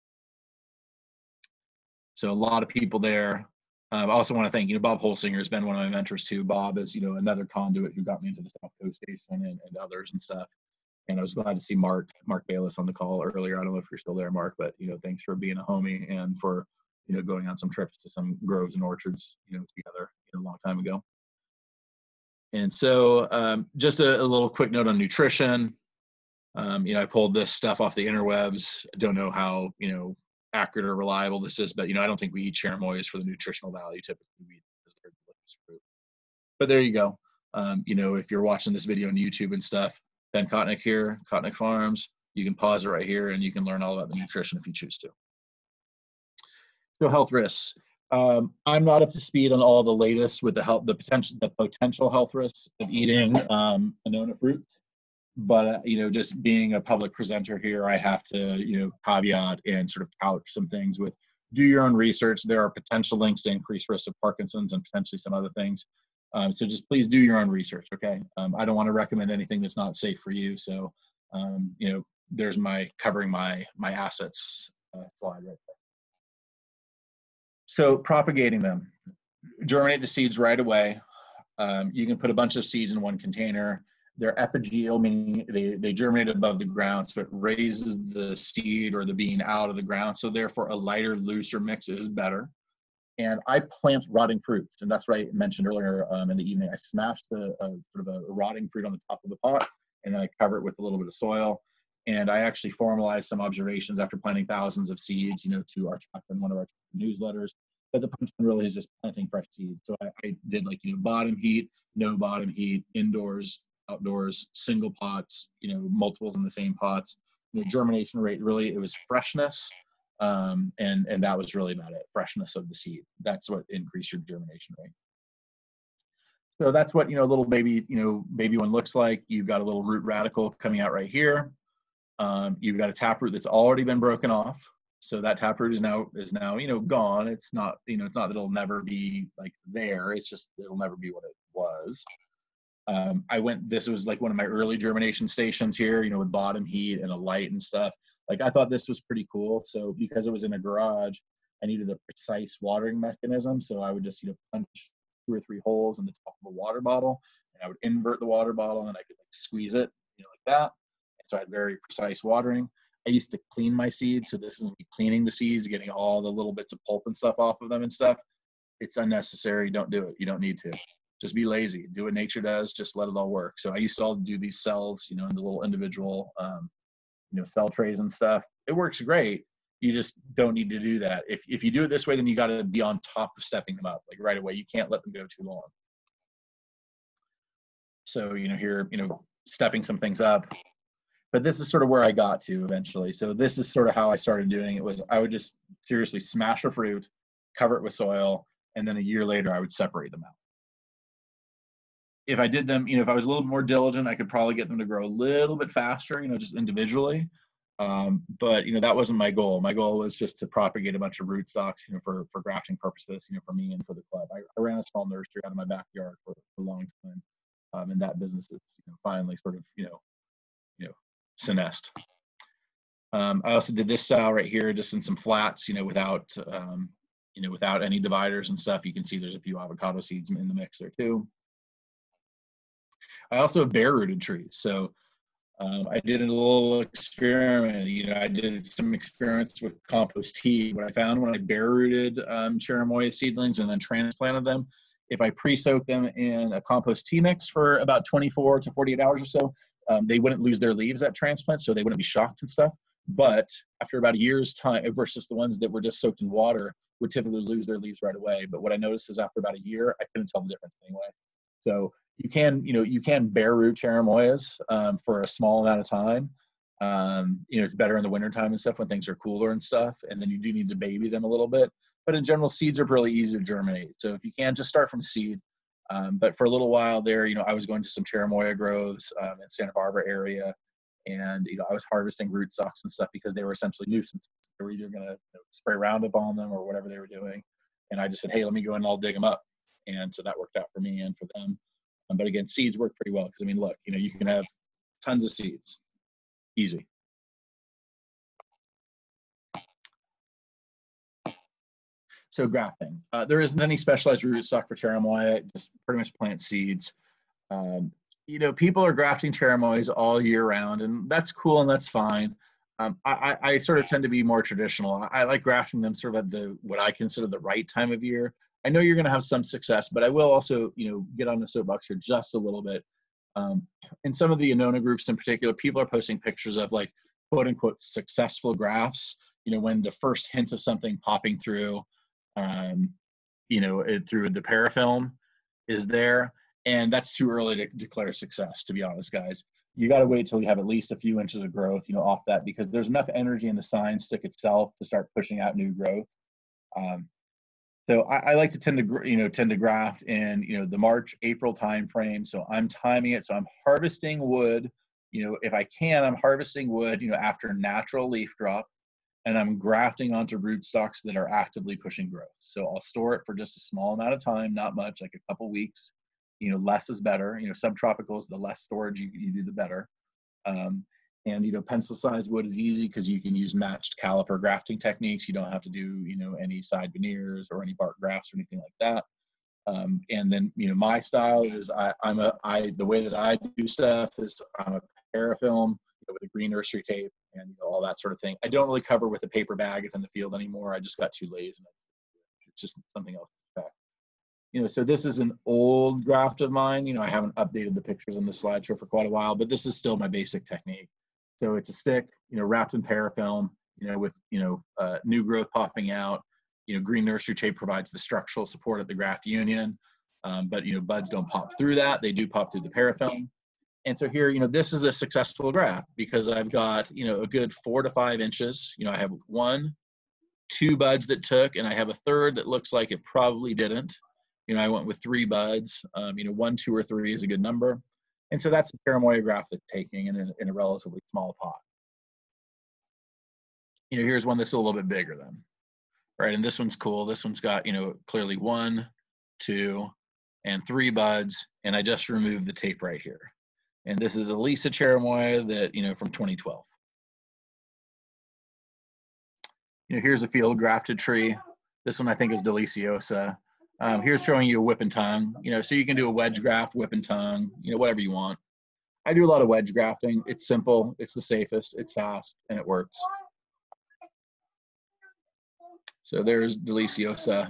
So a lot of people there. I also want to thank, Bob Holsinger has been one of my mentors too. Bob is, another conduit who got me into the South Coast Station and others and stuff. And I was glad to see Mark Bayless on the call earlier. I don't know if you're still there, Mark, but, thanks for being a homie and for, going on some trips to some groves and orchards, together a long time ago. And so just a little quick note on nutrition. I pulled this stuff off the interwebs. I don't know how, accurate or reliable this is, but, I don't think we eat cherimoyas for the nutritional value. Typically we eat because they're delicious fruit. But there you go. If you're watching this video on YouTube and stuff, Ben Kotnick here, Kotnick Farms, you can pause it right here and you can learn all about the nutrition if you choose to. So health risks. I'm not up to speed on all the latest with the potential health risks of eating Annona fruits. But, just being a public presenter here, I have to, caveat and sort of couch some things with do your own research. There are potential links to increased risk of Parkinson's and potentially some other things. So just please do your own research, okay? I don't want to recommend anything that's not safe for you. So, there's my covering my assets slide right there. So propagating them. Germinate the seeds right away. You can put a bunch of seeds in one container. They're epigeal, meaning they germinate above the ground, so it raises the seed or the bean out of the ground. So therefore, a lighter, looser mix is better. And I plant rotting fruits, and that's what I mentioned earlier in the evening. I smash sort of a rotting fruit on the top of the pot, and then I cover it with a little bit of soil. And I actually formalized some observations after planting thousands of seeds, to our in one of our newsletters. But the punchline really is just planting fresh seeds. So I did bottom heat, no bottom heat, indoors, outdoors, single pots, multiples in the same pots. Germination rate, really, it was freshness. And that was really about it, freshness of the seed. That's what increased your germination rate. So that's what, little baby one looks like. You've got a little root radical coming out right here. You've got a taproot that's already been broken off. So that taproot is now gone. It's not, it's not that it'll never be there. It's just, it'll never be what it was. This was one of my early germination stations here, with bottom heat and a light and stuff. I thought this was pretty cool. So because it was in a garage, I needed a precise watering mechanism. So I would just, punch 2 or 3 holes in the top of a water bottle, and I would invert the water bottle and I could squeeze it, like that. And so I had very precise watering. I used to clean my seeds. So this is me cleaning the seeds, getting all the little bits of pulp and stuff off of them and stuff. It's unnecessary. Don't do it. You don't need to. Just be lazy. Do what nature does. Just let it all work. So I used to all do these cells, in the little individual, cell trays and stuff. It works great. You just don't need to do that. If you do it this way, then you got to be on top of stepping them up right away. You can't let them go too long. So, here, stepping some things up. But this is sort of where I got to eventually. So this is sort of how I started doing it. I would just seriously smash a fruit, cover it with soil, and then a year later I would separate them out. If I did them, if I was a little more diligent, I could probably get them to grow a little bit faster, just individually. But, that wasn't my goal. My goal was just to propagate a bunch of rootstocks, for grafting purposes, for me and for the club. I ran a small nursery out of my backyard for a long time. And that business is, finally sort of, senesced. I also did this style right here, just in some flats, without any dividers and stuff. You can see there's a few avocado seeds in the mix there too. I also have bare rooted trees. So I did a little experiment. I did some experiments with compost tea. What I found when I bare rooted cherimoya seedlings and then transplanted them, if I pre-soaked them in a compost tea mix for about 24 to 48 hours or so, they wouldn't lose their leaves at transplant, so they wouldn't be shocked and stuff. But after about a year's time, versus the ones that were just soaked in water, would typically lose their leaves right away. But what I noticed is after about a year, I couldn't tell the difference anyway. So you can bare root cherimoyas for a small amount of time. It's better in the wintertime and stuff when things are cooler and stuff. And then you do need to baby them a little bit. But in general, seeds are really easy to germinate. So if you can, just start from seed. But for a little while there, I was going to some cherimoya groves in Santa Barbara area. And, I was harvesting rootstocks and stuff because they were essentially nuisances. They were either going to spray Roundup on them or whatever they were doing. And I just said, hey, let me go in and I'll dig them up. And so that worked out for me and for them. But again, seeds work pretty well because, look, you can have tons of seeds. Easy. So grafting. There isn't any specialized rootstock for cherimoya, just pretty much plant seeds. People are grafting cherimoyas all year round, and that's cool and that's fine. I sort of tend to be more traditional. I like grafting them sort of at what I consider the right time of year. I know you're going to have some success, but I will also, get on the soapbox here just a little bit. In some of the Annona groups in particular, people are posting pictures of like quote unquote successful grafts, when the first hint of something popping through, through the parafilm is there. And that's too early to declare success, to be honest, guys. You got to wait till you have at least a few inches of growth, off that, because there's enough energy in the sign stick itself to start pushing out new growth. So I like to tend to graft in, the March, April timeframe. So I'm timing it. So I'm harvesting wood, if I can, I'm harvesting wood, after natural leaf drop, and I'm grafting onto rootstocks that are actively pushing growth. So I'll store it for just a small amount of time, not much, like a couple weeks. Less is better. Subtropicals, the less storage you do, the better. And pencil sized wood is easy because you can use matched caliper grafting techniques. You don't have to do any side veneers or any bark grafts or anything like that. And then my style is the way that I do stuff is I'm a parafilm with a green nursery tape and all that sort of thing. I don't really cover with a paper bag if in the field anymore. I just got too lazy. It's just something else to expect. So this is an old graft of mine. I haven't updated the pictures in the slideshow for quite a while, but this is still my basic technique. So it's a stick, wrapped in parafilm, with, new growth popping out. Green nursery tape provides the structural support at the graft union, but, buds don't pop through that. They do pop through the parafilm. And so here, this is a successful graft because I've got, a good 4 to 5 inches. I have 1, 2 buds that took, and I have a third that looks like it probably didn't. I went with 3 buds. 1, 2, or 3 is a good number. And so that's a cherimoya graft that's taking in a relatively small pot. Here's one that's a little bit bigger then, right? And this one's cool. This one's got, clearly 1, 2, and 3 buds. And I just removed the tape right here. And this is a Lisa cherimoya that, from 2012. Here's a field grafted tree. This one I think is Deliciosa. Here's showing you a whip and tongue, so you can do a wedge graft, whip and tongue, whatever you want. I do a lot of wedge grafting. It's simple, it's the safest, it's fast, and it works. So there's Deliciosa.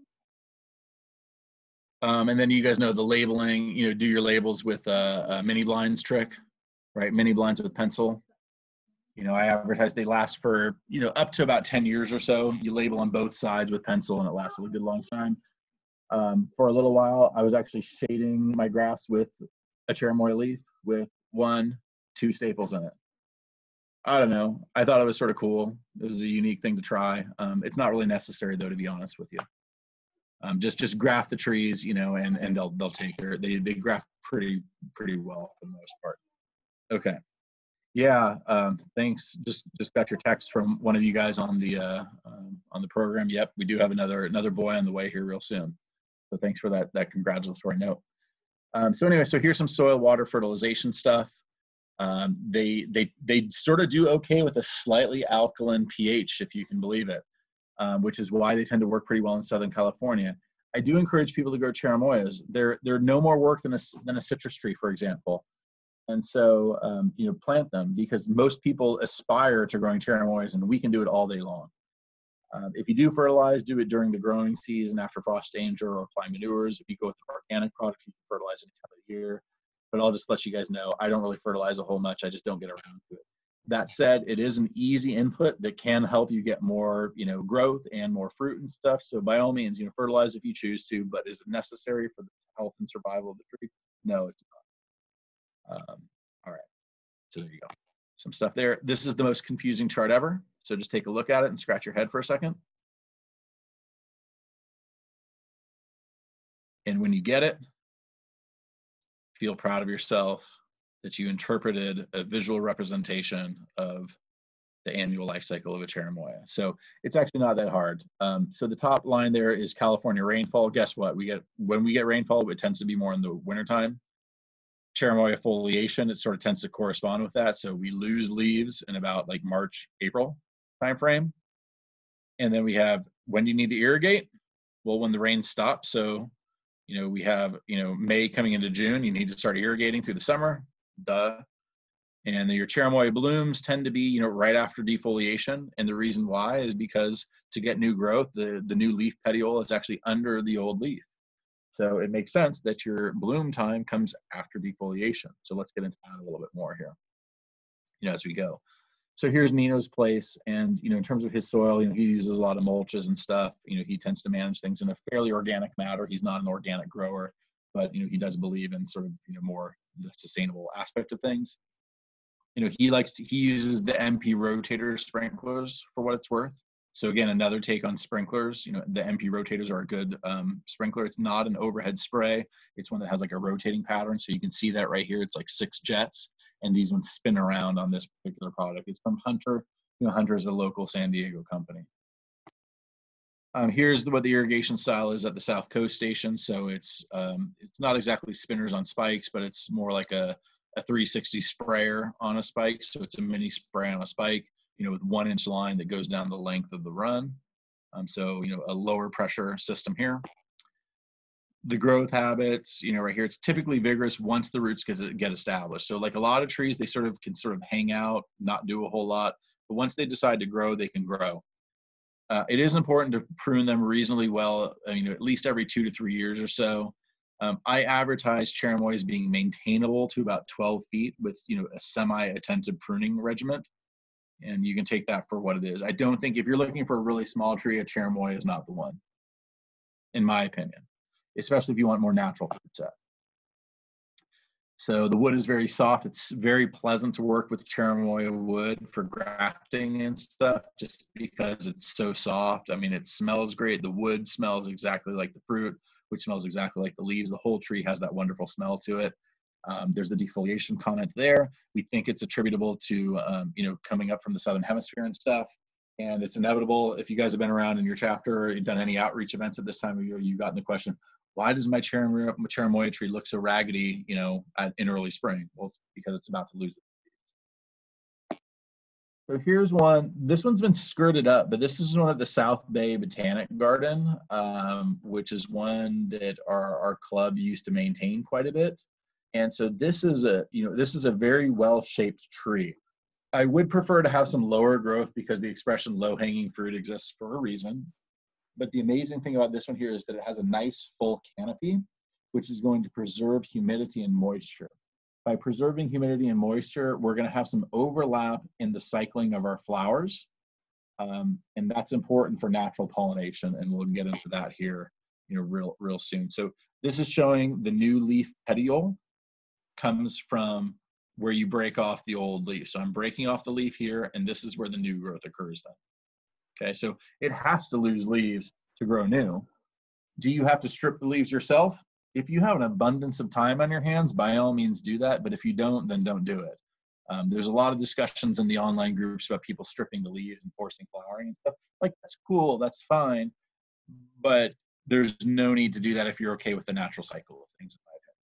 And then you guys know the labeling, do your labels with a mini blinds trick, right? Mini blinds with pencil. I advertise they last for, up to about 10 years or so. You label on both sides with pencil and it lasts a good long time. For a little while, I was actually shading my grafts with a cherimoya leaf with 1, 2 staples in it. I don't know. I thought it was sort of cool. It was a unique thing to try. It's not really necessary though, to be honest with you. Just graft the trees, and they'll take they graft pretty well for the most part. Okay. Yeah. Thanks. Just got your text from one of you guys on the program. Yep, we do have another boy on the way here real soon. So thanks for that congratulatory note. So anyway, so here's some soil water fertilization stuff. They sort of do okay with a slightly alkaline pH, if you can believe it, which is why they tend to work pretty well in Southern California. I do encourage people to grow cherimoyas. They're no more work than a citrus tree, for example. And so, plant them because most people aspire to growing cherimoyas, and we can do it all day long. If you do fertilize, do it during the growing season after frost danger, or apply manures. If you go with organic products, you can fertilize any time of the year. But I'll just let you guys know, I don't really fertilize a whole much. I just don't get around to it. That said, it is an easy input that can help you get more, growth and more fruit and stuff. So by all means, fertilize if you choose to. But is it necessary for the health and survival of the tree? No, it's not. All right. So there you go. Some stuff there. This is the most confusing chart ever. So just take a look at it and scratch your head for a second. And when you get it, feel proud of yourself that you interpreted a visual representation of the annual life cycle of a cherimoya. So it's actually not that hard. So the top line there is California rainfall. Guess what? When we get rainfall, it tends to be more in the wintertime. Cherimoya foliation, it sort of tends to correspond with that. So we lose leaves in about like March, April timeframe. And then we have, when do you need to irrigate? Well, when the rain stops. So, we have, May coming into June, you need to start irrigating through the summer. Duh. And then your cherimoya blooms tend to be, right after defoliation. And the reason why is because to get new growth, the new leaf petiole is actually under the old leaf. So it makes sense that your bloom time comes after defoliation. So let's get into that a little bit more here, as we go. So here's Nino's place. And, in terms of his soil, he uses a lot of mulches and stuff. He tends to manage things in a fairly organic manner. He's not an organic grower, but, he does believe in sort of, more the sustainable aspect of things. He uses the MP rotator sprinklers for what it's worth. So again, another take on sprinklers. The MP rotators are a good sprinkler. It's not an overhead spray. It's one that has like a rotating pattern. So you can see that right here. It's like 6 jets, and these ones spin around on this particular product. It's from Hunter. Hunter is a local San Diego company. Here's what the irrigation style is at the South Coast station. So it's not exactly spinners on spikes, but it's more like a 360 sprayer on a spike. So it's a mini spray on a spike, with 1-inch line that goes down the length of the run. So, a lower pressure system here. The growth habits, right here, it's typically vigorous once the roots get established. So like a lot of trees, they can hang out, not do a whole lot, but once they decide to grow, they can grow. It is important to prune them reasonably well, at least every 2 to 3 years or so. I advertise cherimoyas being maintainable to about 12 feet with, a semi-attentive pruning regimen. And you can take that for what it is. I don't think if you're looking for a really small tree, a cherimoya is not the one, in my opinion, especially if you want more natural fruit set. So the wood is very soft. It's very pleasant to work with cherimoya wood for grafting and stuff, just because it's so soft. It smells great. The wood smells exactly like the fruit, which smells exactly like the leaves. The whole tree has that wonderful smell to it. There's the defoliation comment there. We think it's attributable to, coming up from the Southern Hemisphere and stuff. And it's inevitable. If you guys have been around in your chapter or you've done any outreach events at this time of year, you've gotten the question, why does my cherimoya tree look so raggedy, in early spring? Well, it's because it's about to lose it. So here's one. This one's been skirted up, but this is one at the South Bay Botanic Garden, which is one that our club used to maintain quite a bit. And so this is a very well-shaped tree. I would prefer to have some lower growth because the expression low-hanging fruit exists for a reason. But the amazing thing about this one here is that it has a nice full canopy, which is going to preserve humidity and moisture. By preserving humidity and moisture, we're going to have some overlap in the cycling of our flowers. And that's important for natural pollination. And we'll get into that here, real soon. So this is showing the new leaf petiole comes from where you break off the old leaf. So I'm breaking off the leaf here, and this is where the new growth occurs then. Okay, so it has to lose leaves to grow new. Do you have to strip the leaves yourself? If you have an abundance of time on your hands, by all means do that. But if you don't, then don't do it. There's a lot of discussions in the online groups about people stripping the leaves and forcing flowering and stuff. Like, that's cool, that's fine. But there's no need to do that if you're okay with the natural cycle of things.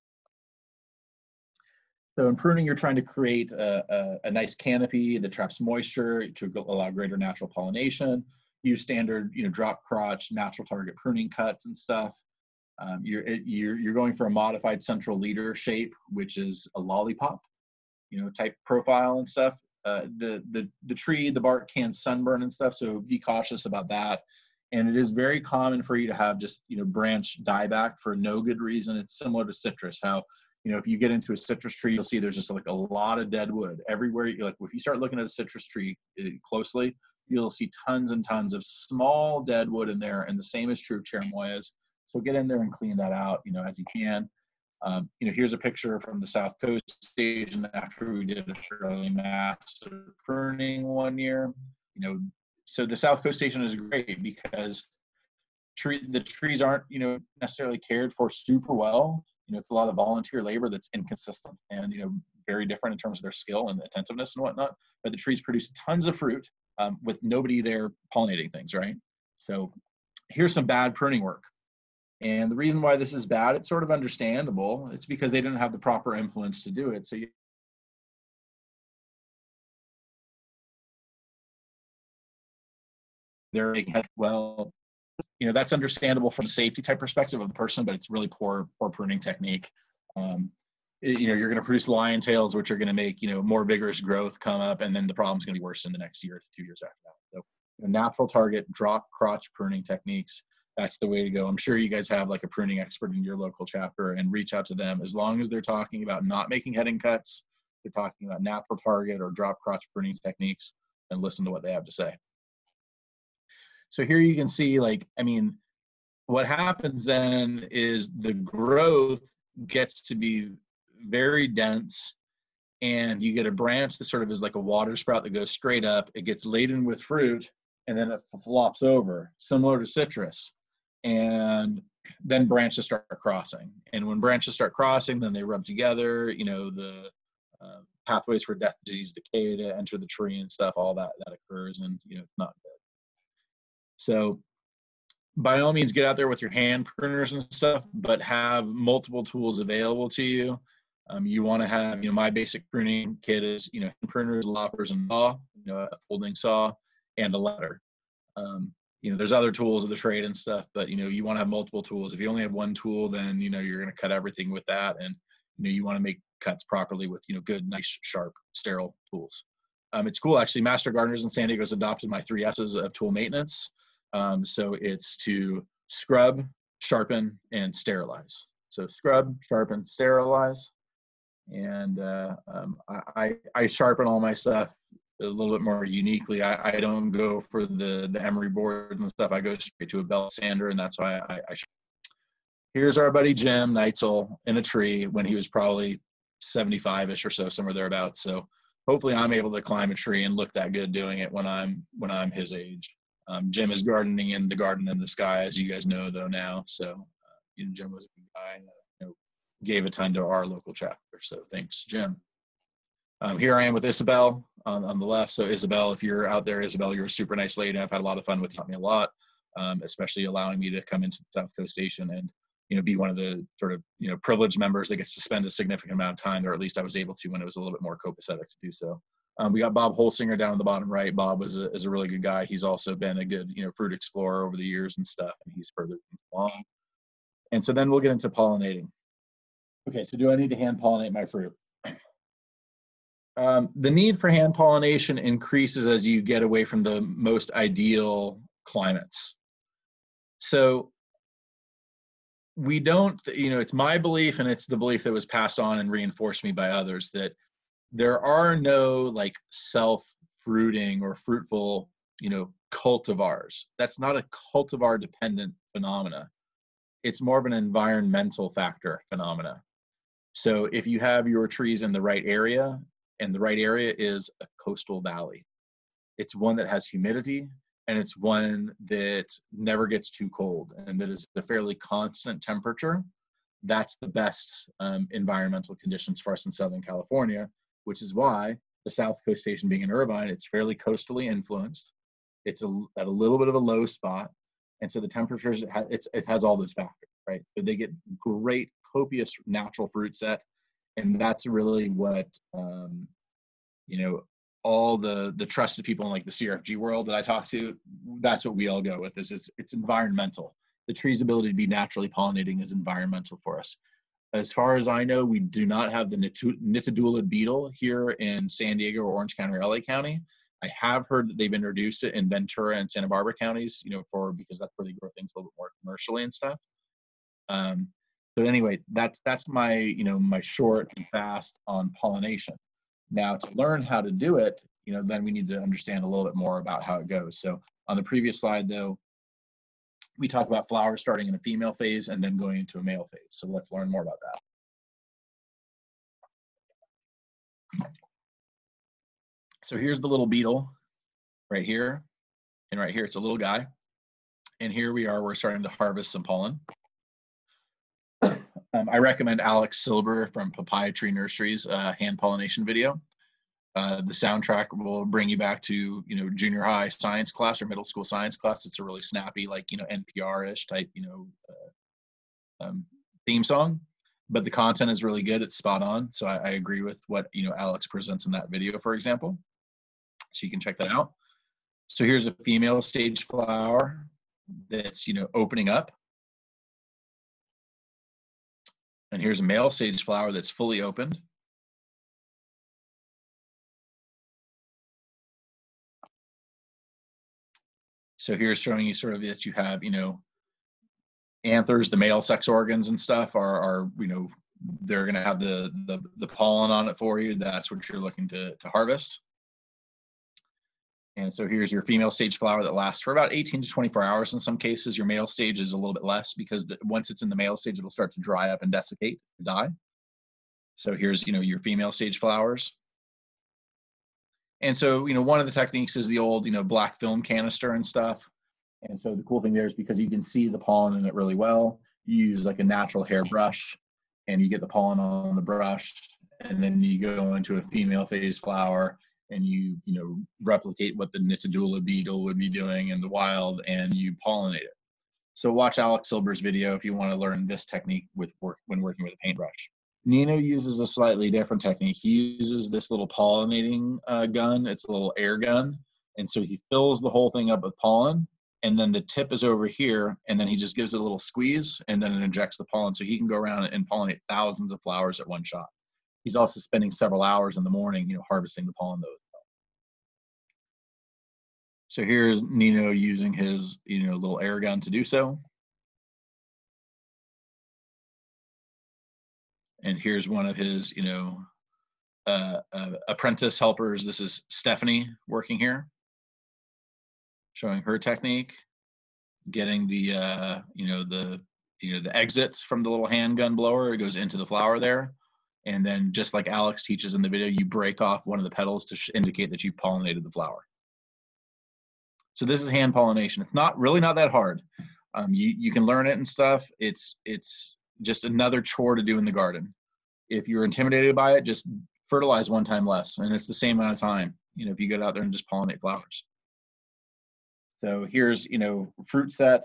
So in pruning, you're trying to create a nice canopy that traps moisture to allow greater natural pollination. Use standard, drop crotch, natural target pruning cuts and stuff. You're going for a modified central leader shape, which is a lollipop, type profile and stuff. The tree, the bark can sunburn and stuff, so be cautious about that. And it is very common for you to have just, branch dieback for no good reason. It's similar to citrus, how if you get into a citrus tree, you'll see there's just like a lot of dead wood everywhere. If you start looking at a citrus tree closely, you'll see tons and tons of small dead wood in there. And the same is true of cherimoyas. So get in there and clean that out, as you can. Here's a picture from the South Coast station after we did a fairly massive pruning one year. So the South Coast station is great because the trees aren't, necessarily cared for super well. It's a lot of volunteer labor that's inconsistent. And, very different in terms of their skill and attentiveness and whatnot, but the trees produce tons of fruit with nobody there pollinating things, right? So here's some bad pruning work. And the reason why this is bad, it's sort of understandable. It's because they didn't have the proper influence to do it. So they're like, well, you know, that's understandable from a safety type perspective of the person, but it's really poor poor pruning technique. You know, you're going to produce lion tails, which are going to make, you know, more vigorous growth come up, and then the problem's going to be worse in the next year to 2 years after that. So, you know, natural target, drop crotch pruning techniques, that's the way to go. I'm sure you guys have like a pruning expert in your local chapter, and reach out to them. As long as they're talking about not making heading cuts, they're talking about natural target or drop crotch pruning techniques, and listen to what they have to say. So here you can see, like, I mean, what happens then is the growth gets to be very dense, and you get a branch that sort of is like a water sprout that goes straight up. It gets laden with fruit, and then it flops over, similar to citrus. And then branches start crossing. And when branches start crossing, then they rub together, you know, the pathways for death, disease, decay to enter the tree and stuff, all that occurs, and, you know, it's not good. So by all means, get out there with your hand pruners and stuff, but have multiple tools available to you. You want to have, you know, my basic pruning kit is, you know, hand pruners, loppers, and saw, you know, a folding saw, and a ladder. You know, there's other tools of the trade and stuff, but, you know, you want to have multiple tools. If you only have one tool, then, you know, you're going to cut everything with that. And, you know, you want to make cuts properly with, you know, good, nice, sharp, sterile tools. It's cool, actually. Master Gardeners in San Diego has adopted my 3 S's of tool maintenance. So it's to scrub, sharpen, and sterilize. So scrub, sharpen, sterilize. And I sharpen all my stuff a little bit more uniquely. I don't go for the emery boards and stuff. I go straight to a belt sander, and that's why I Here's our buddy Jim Neitzel in a tree when he was probably 75-ish or so, somewhere thereabouts. So hopefully I'm able to climb a tree and look that good doing it when I'm his age. Jim is gardening in the garden in the sky, as you guys know, though, now. So you know, Jim was a good guy, and you know, gave a ton to our local chapter. So thanks, Jim. Here I am with Isabel on the left. So Isabel, if you're out there, Isabel, you're a super nice lady. I've had a lot of fun with you. Helped me a lot, especially allowing me to come into the South Coast Station and, you know, be one of the sort of, you know, privileged members that gets to spend a significant amount of time, or at least I was able to when it was a little bit more copacetic to do so. We got Bob Holsinger down in the bottom right. Bob is a really good guy. He's also been a good, you know, fruit explorer over the years and stuff, and he's furthered things along. And so then we'll get into pollinating. Okay, so do I need to hand pollinate my fruit? The need for hand pollination increases as you get away from the most ideal climates. So we don't, you know, it's my belief, and it's the belief that was passed on and reinforced me by others, that there are no like self-fruiting or fruitful, you know, cultivars. That's not a cultivar dependent phenomena. It's more of an environmental factor phenomena. So if you have your trees in the right area, and the right area is a coastal valley, it's one that has humidity, and it's one that never gets too cold, and that is a fairly constant temperature. That's the best environmental conditions for us in Southern California, which is why the South Coast Station being in Irvine, it's fairly coastally influenced. It's at a little bit of a low spot. And so the temperatures, it has all those factors, right? But they get great, copious natural fruit set. And that's really what, you know, all the trusted people in like the CRFG world that I talk to, that's what we all go with, is it's environmental. The tree's ability to be naturally pollinating is environmental for us. As far as I know, we do not have the Nitidulid beetle here in San Diego or Orange County or LA County. I have heard that they've introduced it in Ventura and Santa Barbara counties, you know, because that's where they grow things a little bit more commercially and stuff. So anyway, that's my, you know, my short and fast on pollination. Now to learn how to do it, you know, then we need to understand a little bit more about how it goes. So on the previous slide though, we talk about flowers starting in a female phase and then going into a male phase. So let's learn more about that. So here's the little beetle right here, and right here it's a little guy. And here we are, we're starting to harvest some pollen. I recommend Alex Silber from Papaya Tree Nursery's hand pollination video. The soundtrack will bring you back to, junior high science class or middle school science class. It's a really snappy, like, NPR-ish type, theme song, but the content is really good. It's spot on. So I agree with what, Alex presents in that video, for example. So you can check that out. So here's a female stage flower that's, opening up. And here's a male sage flower that's fully opened. So here's showing you sort of that you have, anthers, the male sex organs and stuff are they're going to have the pollen on it for you. That's what you're looking to harvest. And so here's your female stage flower that lasts for about 18 to 24 hours in some cases. Your male stage is a little bit less because once it's in the male stage, it'll start to dry up and desiccate and die. So here's, your female stage flowers. And so, one of the techniques is the old, black film canister and stuff. And so the cool thing there is because you can see the pollen in it really well, you use like a natural hair brush and you get the pollen on the brush, and then you go into a female phase flower and you replicate what the Nitidula beetle would be doing in the wild, and you pollinate it. So watch Alex Silber's video if you want to learn this technique when working with a paintbrush. Nino uses a slightly different technique. He uses this little pollinating gun. It's a little air gun. And so he fills the whole thing up with pollen, and then the tip is over here, and then he just gives it a little squeeze, and then it injects the pollen. So he can go around and pollinate thousands of flowers at one shot. He's also spending several hours in the morning, harvesting the pollen though. So here's Nino using his, little air gun to do so. And here's one of his, apprentice helpers. This is Stephanie working here, showing her technique, getting the, the exit from the little handgun blower. It goes into the flower there. And then just like Alex teaches in the video, you break off one of the petals to indicate that you pollinated the flower. So this is hand pollination. It's really not that hard. You can learn it and stuff. It's just another chore to do in the garden. If you're intimidated by it, just fertilize one time less, and it's the same amount of time. If you get out there and just pollinate flowers. So here's fruit set.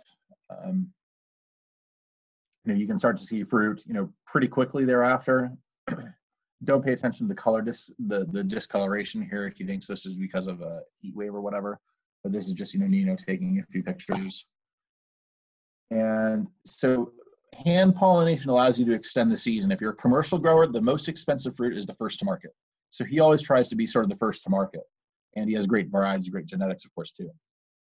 You can start to see fruit pretty quickly thereafter. Don't pay attention to the color the discoloration here if you think this is because of a heat wave or whatever. But this is just Nino taking a few pictures. And so hand pollination allows you to extend the season. If you're a commercial grower, the most expensive fruit is the first to market. So he always tries to be sort of the first to market. And he has great varieties, great genetics, of course, too.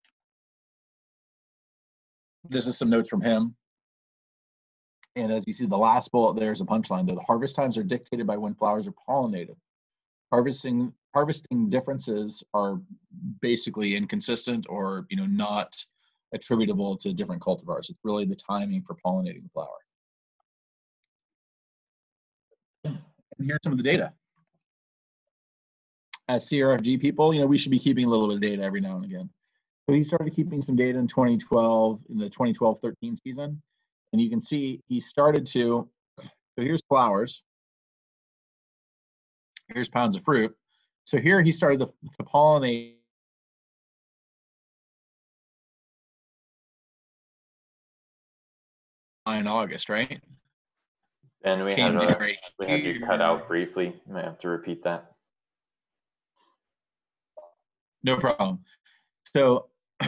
This is some notes from him. And as you see, the last bullet there is a punchline, though. The harvest times are dictated by when flowers are pollinated. Harvesting differences are basically inconsistent or not attributable to different cultivars. It's really the timing for pollinating the flower. And here's some of the data. As CRFG people, we should be keeping a little bit of data every now and again. So he started keeping some data in 2012, in the 2012-13 season. And you can see he started to, so here's flowers. Here's pounds of fruit. So here he started to pollinate in August, right? And we had you cut out briefly. You might have to repeat that. No problem. So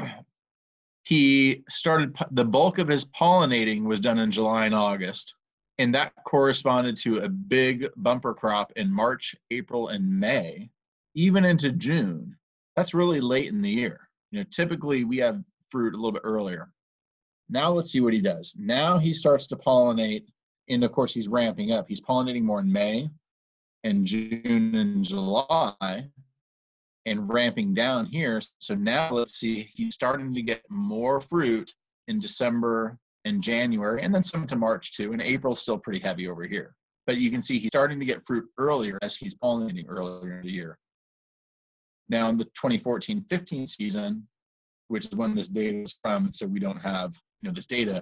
he started, the bulk of his pollinating was done in July and August. And that corresponded to a big bumper crop in March, April, and May, even into June. That's really late in the year. Typically we have fruit a little bit earlier. Now let's see what he does. Now he starts to pollinate, and of course he's ramping up. He's pollinating more in May and June and July and ramping down here. So now let's see, he's starting to get more fruit in December and January, and then some to March too, and April's still pretty heavy over here. But you can see he's starting to get fruit earlier as he's pollinating earlier in the year. Now in the 2014-15 season, which is when this data is from, so we don't have this data,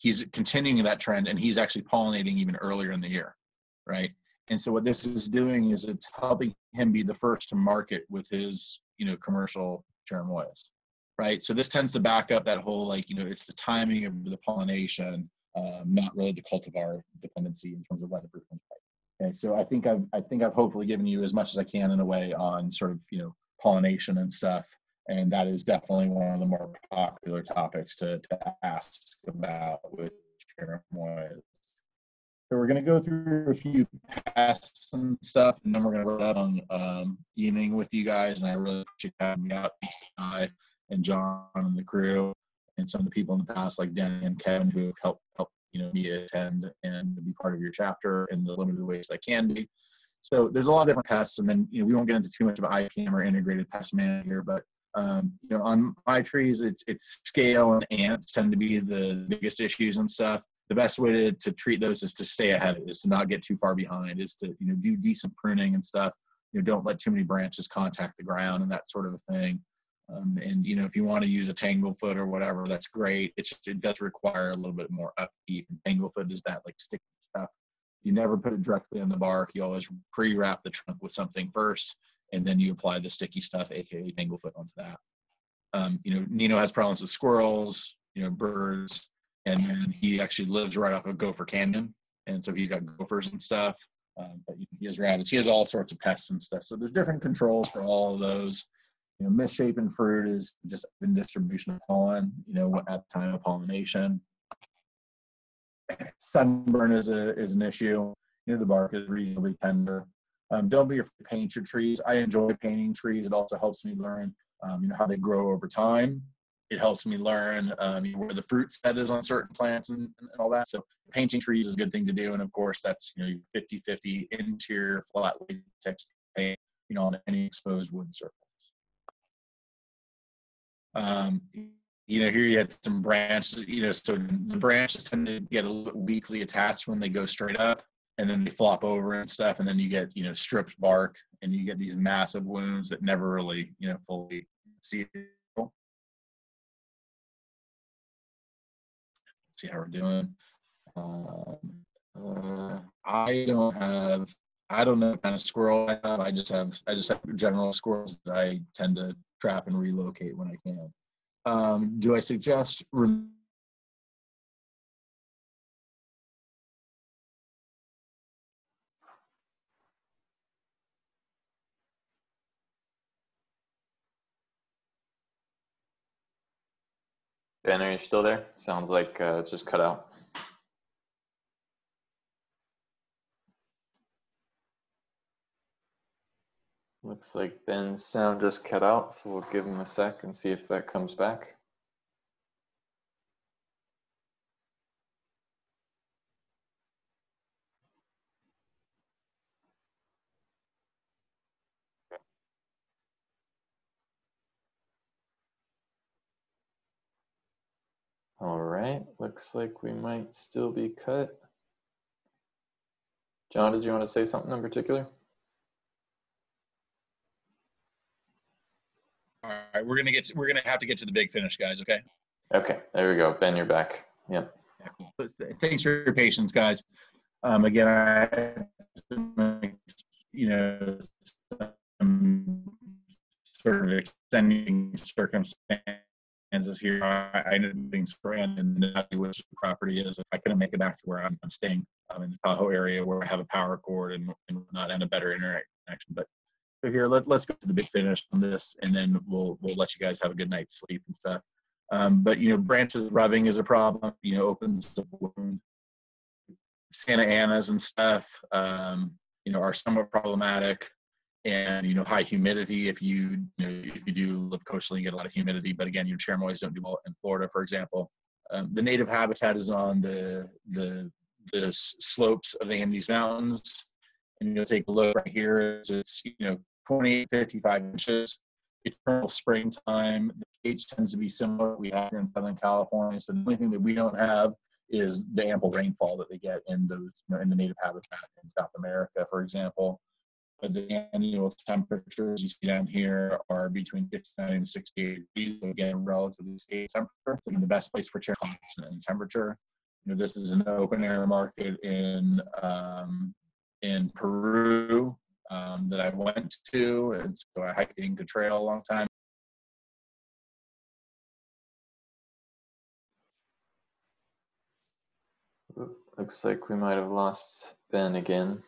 he's continuing that trend, and he's actually pollinating even earlier in the year, right? And so what this is doing is it's helping him be the first to market with his, commercial cherimoyas, right? So this tends to back up that whole, like, it's the timing of the pollination, not really the cultivar dependency in terms of when the fruit comes right. Okay, so I think I've hopefully given you as much as I can in a way on sort of, pollination and stuff. And that is definitely one of the more popular topics to ask about with cherimoyas. So we're going to go through a few pests and stuff, and then we're going to wrap up on evening with you guys. And I really appreciate having me out, I and John and the crew, and some of the people in the past, like Danny and Kevin, who have helped me attend and be part of your chapter in the limited ways that I can be. So there's a lot of different pests, and then we won't get into too much of IPM or integrated pest management here, but on my trees, it's scale and ants tend to be the biggest issues and stuff. The best way to treat those is to stay ahead, is to not get too far behind, is to do decent pruning and stuff. Don't let too many branches contact the ground and that sort of a thing. And if you want to use a tanglefoot or whatever, that's great. It does require a little bit more upkeep. And tanglefoot is that like sticky stuff. You never put it directly on the bark. You always pre-wrap the trunk with something first, and then you apply the sticky stuff, aka tanglefoot, onto that. Nino has problems with squirrels, birds, and then he actually lives right off of Gopher Canyon, and so he's got gophers and stuff. But he has rabbits. He has all sorts of pests and stuff. So there's different controls for all of those. Misshapen fruit is just in distribution of pollen. At the time of pollination. Sunburn is an issue. The bark is reasonably tender. Don't be afraid to paint your trees. I enjoy painting trees. It also helps me learn, how they grow over time. It helps me learn where the fruit set is on certain plants and all that. So painting trees is a good thing to do. And of course, that's 50-50 interior flat latex paint, on any exposed wood surface. Here you had some branches, so the branches tend to get a little bit weakly attached when they go straight up, and then they flop over and stuff, and then you get, stripped bark, and you get these massive wounds that never really, fully see. See how we're doing. I don't know what kind of squirrel I have. I just have general squirrels that I tend to trap and relocate when I can. Do I suggest Ben, are you still there? Sounds like it just cut out. Looks like Ben's sound just cut out, so we'll give him a sec and see if that comes back. All right, looks like we might still be cut. John, did you want to say something in particular? All right, we're gonna have to get to the big finish, guys. Okay. Okay, there we go. Ben, you're back. Yep. Yeah, cool. Thanks for your patience, guys. Again, sort of extending circumstances here. I ended up being spraying in which the property is. I couldn't make it back to where I'm staying in the Tahoe area, where I have a power cord and not and a better internet connection. But so here, let's go to the big finish on this, and then we'll let you guys have a good night's sleep and stuff. But branches rubbing is a problem. Opens the wound. Santa Anas and stuff, are somewhat problematic, and high humidity. If you do live coastally, you get a lot of humidity. But again, your cherimoyas don't do well in Florida, for example. The native habitat is on the slopes of the Andes Mountains, and you'll take a look right here. It's 28, 55 inches. Eternal springtime. The pH tends to be similar we have here in Southern California. So the only thing that we don't have is the ample rainfall that they get in those, in the native habitat in South America, for example. But the annual temperatures you see down here are between 59 and 68 degrees. So again, relatively stable temperature. So the best place for cherry constant in temperature. this is an open air market in Peru that I went to, and so I hiked the Inca Trail a long time. Looks like we might have lost Ben again.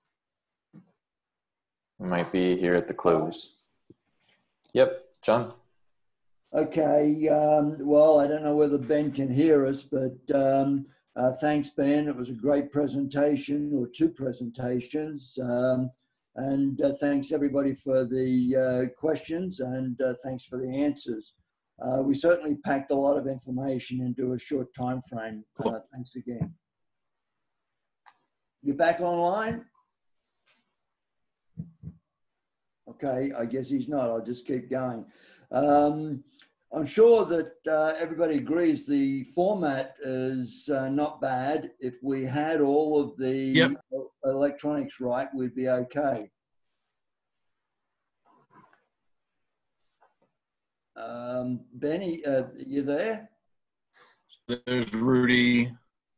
We might be here at the close. Yep, John. Okay, well, I don't know whether Ben can hear us, but thanks, Ben. It was a great presentation, or two presentations. And thanks everybody for the questions, and thanks for the answers. We certainly packed a lot of information into a short time frame. Thanks again. You back online? Okay, I guess he's not. I'll just keep going. I'm sure that everybody agrees the format is not bad. If we had all of the electronics right, we'd be okay. Benny, you there? There's Rudy.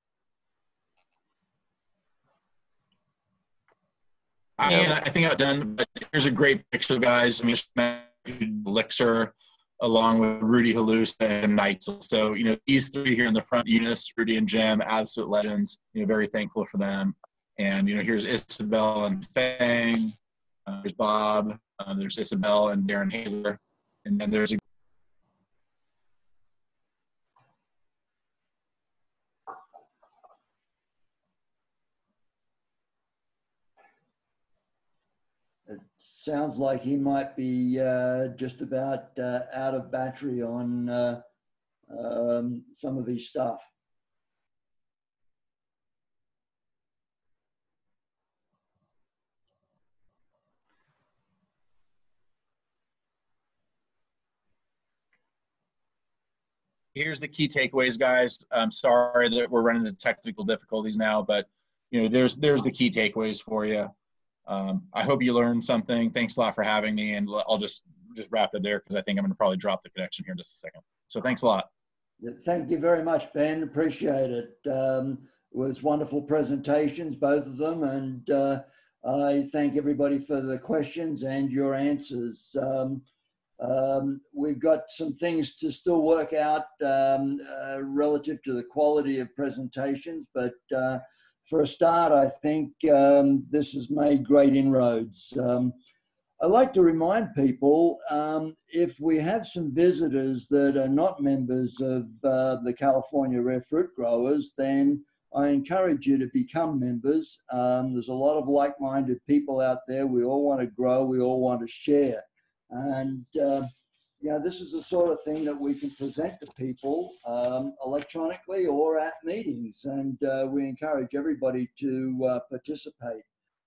I think I've done, but here's a great picture, guys. I mean, Elixir, along with Rudy Halus and Neitzel. So, these three here in the front, Eunice, Rudy, and Jim, absolute legends. Very thankful for them. And, here's Isabel and Fang. There's Bob. There's Isabel and Darren Haler. And then there's a It sounds like he might be just about out of battery on some of his stuff. Here's the key takeaways, guys. I'm sorry that we're running into technical difficulties now, but there's the key takeaways for you. I hope you learned something. Thanks a lot for having me, and I'll just wrap it there because I think I'm going to probably drop the connection here in just a second. So thanks a lot. Thank you very much, Ben. Appreciate it. It was wonderful presentations, both of them, and I thank everybody for the questions and your answers. We've got some things to still work out relative to the quality of presentations, but for a start, I think this has made great inroads. I'd like to remind people, if we have some visitors that are not members of the California Rare Fruit Growers, then I encourage you to become members. There's a lot of like-minded people out there. We all want to grow, we all want to share. And this is the sort of thing that we can present to people electronically or at meetings, and we encourage everybody to participate.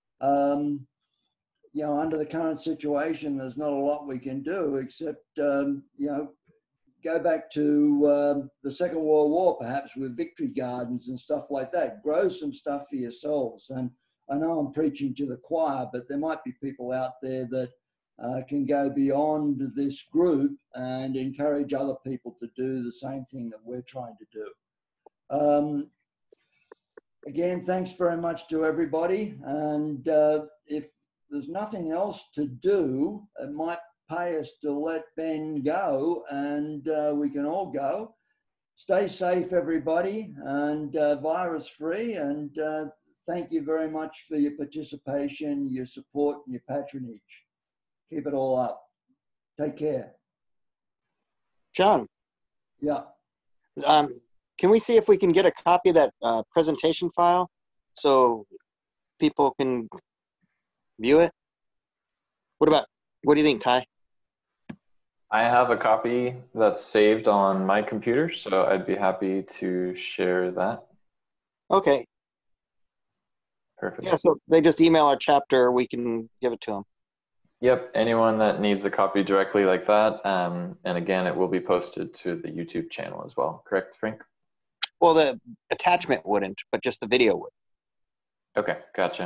Under the current situation, there's not a lot we can do except, go back to the Second World War, perhaps with victory gardens and stuff like that. Grow some stuff for yourselves. And I know I'm preaching to the choir, but there might be people out there that can go beyond this group and encourage other people to do the same thing that we're trying to do. Again, thanks very much to everybody. And if there's nothing else to do, it might pay us to let Ben go, and we can all go. Stay safe, everybody, and virus-free. And thank you very much for your participation, your support, and your patronage. Keep it all up. Take care. John. Yeah. Can we see if we can get a copy of that presentation file so people can view it? What do you think, Ty? I have a copy that's saved on my computer, so I'd be happy to share that. Okay. Perfect. Yeah, so they just email our chapter, we can give it to them. Yep, anyone that needs a copy directly like that. And again, it will be posted to the YouTube channel as well. Correct, Frank? Well, the attachment wouldn't, but just the video would. Okay, gotcha.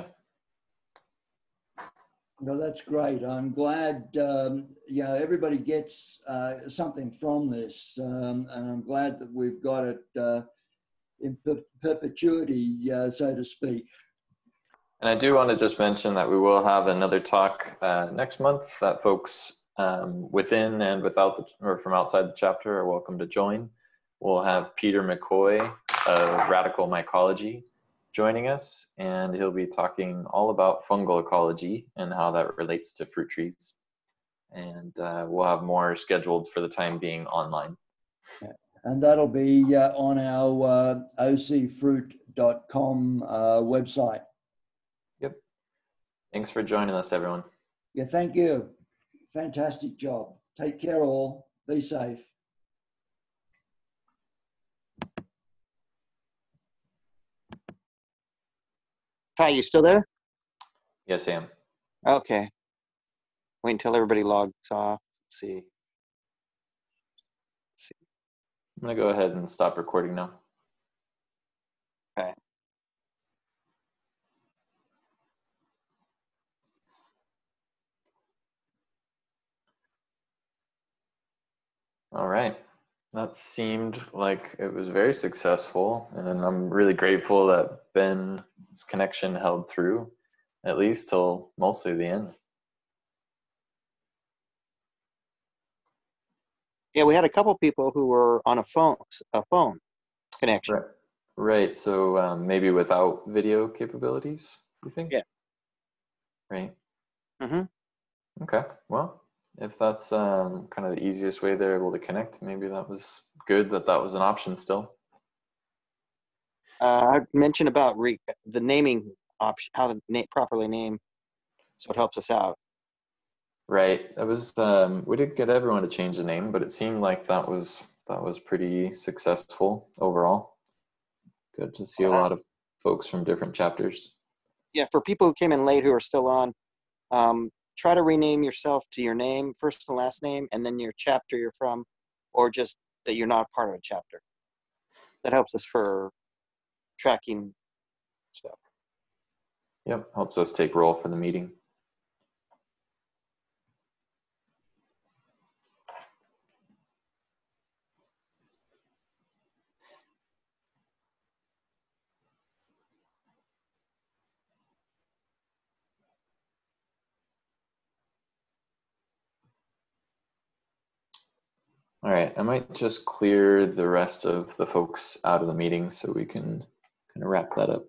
No, that's great. I'm glad, everybody gets something from this. And I'm glad that we've got it in perpetuity, so to speak. And I do want to just mention that we will have another talk next month that folks within and without or from outside the chapter are welcome to join. We'll have Peter McCoy of Radical Mycology joining us, and he'll be talking all about fungal ecology and how that relates to fruit trees. And we'll have more scheduled for the time being online. And that'll be on our ocfruit.com website. Yep. Thanks for joining us, everyone. Yeah, thank you. Fantastic job. Take care all. Be safe. Hi, you still there? Yes, Sam. Okay. Wait until everybody logs off. Let's see. I'm going to go ahead and stop recording now. Okay. All right. That seemed like it was very successful, and I'm really grateful that Ben's connection held through, at least till mostly the end. Yeah, we had a couple people who were on a phone connection. Right. Right. So maybe without video capabilities, you think? Yeah. Right. Mm-hmm. Okay. Well, if that's kind of the easiest way they're able to connect, maybe that was good that that was an option still. I mentioned about the naming option, how to properly name, so it helps us out. Right. That was we did get everyone to change the name, but it seemed like that was pretty successful overall. Good to see a lot of folks from different chapters. Yeah, for people who came in late who are still on, try to rename yourself to your name, first and last name, and then your chapter you're from, or just that you're not part of a chapter. That helps us for tracking stuff. Yep, helps us take roll for the meeting. All right, I might just clear the rest of the folks out of the meeting so we can kind of wrap that up.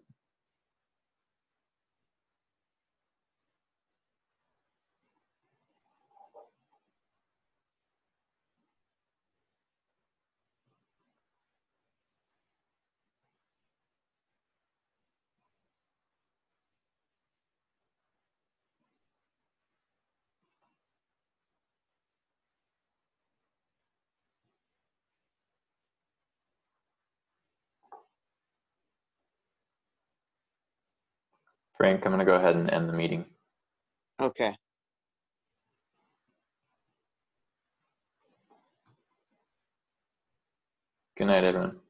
Frank, I'm going to go ahead and end the meeting. Okay. Good night, everyone.